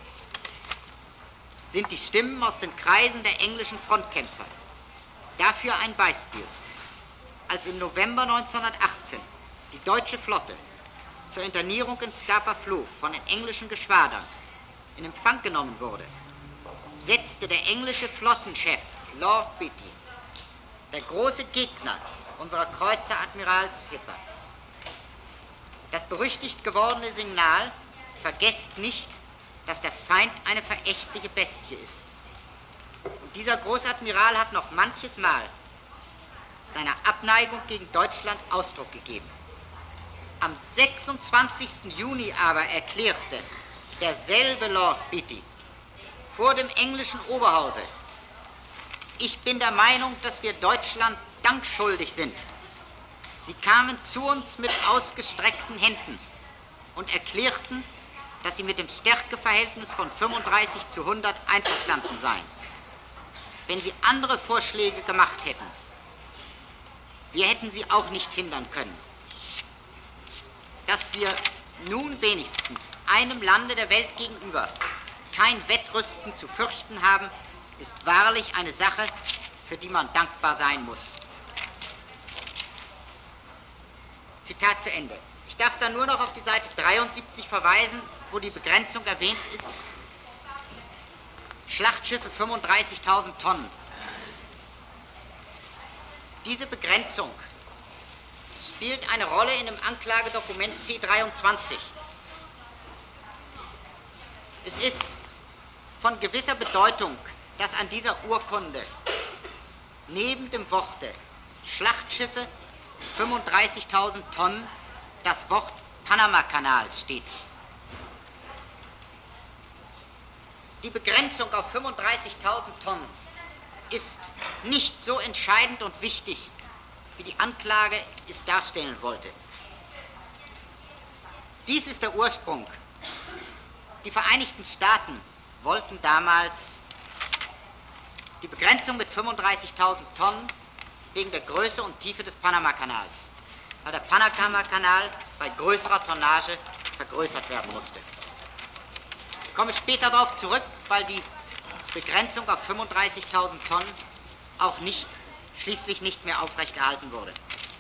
sind die Stimmen aus den Kreisen der englischen Frontkämpfer. Dafür ein Beispiel. Als im November neunzehnhundertachtzehn die deutsche Flotte zur Internierung in Scapa Flow von den englischen Geschwadern in Empfang genommen wurde, setzte der englische Flottenchef Lord Beatty, der große Gegner unserer Kreuzer Admirals Hipper, das berüchtigt gewordene Signal: Vergesst nicht, dass der Feind eine verächtliche Bestie ist. Und dieser Großadmiral hat noch manches Mal seiner Abneigung gegen Deutschland Ausdruck gegeben. Am sechsundzwanzigsten Juni aber erklärte derselbe Lord Beatty vor dem englischen Oberhause: Ich bin der Meinung, dass wir Deutschland Dank schuldig sind. Sie kamen zu uns mit ausgestreckten Händen und erklärten, dass sie mit dem Stärkeverhältnis von fünfunddreißig zu hundert einverstanden seien. Wenn sie andere Vorschläge gemacht hätten, wir hätten sie auch nicht hindern können. Dass wir nun wenigstens einem Lande der Welt gegenüber kein Wettrüsten zu fürchten haben, ist wahrlich eine Sache, für die man dankbar sein muss. Zitat zu Ende. Ich darf dann nur noch auf die Seite dreiundsiebzig verweisen, wo die Begrenzung erwähnt ist. Schlachtschiffe fünfunddreißigtausend Tonnen. Diese Begrenzung spielt eine Rolle in dem Anklagedokument C dreiundzwanzig. Es ist von gewisser Bedeutung, dass an dieser Urkunde neben dem Worte Schlachtschiffe fünfunddreißigtausend Tonnen das Wort Panamakanal steht. Die Begrenzung auf fünfunddreißigtausend Tonnen ist nicht so entscheidend und wichtig, wie die Anklage es darstellen wollte. Dies ist der Ursprung. Die Vereinigten Staaten wollten damals die Begrenzung mit fünfunddreißigtausend Tonnen wegen der Größe und Tiefe des Panamakanals, weil der Panamakanal bei größerer Tonnage vergrößert werden musste. Ich komme später darauf zurück, weil die Begrenzung auf fünfunddreißigtausend Tonnen auch nicht, schließlich nicht mehr aufrechterhalten wurde.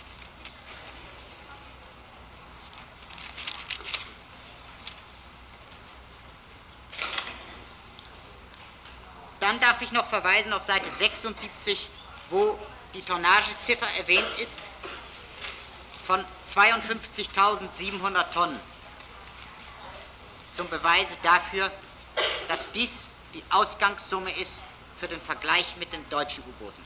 Dann darf ich noch verweisen auf Seite sechsundsiebzig, wo die Tonnageziffer erwähnt ist von zweiundfünfzigtausendsiebenhundert Tonnen. zum Beweise dafür, dass dies die Ausgangssumme ist für den Vergleich mit den deutschen U-Booten.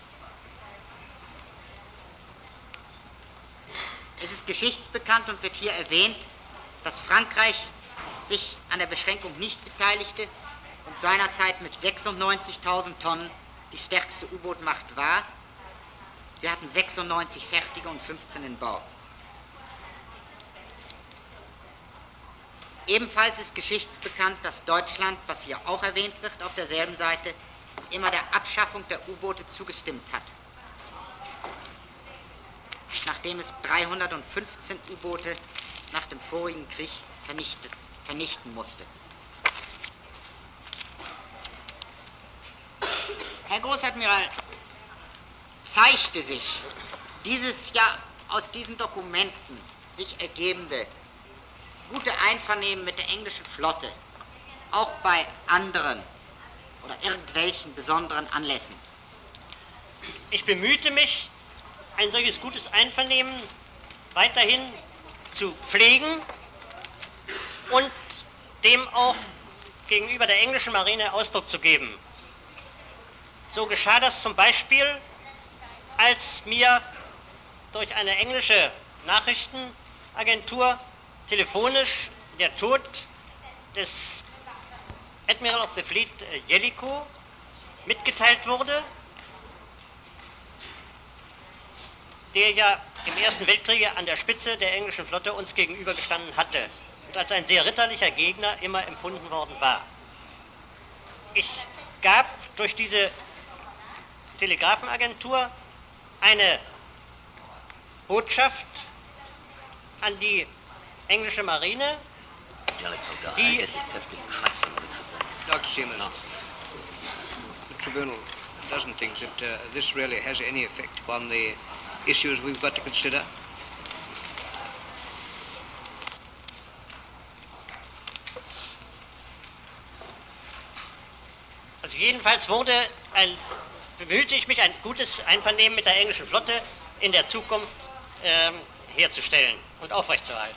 Es ist geschichtsbekannt und wird hier erwähnt, dass Frankreich sich an der Beschränkung nicht beteiligte und seinerzeit mit sechsundneunzigtausend Tonnen die stärkste U-Boot-Macht war. Sie hatten sechsundneunzig fertige und fünfzehn in Bau. Ebenfalls ist geschichtsbekannt, dass Deutschland, was hier auch erwähnt wird auf derselben Seite, immer der Abschaffung der U-Boote zugestimmt hat, nachdem es dreihundertfünfzehn U-Boote nach dem vorigen Krieg vernichtet, vernichten musste. Herr Großadmiral, zeigte sich dieses ja aus diesen Dokumenten sich ergebende gute Einvernehmen mit der englischen Flotte auch bei anderen oder irgendwelchen besonderen Anlässen? Ich bemühte mich, ein solches gutes Einvernehmen weiterhin zu pflegen und dem auch gegenüber der englischen Marine Ausdruck zu geben. So geschah das zum Beispiel, als mir durch eine englische Nachrichtenagentur telefonisch der Tod des Admiral of the Fleet Jellicoe mitgeteilt wurde, der ja im Ersten Weltkrieg an der Spitze der englischen Flotte uns gegenübergestanden hatte und als ein sehr ritterlicher Gegner immer empfunden worden war. Ich gab durch diese Telegrafenagentur eine Botschaft an die englische Marine, die... Doctor Seaman, the Tribunal doesn't think that uh, this really has any effect upon the issues we've got to consider. Also jedenfalls wurde ein, bemühte ich mich, ein gutes Einvernehmen mit der englischen Flotte in der Zukunft ähm, herzustellen und aufrechtzuerhalten.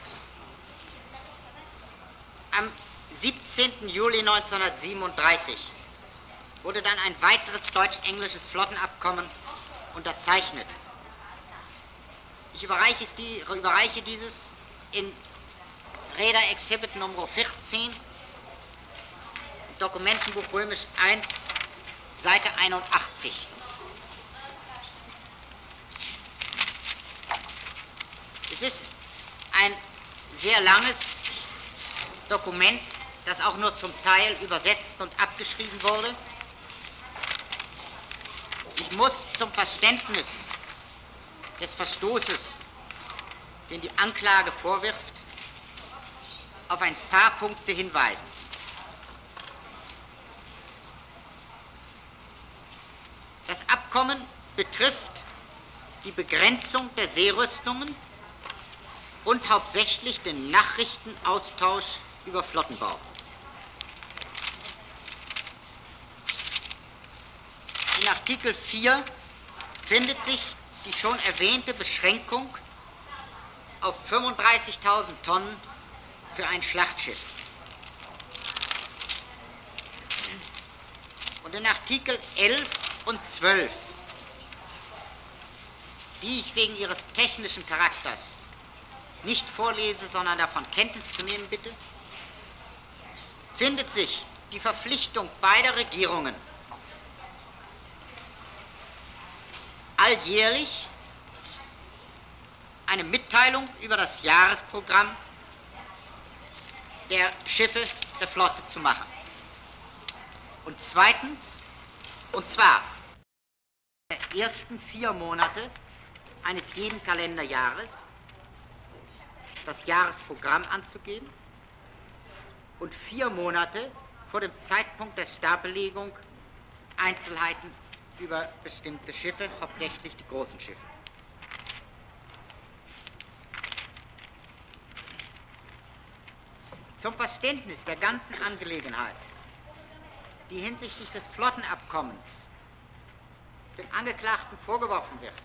Am siebzehnten Juli neunzehnhundertsiebenunddreißig wurde dann ein weiteres deutsch-englisches Flottenabkommen unterzeichnet. Ich überreiche, die, überreiche dieses in Reeder Exhibit Nummer vierzehn, Dokumentenbuch Römisch eins, Seite einundachtzig. Es ist ein sehr langes Dokument, das auch nur zum Teil übersetzt und abgeschrieben wurde. Ich muss zum Verständnis des Verstoßes, den die Anklage vorwirft, auf ein paar Punkte hinweisen. Das Abkommen betrifft die Begrenzung der Seerüstungen und hauptsächlich den Nachrichtenaustausch über Flottenbau. In Artikel vier findet sich die schon erwähnte Beschränkung auf fünfunddreißigtausend Tonnen für ein Schlachtschiff. Und in Artikel elf und zwölf, die ich wegen ihres technischen Charakters nicht vorlese, sondern davon Kenntnis zu nehmen bitte, findet sich die Verpflichtung beider Regierungen, alljährlich eine Mitteilung über das Jahresprogramm der Schiffe der Flotte zu machen. Und zweitens, und zwar der ersten vier Monate eines jeden Kalenderjahres das Jahresprogramm anzugeben und vier Monate vor dem Zeitpunkt der Startbelegung Einzelheiten über bestimmte Schiffe, hauptsächlich die großen Schiffe. Zum Verständnis der ganzen Angelegenheit, die hinsichtlich des Flottenabkommens dem Angeklagten vorgeworfen wird,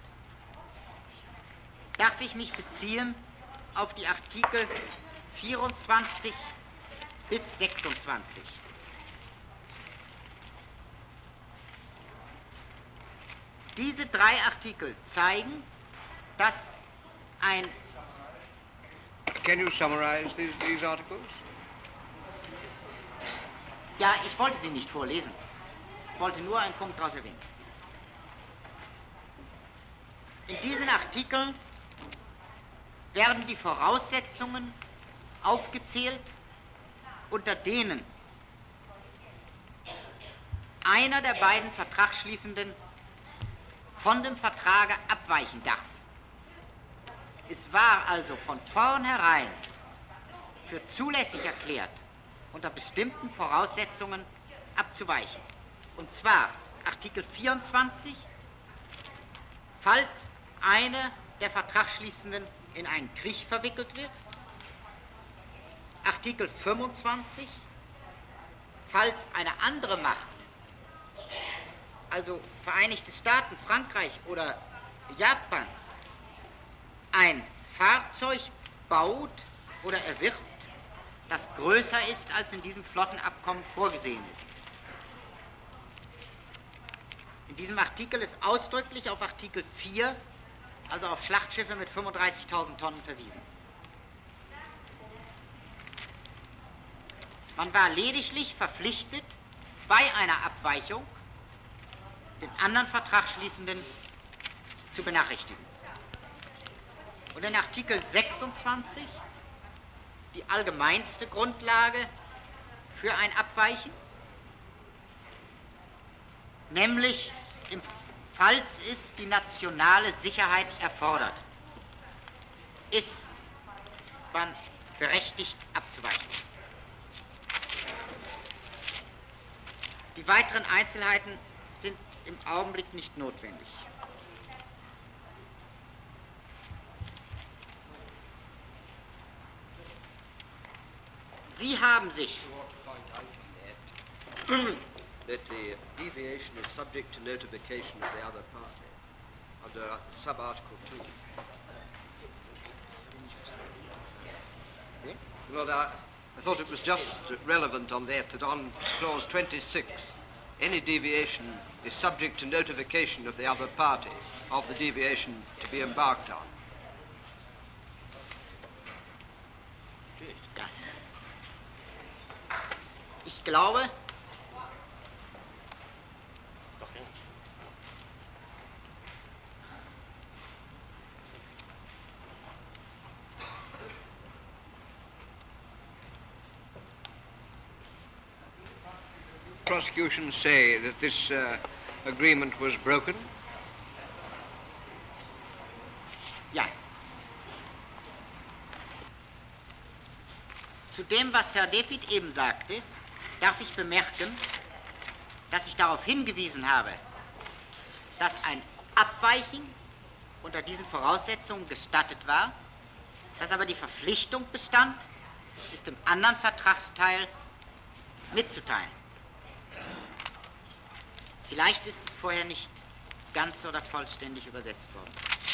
darf ich mich beziehen auf die Artikel vierundzwanzig bis sechsundzwanzig. Diese drei Artikel zeigen, dass ein... Can you summarize these, these articles? Ja, ich wollte sie nicht vorlesen. Ich wollte nur einen Punkt daraus erwähnen. In diesen Artikeln werden die Voraussetzungen aufgezählt, unter denen einer der beiden Vertragsschließenden von dem Vertrage abweichen darf. Es war also von vornherein für zulässig erklärt, unter bestimmten Voraussetzungen abzuweichen. Und zwar Artikel vierundzwanzig, falls eine der Vertragsschließenden in einen Krieg verwickelt wird. Artikel fünfundzwanzig, falls eine andere Macht, also Vereinigte Staaten, Frankreich oder Japan, ein Fahrzeug baut oder erwirbt, das größer ist, als in diesem Flottenabkommen vorgesehen ist. In diesem Artikel ist ausdrücklich auf Artikel vier, also auf Schlachtschiffe mit fünfunddreißigtausend Tonnen, verwiesen. Man war lediglich verpflichtet, bei einer Abweichung den anderen Vertragsschließenden zu benachrichtigen. Und in Artikel sechsundzwanzig, die allgemeinste Grundlage für ein Abweichen, nämlich im falls es die nationale Sicherheit erfordert, ist man berechtigt abzuweichen. Die weiteren Einzelheiten sind im Augenblick nicht notwendig. Sie haben sich that the deviation is subject to notification of the other party under sub-article two. Lord, I, I thought it was just relevant on that, that on clause twenty-six, any deviation is subject to notification of the other party of the deviation to be embarked on. Ich glaube, prosecution say that this uh, agreement was broken? Ja. Zu dem, was Sir David eben sagte, darf ich bemerken, dass ich darauf hingewiesen habe, dass ein Abweichen unter diesen Voraussetzungen gestattet war, dass aber die Verpflichtung bestand, es dem anderen Vertragsteil mitzuteilen. Vielleicht ist es vorher nicht ganz oder vollständig übersetzt worden.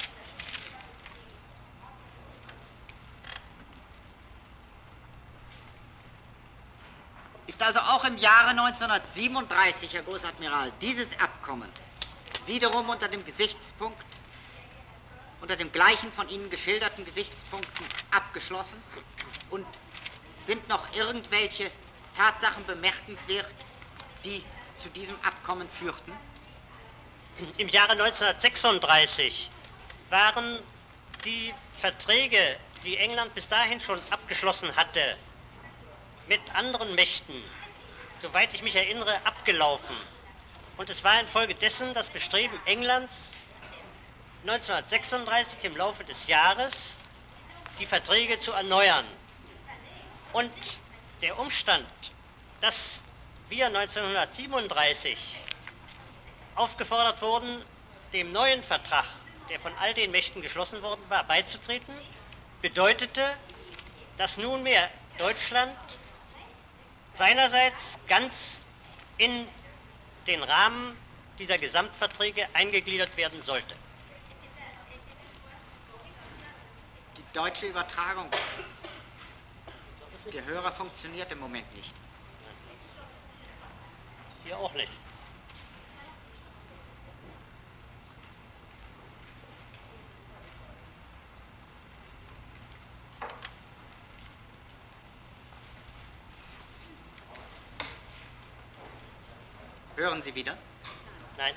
Ist also auch im Jahre neunzehnhundertsiebenunddreißig, Herr Großadmiral, dieses Abkommen wiederum unter dem Gesichtspunkt, unter dem gleichen von Ihnen geschilderten Gesichtspunkten abgeschlossen? Und sind noch irgendwelche Tatsachen bemerkenswert, die zu diesem Abkommen führten? Im Jahre neunzehnhundertsechsunddreißig waren die Verträge, die England bis dahin schon abgeschlossen hatte, mit anderen Mächten, soweit ich mich erinnere, abgelaufen. Und es war infolgedessen das Bestreben Englands, neunzehnhundertsechsunddreißig im Laufe des Jahres die Verträge zu erneuern. Und der Umstand, dass wir neunzehnhundertsiebenunddreißig aufgefordert wurden, dem neuen Vertrag, der von all den Mächten geschlossen worden war, beizutreten, bedeutete, dass nunmehr Deutschland seinerseits ganz in den Rahmen dieser Gesamtverträge eingegliedert werden sollte. Die deutsche Übertragung Der Hörer funktioniert im Moment nicht. Hier auch nicht. Hören Sie wieder? Nein.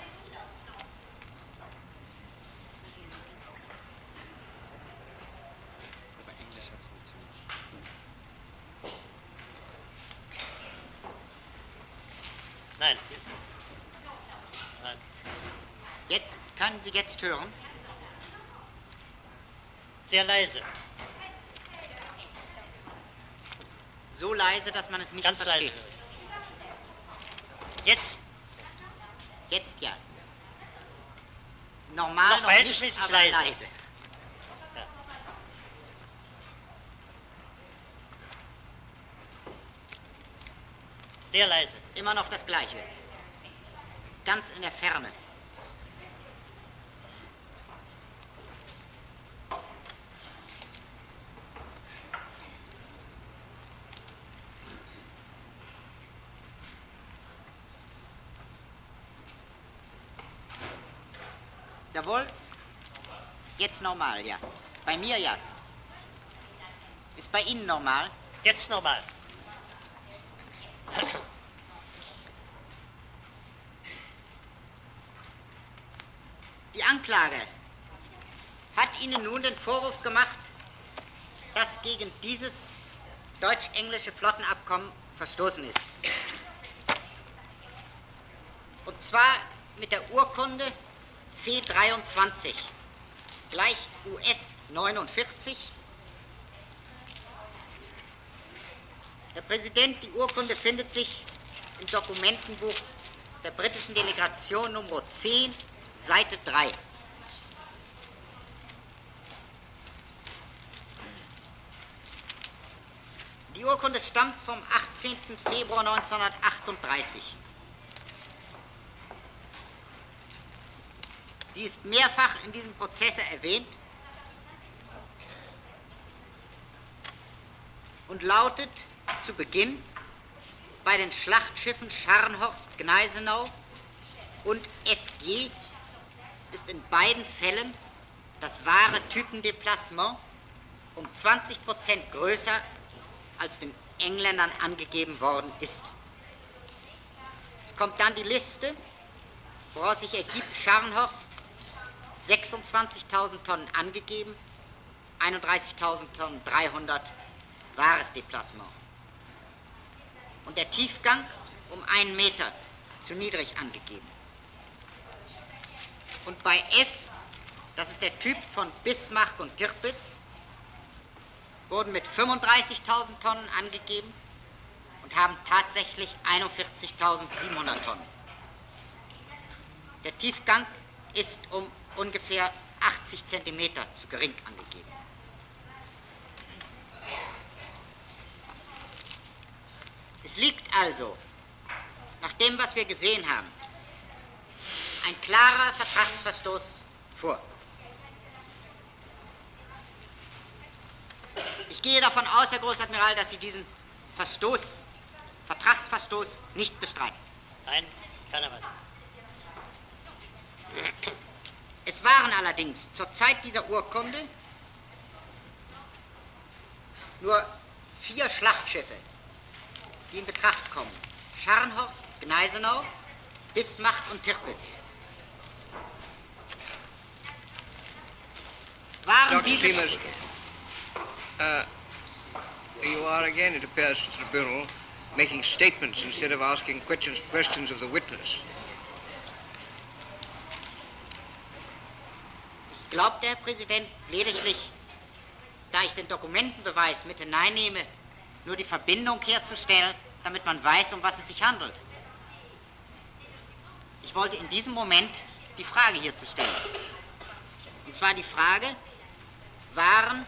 Aber Englisch hat funktioniert. Nein, hier ist nichts. Nein. Jetzt, können Sie jetzt hören? Sehr leise. So leise, dass man es nicht Ganz versteht. leise. Jetzt. Jetzt ja. Normal Noch noch, nicht, verhältnismäßig aber leise. leise. Ja. Sehr leise. Immer noch das Gleiche. Ganz in der Ferne. Jawohl. Jetzt normal, ja. Bei mir ja. Ist bei Ihnen normal? Jetzt normal. Die Anklage hat Ihnen nun den Vorwurf gemacht, dass gegen dieses deutsch-englische Flottenabkommen verstoßen ist. Und zwar mit der Urkunde C dreiundzwanzig, gleich U S neunundvierzig. Herr Präsident, die Urkunde findet sich im Dokumentenbuch der britischen Delegation Nummer zehn, Seite drei. Die Urkunde stammt vom achtzehnten Februar neunzehnhundertachtunddreißig. Sie ist mehrfach in diesem Prozesse erwähnt und lautet zu Beginn: Bei den Schlachtschiffen Scharnhorst, Gneisenau und F G ist in beiden Fällen das wahre Typendeplacement um zwanzig Prozent größer als den Engländern angegeben worden ist. Es kommt dann die Liste, woraus sich ergibt: Scharnhorst sechsundzwanzigtausend Tonnen angegeben, einunddreißigtausend Tonnen dreihundert wahres Deplacement. Und der Tiefgang um einen Meter zu niedrig angegeben. Und bei F, das ist der Typ von Bismarck und Tirpitz, wurden mit fünfunddreißigtausend Tonnen angegeben und haben tatsächlich einundvierzigtausendsiebenhundert Tonnen. Der Tiefgang ist um ungefähr achtzig Zentimeter zu gering angegeben. Es liegt also, nach dem, was wir gesehen haben, ein klarer Vertragsverstoß vor. Ich gehe davon aus, Herr Großadmiral, dass Sie diesen Verstoß, Vertragsverstoß nicht bestreiten. Nein, keiner weiß. Es waren allerdings zur Zeit dieser Urkunde nur vier Schlachtschiffe, die in Betracht kommen: Scharnhorst, Gneisenau, Bismarck und Tirpitz. Waren Doctor diese... Seamers, uh, you are again, it appears, to the tribunal, making statements instead of asking questions, questions of the witness. Ich glaubte, Herr Präsident, lediglich, da ich den Dokumentenbeweis mit hineinnehme, nur die Verbindung herzustellen, damit man weiß, um was es sich handelt. Ich wollte in diesem Moment die Frage hier zu stellen. Und zwar die Frage: Waren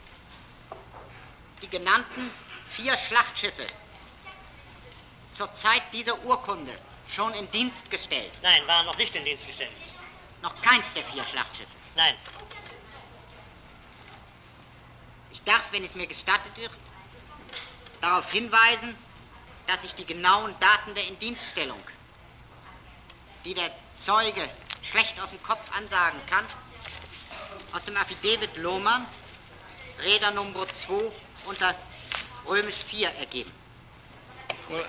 die genannten vier Schlachtschiffe zur Zeit dieser Urkunde schon in Dienst gestellt? Nein, waren noch nicht in Dienst gestellt. Noch keins der vier Schlachtschiffe. Nein. Ich darf, wenn es mir gestattet wird, darauf hinweisen, dass ich die genauen Daten der Indienststellung, die der Zeuge schlecht aus dem Kopf ansagen kann, aus dem Affidavit Lohmann, Räder Nummer zwei unter römisch vier ergeben. Well,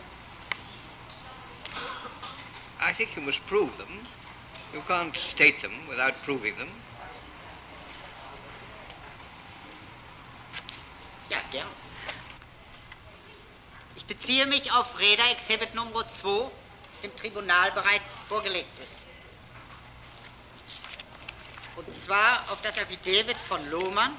I think you must prove them. You can't state them without proving them. Ja, gern. Ich beziehe mich auf Räder Exhibit Nummer zwei, das dem Tribunal bereits vorgelegt ist. Und zwar auf das Affidavit von Lohmann,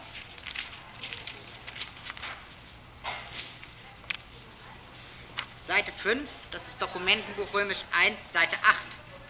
Seite fünf, das ist Dokumentenbuch römisch eins, Seite acht.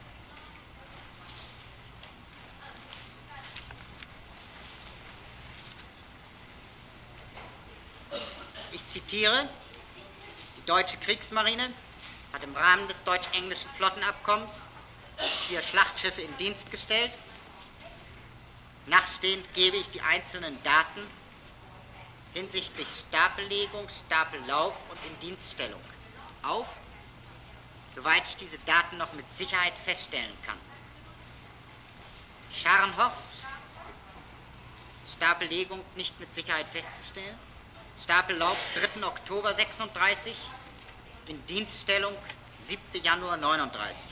Ich zitiere, die deutsche Kriegsmarine hat im Rahmen des deutsch-englischen Flottenabkommens vier Schlachtschiffe in Dienst gestellt. Nachstehend gebe ich die einzelnen Daten hinsichtlich Stapellegung, Stapellauf und Indienststellung auf, soweit ich diese Daten noch mit Sicherheit feststellen kann. Scharnhorst, Stapellegung nicht mit Sicherheit festzustellen. Stapellauf dritten Oktober sechsunddreißig, Indienststellung siebten Januar neununddreißig.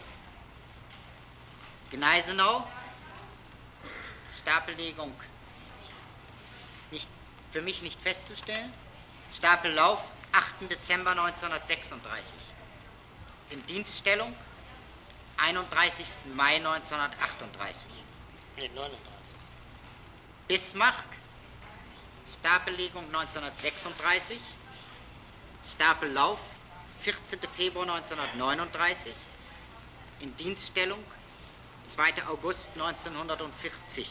Gneisenau, Stapellegung nicht, für mich nicht festzustellen. Stapellauf achten Dezember neunzehnhundertsechsunddreißig. Indienststellung einunddreißigsten Mai neunzehnhundertachtunddreißig. Nee, neununddreißig. Bismarck, Stapellegung neunzehnhundertsechsunddreißig. Stapellauf vierzehnten Februar neunzehnhundertneununddreißig. Indienststellung zweiten August neunzehnhundertvierzig.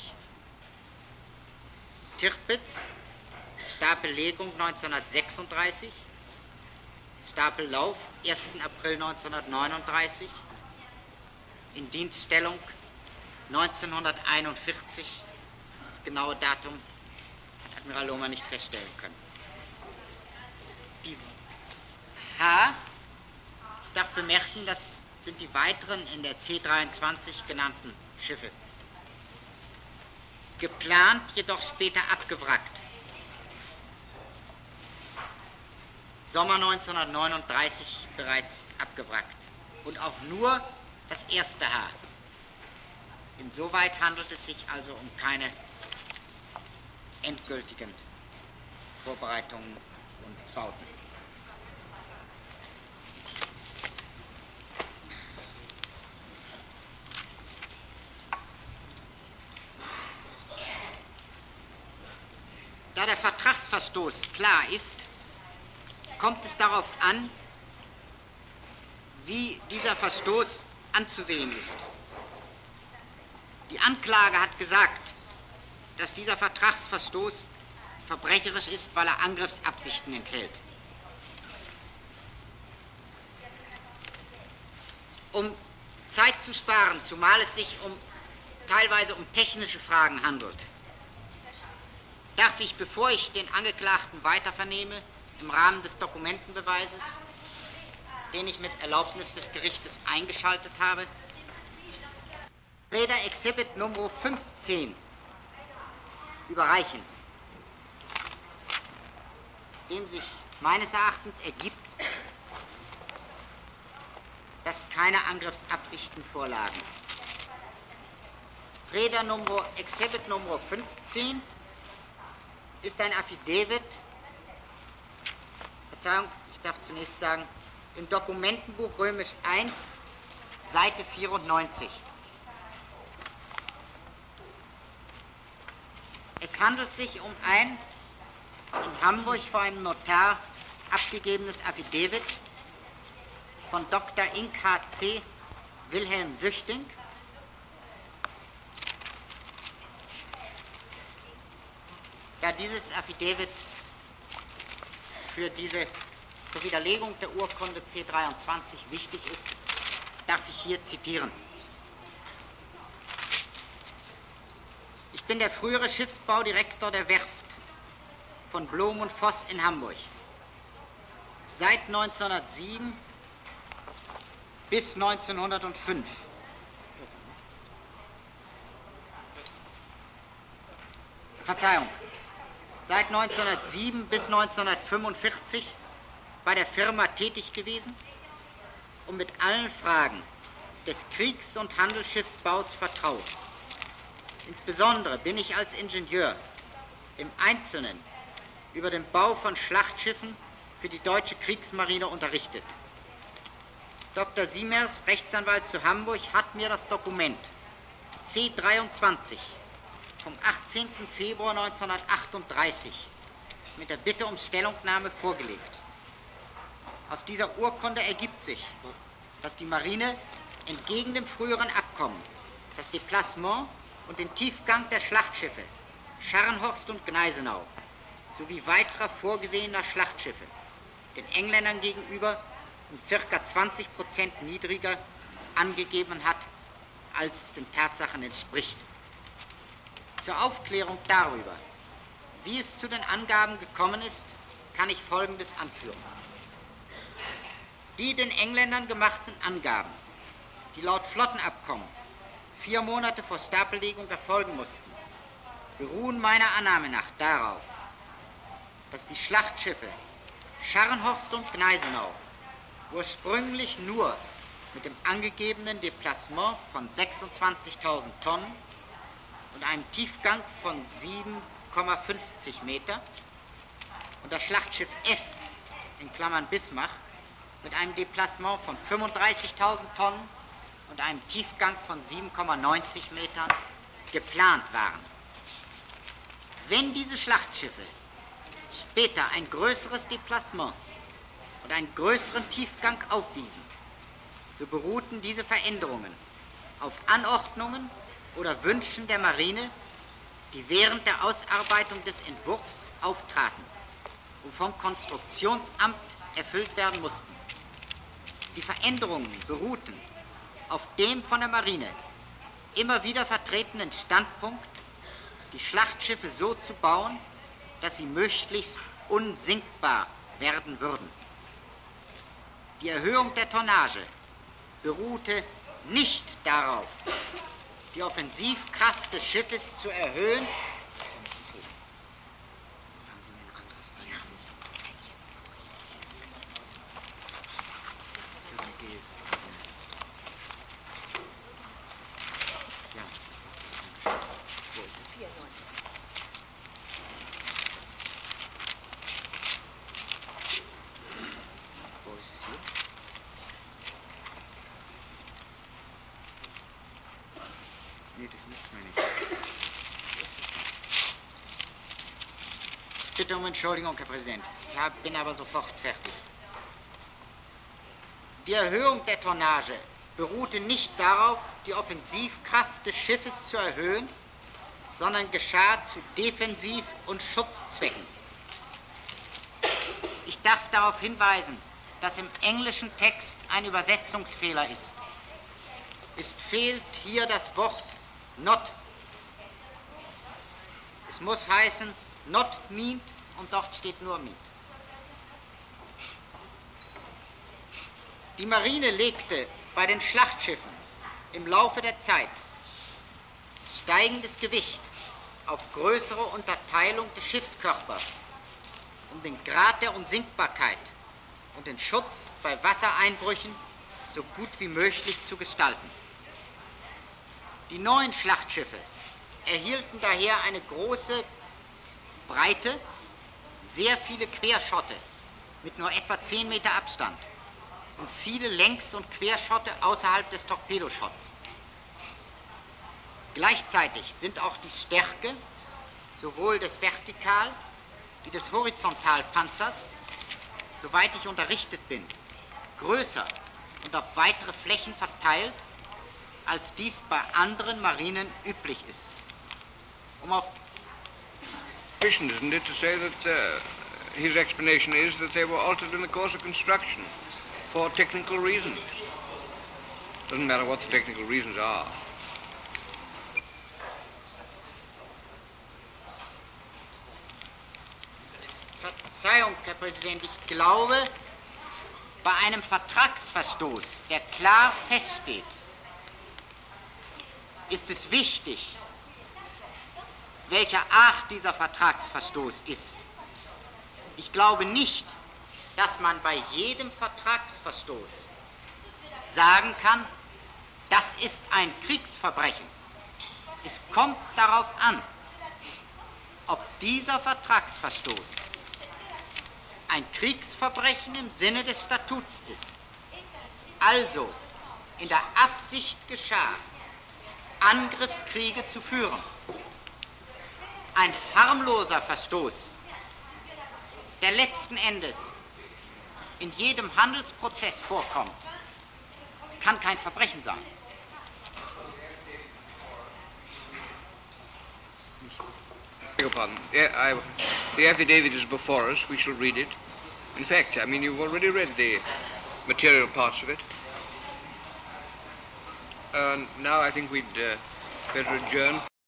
Tirpitz, Stapellegung neunzehnhundertsechsunddreißig. Stapellauf ersten April neunzehnhundertneununddreißig. Indienststellung neunzehnhunderteinundvierzig. Das genaue Datum hat Admiral Lohmann nicht feststellen können. Die H, ich darf bemerken, das sind die weiteren in der C dreiundzwanzig genannten Schiffe. Geplant, jedoch später abgewrackt. Sommer neunzehnhundertneununddreißig bereits abgewrackt. Und auch nur das erste H. Insoweit handelt es sich also um keine endgültigen Vorbereitungen und Bauten. Da der Vertragsverstoß klar ist, kommt es darauf an, wie dieser Verstoß anzusehen ist. Die Anklage hat gesagt, dass dieser Vertragsverstoß verbrecherisch ist, weil er Angriffsabsichten enthält. Um Zeit zu sparen, zumal es sich um, teilweise um technische Fragen handelt, darf ich, bevor ich den Angeklagten weitervernehme, im Rahmen des Dokumentenbeweises, den ich mit Erlaubnis des Gerichtes eingeschaltet habe, Räder Exhibit Nummer fünfzehn überreichen, aus dem sich meines Erachtens ergibt, dass keine Angriffsabsichten vorlagen. Räder Nummer Exhibit Nummer fünfzehn ist ein Affidavit, Verzeihung, ich darf zunächst sagen, im Dokumentenbuch römisch eins, Seite vierundneunzig. Es handelt sich um ein in Hamburg vor einem Notar abgegebenes Affidavit von Doktor Inc. H C Wilhelm Süchting, da dieses Affidavit für diese zur Widerlegung der Urkunde C dreiundzwanzig wichtig ist, darf ich hier zitieren. Ich bin der frühere Schiffsbaudirektor der Werft von Blom und Voss in Hamburg. seit neunzehnhundertsieben bis neunzehnhundertfünf. Verzeihung, seit neunzehnhundertsieben bis neunzehnhundertfünfundvierzig bei der Firma tätig gewesen und mit allen Fragen des Kriegs- und Handelsschiffsbaus vertraut. Insbesondere bin ich als Ingenieur im Einzelnen über den Bau von Schlachtschiffen für die deutsche Kriegsmarine unterrichtet. Doktor Siemers, Rechtsanwalt zu Hamburg, hat mir das Dokument C dreiundzwanzig vom achtzehnten Februar neunzehnhundertachtunddreißig mit der Bitte um Stellungnahme vorgelegt. Aus dieser Urkunde ergibt sich, dass die Marine entgegen dem früheren Abkommen das Deplacement und den Tiefgang der Schlachtschiffe Scharnhorst und Gneisenau sowie weiterer vorgesehener Schlachtschiffe den Engländern gegenüber um ca. zwanzig Prozent niedriger angegeben hat, als es den Tatsachen entspricht. Zur Aufklärung darüber, wie es zu den Angaben gekommen ist, kann ich Folgendes anführen. Die den Engländern gemachten Angaben, die laut Flottenabkommen vier Monate vor Stapellegung erfolgen mussten, beruhen meiner Annahme nach darauf, dass die Schlachtschiffe Scharnhorst und Gneisenau ursprünglich nur mit dem angegebenen Deplacement von sechsundzwanzigtausend Tonnen und einem Tiefgang von sieben Komma fünfzig Meter und das Schlachtschiff F in Klammern Bismarck mit einem Deplacement von fünfunddreißigtausend Tonnen und einem Tiefgang von sieben Komma neunzig Metern geplant waren. Wenn diese Schlachtschiffe später ein größeres Deplacement und einen größeren Tiefgang aufwiesen, so beruhten diese Veränderungen auf Anordnungen oder Wünschen der Marine, die während der Ausarbeitung des Entwurfs auftraten und vom Konstruktionsamt erfüllt werden mussten. Die Veränderungen beruhten auf dem von der Marine immer wieder vertretenen Standpunkt, die Schlachtschiffe so zu bauen, dass sie möglichst unsinkbar werden würden. Die Erhöhung der Tonnage beruhte nicht darauf, die Offensivkraft des Schiffes zu erhöhen, Bitte um Entschuldigung, Herr Präsident. Ich bin aber sofort fertig. Die Erhöhung der Tonnage beruhte nicht darauf, die Offensivkraft des Schiffes zu erhöhen, sondern geschah zu Defensiv- und Schutzzwecken. Ich darf darauf hinweisen, dass im englischen Text ein Übersetzungsfehler ist. Es fehlt hier das Wort not. Es muss heißen not meant und dort steht nur meant. Die Marine legte bei den Schlachtschiffen im Laufe der Zeit steigendes Gewicht auf größere Unterteilung des Schiffskörpers, um den Grad der Unsinkbarkeit und den Schutz bei Wassereinbrüchen so gut wie möglich zu gestalten. Die neuen Schlachtschiffe erhielten daher eine große Breite, sehr viele Querschotte mit nur etwa zehn Meter Abstand und viele Längs- und Querschotte außerhalb des Torpedoschotts. Gleichzeitig sind auch die Stärke sowohl des Vertikal- wie des Horizontalpanzers, soweit ich unterrichtet bin, größer und auf weitere Flächen verteilt, als dies bei anderen Marinen üblich ist. Um auf Isn't it to say that uh, his explanation is that they were altered in the course of construction for technical reasons? Doesn't matter what the technical reasons are. Verzeihung, Herr Präsident, ich glaube, Bei einem Vertragsverstoß, der klar feststeht, ist es wichtig, welcher Art dieser Vertragsverstoß ist. Ich glaube nicht, dass man bei jedem Vertragsverstoß sagen kann, das ist ein Kriegsverbrechen. Es kommt darauf an, ob dieser Vertragsverstoß ein Kriegsverbrechen im Sinne des Statuts ist, also in der Absicht geschah, Angriffskriege zu führen. Ein harmloser Verstoß, der letzten Endes in jedem Handelsprozess vorkommt, kann kein Verbrechen sein. Beg your pardon. Yeah, I, the affidavit is before us. We shall read it. In fact, I mean, you've already read the material parts of it. Uh, now I think we'd uh, better adjourn.